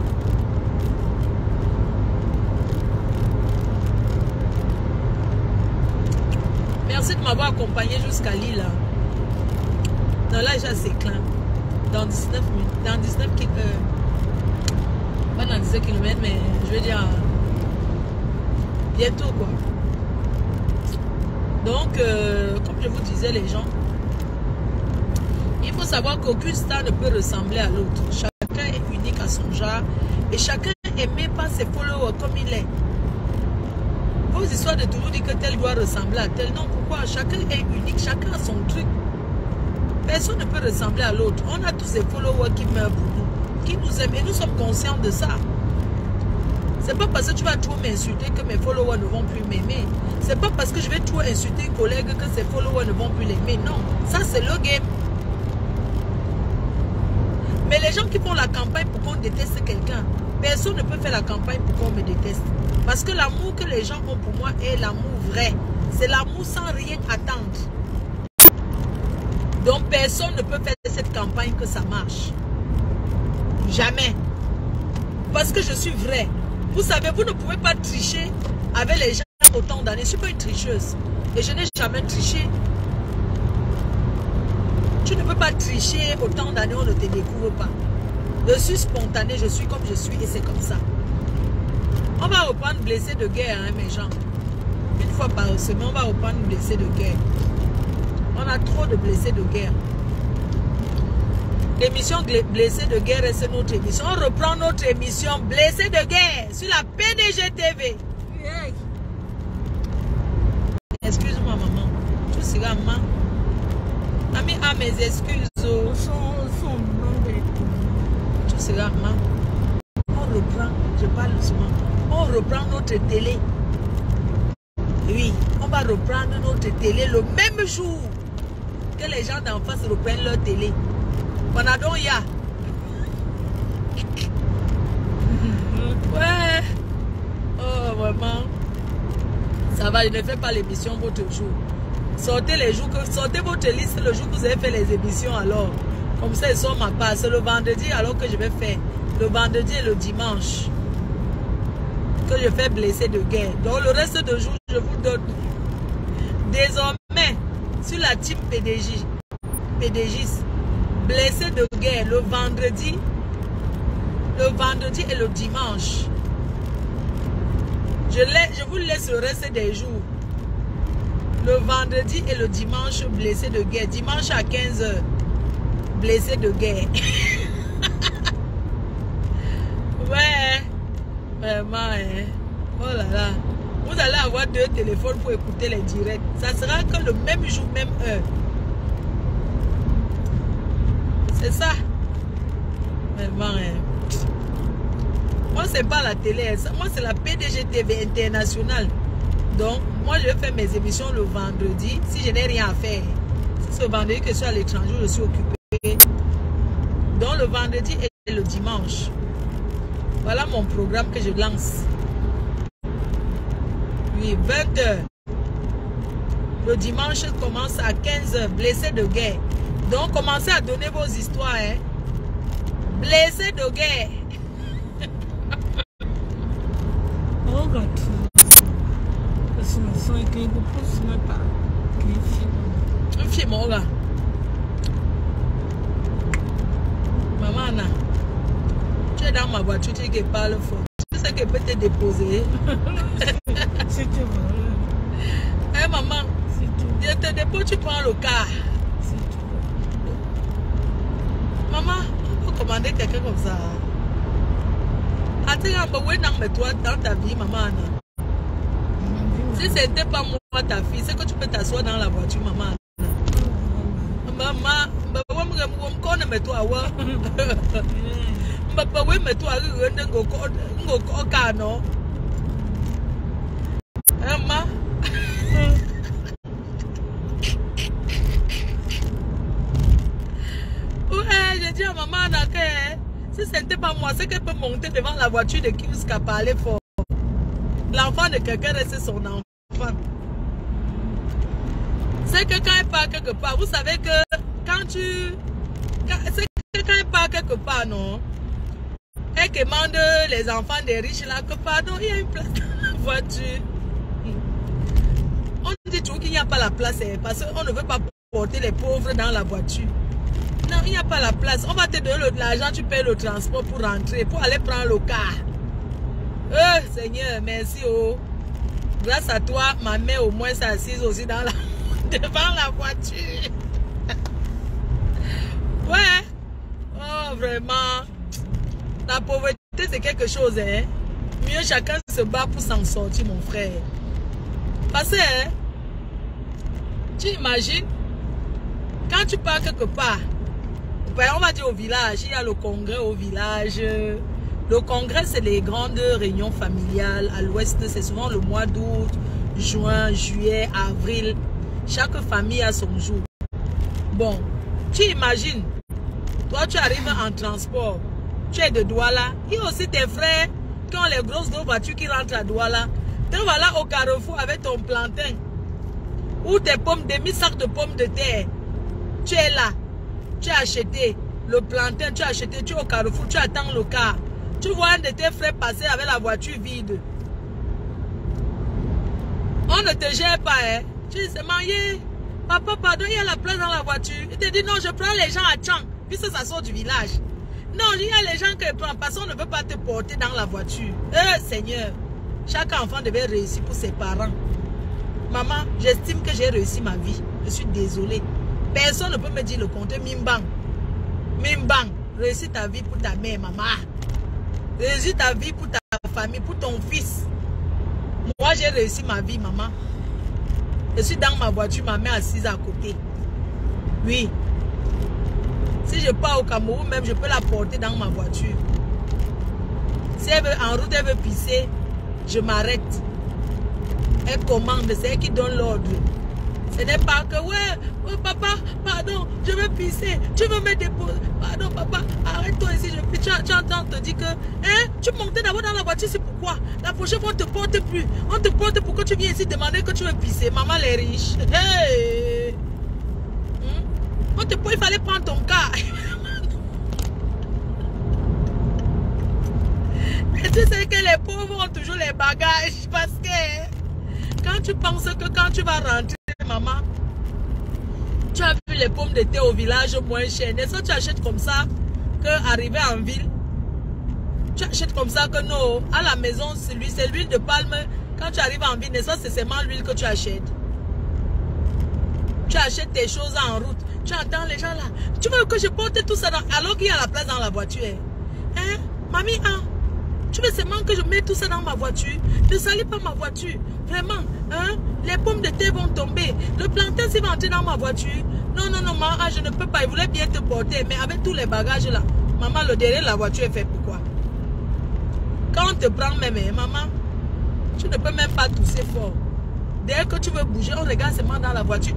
Merci de m'avoir accompagné jusqu'à Lille. Non, là, j'ai assez clin. Dans 19 minutes. Dans 19 km. Pas dans 19 km, mais je veux dire bientôt, quoi. Donc, comme je vous disais, les gens, il faut savoir qu'aucune star ne peut ressembler à l'autre. Chacun est unique à son genre et chacun est aimé par ses followers comme il est. Vos histoires de toujours dire que tel doit ressembler à tel, non, pourquoi? Chacun est unique, chacun a son truc. Personne ne peut ressembler à l'autre. On a tous des followers qui meurent pour nous, qui nous aiment et nous sommes conscients de ça. C'est pas parce que tu vas trop m'insulter que mes followers ne vont plus m'aimer. C'est pas parce que je vais trop insulter un collègue que ses followers ne vont plus l'aimer. Non, ça c'est le game. Mais les gens qui font la campagne pour qu'on déteste quelqu'un, personne ne peut faire la campagne pour qu'on me déteste. Parce que l'amour que les gens ont pour moi est l'amour vrai. C'est l'amour sans rien attendre. Donc personne ne peut faire cette campagne que ça marche. Jamais. Parce que je suis vrai. Vous savez, vous ne pouvez pas tricher avec les gens autant d'années. Je ne suis pas une tricheuse. Et je n'ai jamais triché. Tu ne peux pas tricher autant d'années, on ne te découvre pas. Je suis spontanée, je suis comme je suis et c'est comme ça. On va reprendre blessé de guerre, hein, mes gens. Une fois par semaine, on va reprendre blessé de guerre. On a trop de blessés de guerre. L'émission Blessé de guerre, c'est notre émission. On reprend notre émission Blessé de guerre sur la PDG TV. Yeah. Excuse-moi, maman. Tout sera maman. Ami a mes excuses. Tout sera maman. On reprend, je parle doucement. On reprend notre télé. Oui, on va reprendre notre télé le même jour que les gens d'en face reprennent leur télé. Bonadon ya. Ouais. Oh, vraiment. Ça va, je ne fais pas l'émission votre jour. Sortez les jours, sortez votre liste le jour que vous avez fait les émissions alors. Comme ça, ils sont ma part. C'est le vendredi alors que je vais faire. Le vendredi et le dimanche. Que je fais blessé de guerre. Donc le reste de jours, je vous donne. Désormais, sur la team PDGis, blessé de guerre le vendredi et le dimanche. Je vous laisse le reste des jours. Le vendredi et le dimanche, blessé de guerre. Dimanche à 15 h, blessé de guerre. Ouais, vraiment, hein. Oh là là. Vous allez avoir 2 téléphones pour écouter les directs. Ça sera que le même jour, même heure. C'est ça. Vraiment, hein. Moi, c'est pas la télé. Moi, c'est la PDG TV internationale. Donc, moi, je vais faire mes émissions le vendredi si je n'ai rien à faire. Si c'est le vendredi que je suis à l'étranger, je suis occupée. Donc, le vendredi et le dimanche. Voilà mon programme que je lance. Oui, 20 h. Le dimanche commence à 15 h. Blessé de guerre. Donc, commencez à donner vos histoires. Hein. Blessé de guerre. Oh, God. Un film, là. Maman, Anna, tu es dans ma voiture, tu dis qu'elle parle fort. Tu sais qu'elle peut te déposer. C'est tout. Hey, maman, je te dépose, tu prends le car. Maman, on peut commander quelqu'un comme ça. Attends, toi dans ta vie, maman, Anna. Si ce n'était pas moi, ta fille, c'est que tu peux t'asseoir dans la voiture, maman. Maman, je vais toi. Je dis à maman, si ce n'était pas moi, c'est qu'elle peut monter devant la voiture de qui jusqu'à parler fort. L'enfant de quelqu'un reste son enfant. C'est que quand elle part quelque part, vous savez que c'est que quand elle part quelque part, non? Elle commande les enfants des riches là, que pardon, il y a une place dans la voiture. On dit toujours qu'il n'y a pas la place, parce qu'on ne veut pas porter les pauvres dans la voiture. Non, il n'y a pas la place. On va te donner l'argent, tu payes le transport pour rentrer, pour aller prendre le car. Seigneur, merci. Oh. Grâce à toi, ma mère au moins s'est assise aussi dans la... devant la voiture. Ouais. Oh, vraiment. La pauvreté, c'est quelque chose, hein. Mieux chacun se bat pour s'en sortir, mon frère. Parce que, hein, tu imagines, quand tu pars quelque part, on va dire au village, il y a le congrès au village. Le congrès, c'est les grandes réunions familiales. À l'ouest, c'est souvent le mois d'août, juin, juillet, avril. Chaque famille a son jour. Bon, tu imagines, toi tu arrives en transport, tu es de Douala. Il y a aussi tes frères qui ont les grosses voitures qui rentrent à Douala. Te voilà au carrefour avec ton plantain ou tes pommes, demi-sac de pommes de terre. Tu es là, tu as acheté le plantain, tu as acheté, tu es au carrefour, tu attends le car. Tu vois un de tes frères passer avec la voiture vide. On ne te gère pas, hein. Tu dis, c'est marié. Papa, pardon, il y a la place dans la voiture. Il te dit, non, je prends les gens à Tchang, puisque ça sort du village. Non, il y a les gens qui prennent, parce qu'on ne veut pas te porter dans la voiture. Seigneur, chaque enfant devait réussir pour ses parents. Maman, j'estime que j'ai réussi ma vie. Je suis désolée. Personne ne peut me dire le contraire. Mimbang. Mimbang. Réussis ta vie pour ta mère, maman. Réussis ta vie pour ta famille, pour ton fils. Moi, j'ai réussi ma vie, maman. Je suis dans ma voiture, ma mère assise à côté. Oui. Si je pars au Cameroun, même, je peux la porter dans ma voiture. Si elle veut, en route, elle veut pisser, je m'arrête. Elle commande, c'est elle qui donne l'ordre. Ce n'est pas que, ouais, oh, papa, pardon, je veux pisser, tu veux me déposer. Pardon, papa, arrête-toi ici, je pisse. Tu entends, on te dit que, hein, tu montais d'abord dans la voiture, c'est pourquoi? La prochaine fois, on ne te porte plus. On te porte pour que tu viennes ici demander que tu veux pisser. Maman, les riches. Hey. On te porte, il fallait prendre ton cas. Et tu sais que les pauvres ont toujours les bagages parce que quand tu penses que quand tu vas rentrer, maman, tu as vu les pommes de terre au village moins chères. N'est-ce pas, tu achètes comme ça que arrivé en ville, tu achètes comme ça que non, à la maison, c'est l'huile de palme. Quand tu arrives en ville, n'est-ce pas, c'est seulement l'huile que tu achètes. Tu achètes tes choses en route. Tu entends les gens là. Tu veux que je porte tout ça alors qu'il y a la place dans la voiture. Hein? Mamie, hein? Tu veux seulement que je mette tout ça dans ma voiture? Ne salis pas ma voiture. Vraiment, hein? Les pommes de terre vont tomber. Le plantain, s'il va entrer dans ma voiture. Non, non, non, maman, je ne peux pas. Il voulait bien te porter. Mais avec tous les bagages là, maman, le derrière de la voiture est fait pourquoi? Quand on te prend même, maman, tu ne peux même pas tousser fort. Dès que tu veux bouger, on regarde seulement dans la voiture.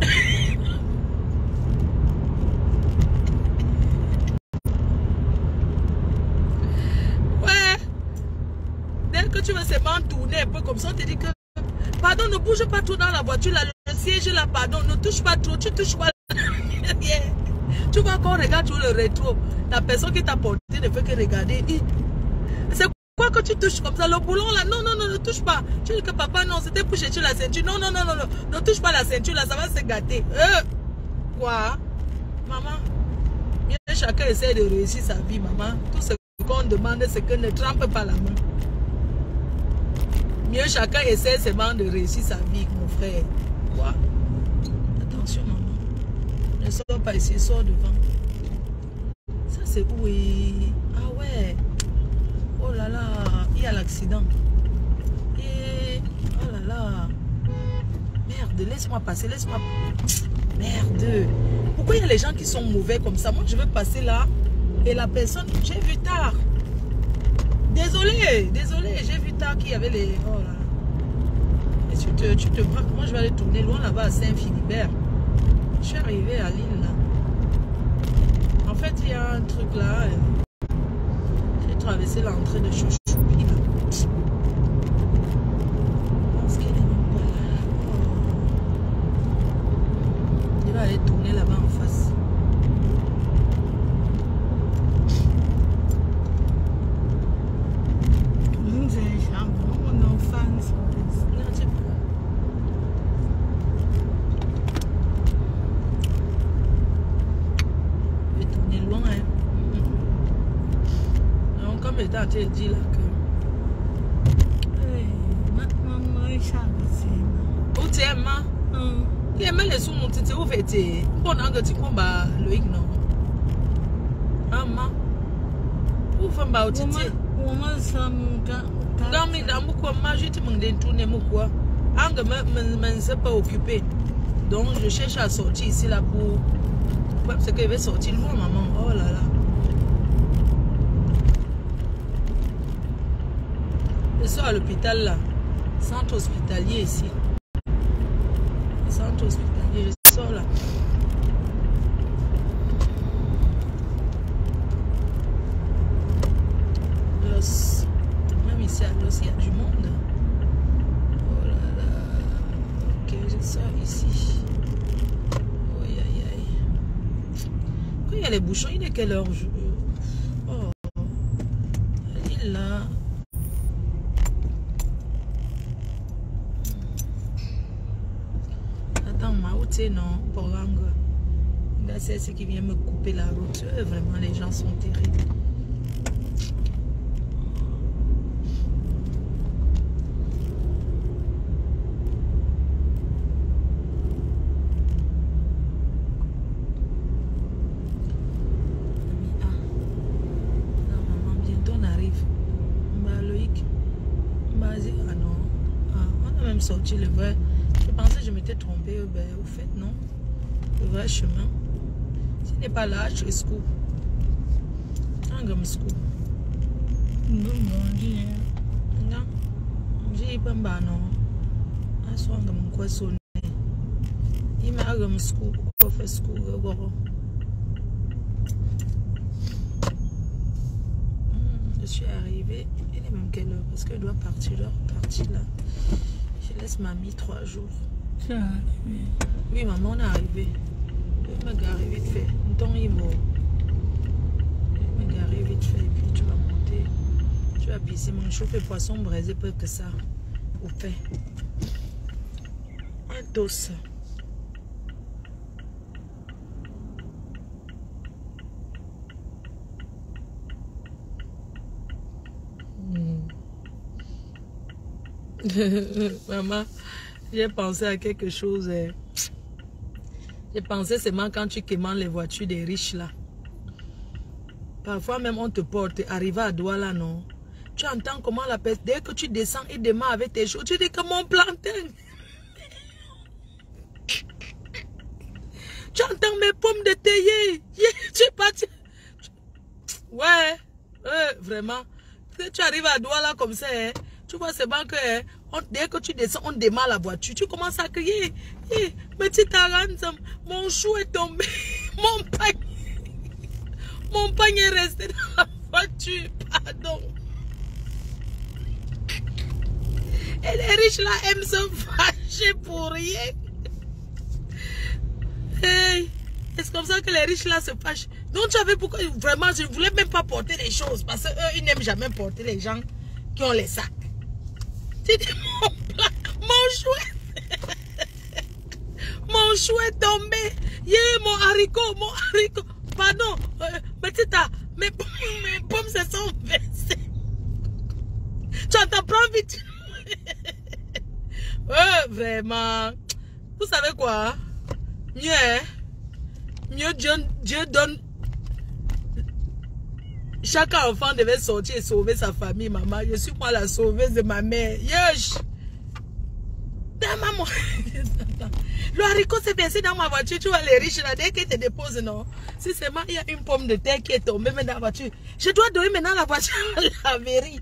Que tu veux seulement tourner un peu comme ça, on te dit que pardon, ne bouge pas trop dans la voiture, là, le siège là, pardon, ne touche pas trop, tu touches pas. Tu vois qu'on regarde sur le rétro, la personne qui t'a porté ne fait que regarder. C'est quoi que tu touches comme ça, le boulon là? Non, non, non, ne touche pas. Tu dis que papa, non, c'était pour chercher la ceinture. Non, non, non, non, non, ne touche pas la ceinture là, ça va se gâter. Quoi? Maman, bien chacun essaie de réussir sa vie, maman. Tout ce qu'on demande, c'est que ne trempe pas la main. Mieux chacun essaie seulement de réussir sa vie, mon frère. Quoi? Attention, maman. Ne sors pas ici, sors devant. Ça, c'est où? Ah ouais. Oh là là, il y a l'accident. Et oh là là. Merde, laisse-moi passer, laisse-moi. Merde. Pourquoi il y a les gens qui sont mauvais comme ça? Moi, je veux passer là. Et la personne, j'ai vu tard. Désolé, désolé, j'ai vu tard qu'il y avait les... Oh là. Et tu te prends, moi je vais aller tourner loin là-bas à Saint-Philibert. Je suis arrivée à Lille là. En fait, il y a un truc là. J'ai traversé l'entrée de Chouchoupi là. Je pense qu'elle est même pas là. Oh. Je vais aller tourner là-bas en face. Je dit là que maintenant, t'es ma. Il aime les sous mon titi ou fait bon tu combat le non. Ama. Ou femme ba titi. Woman ça mon gars. Gami dans beaucoup ma je te demande tourner mon quoi. Anga me s'est pas occupé. Donc je cherche à sortir ici là pour parce qu'il va sortir loin maman. Oh là là. Je sors à l'hôpital là. Centre hospitalier ici. Centre hospitalier, je sors là. Los. Même ici à Los, il y a du monde. Oh là là. Ok, je sors ici. Oh aïe aïe aïe. Quand il y a les bouchons, il est quelle heure? Oh. Il est là. Non, pour l'angle. C'est ce qui vient me couper la route. Vraiment, les gens sont terribles. Non, maman, bientôt on arrive. Loïc. Ah non. On a même sorti le vrai. Je pensais que je m'étais trompée, au fait, non. Le vrai chemin. Ce n'est pas là, je scoop. Un gomme scoop. Non, non. J'ai pas mal, non. Un soir, un gomme quoi sonner. Il m'a un gomme scoop. Quoi fait scoop, je suis arrivée. Il est même quelle heure? Parce qu'elle doit partir là. Je laisse mamie 3 jours. C'est arrivé. Oui, maman, on est arrivé. Je vais me garer vite fait. Je vais me garer vite fait. Et puis tu vas monter. Tu vas pisser mon chauffe et poisson braisé peu que ça. Au pain. Un dos. Maman, j'ai pensé à quelque chose. J'ai pensé seulement quand tu commandes les voitures des riches là. Parfois même on te porte, arrivé à Douala, non. Tu entends comment la personne, dès que tu descends et démarres avec tes choses, tu dis que mon plantain. Tu entends mes pommes de théier. Tu es parti. Ouais, vraiment. Tu arrives à Douala comme ça, hein. Tu vois, c'est bon que dès que tu descends, on démarre la voiture. Tu commences à crier. Petite Aranzam, mon chou est tombé. Mon panier est resté dans la voiture. Pardon. Et les riches là aiment se fâcher pour rien. Hey, c'est comme ça que les riches là se fâchent. Donc tu avais pourquoi vraiment je ne voulais même pas porter les choses parce qu'eux ils n'aiment jamais porter les gens qui ont les sacs. Tu dis mon chou est tombé. Mon haricot. Pardon, mes pommes se sont versées. Tu entends, prends vite. Vraiment. Vous savez quoi? Mieux Dieu donne. Chaque enfant devait sortir et sauver sa famille, maman. Je suis moi la sauveuse de ma mère. Yesh! Maman. Le haricot s'est versé dans ma voiture. Tu vois les riches là, dès qu'ils te déposent, non? Si seulement il y a une pomme de terre qui est tombée dans la voiture, je dois donner maintenant la voiture à la laverie.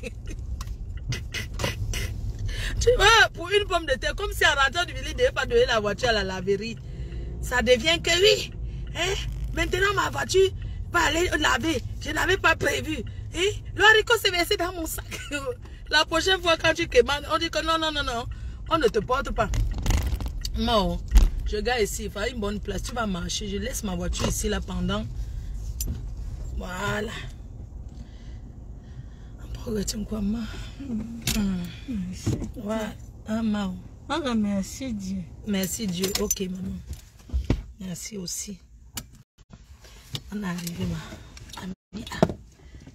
Tu vois, pour une pomme de terre, comme si en rentrant du village, il ne devait pas donner la voiture à la laverie. Ça devient que oui. Hein? Maintenant, ma voiture va aller laver. Je n'avais pas prévu. Hein? Le haricot s'est versé dans mon sac. La prochaine fois, quand tu commandes, on dit que non. On ne te porte pas. Non. Je garde ici. Il faut une bonne place. Tu vas marcher. Je laisse ma voiture ici là pendant. Voilà. Regarde quoi, ma. Ouais. Mao. Ah, merci Dieu. Merci Dieu. Ok, maman. Merci aussi. On est arrivé, ma.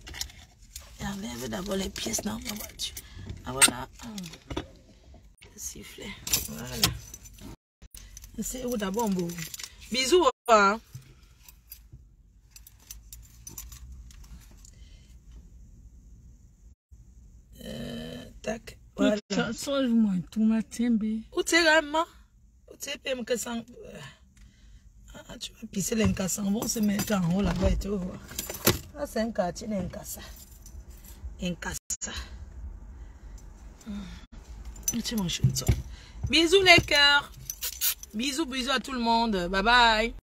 Enlève d'abord les pièces dans ma voiture. Ah voilà. sifflet. Voilà. C'est où d'abord, bon. Bisous. Hein? Tac. Voilà. Sauve-moi tout matin, bé. Où tu es, maman? Où tu es, PM que ça. Ah, tu vas pisser l'incassant. On va se mettre en haut là-bas et tu vas voir. Ah, c'est un quartier d'incassa. Incassa. Tu manges une sorte. Bisous les cœurs. Bisous, bisous à tout le monde. Bye bye.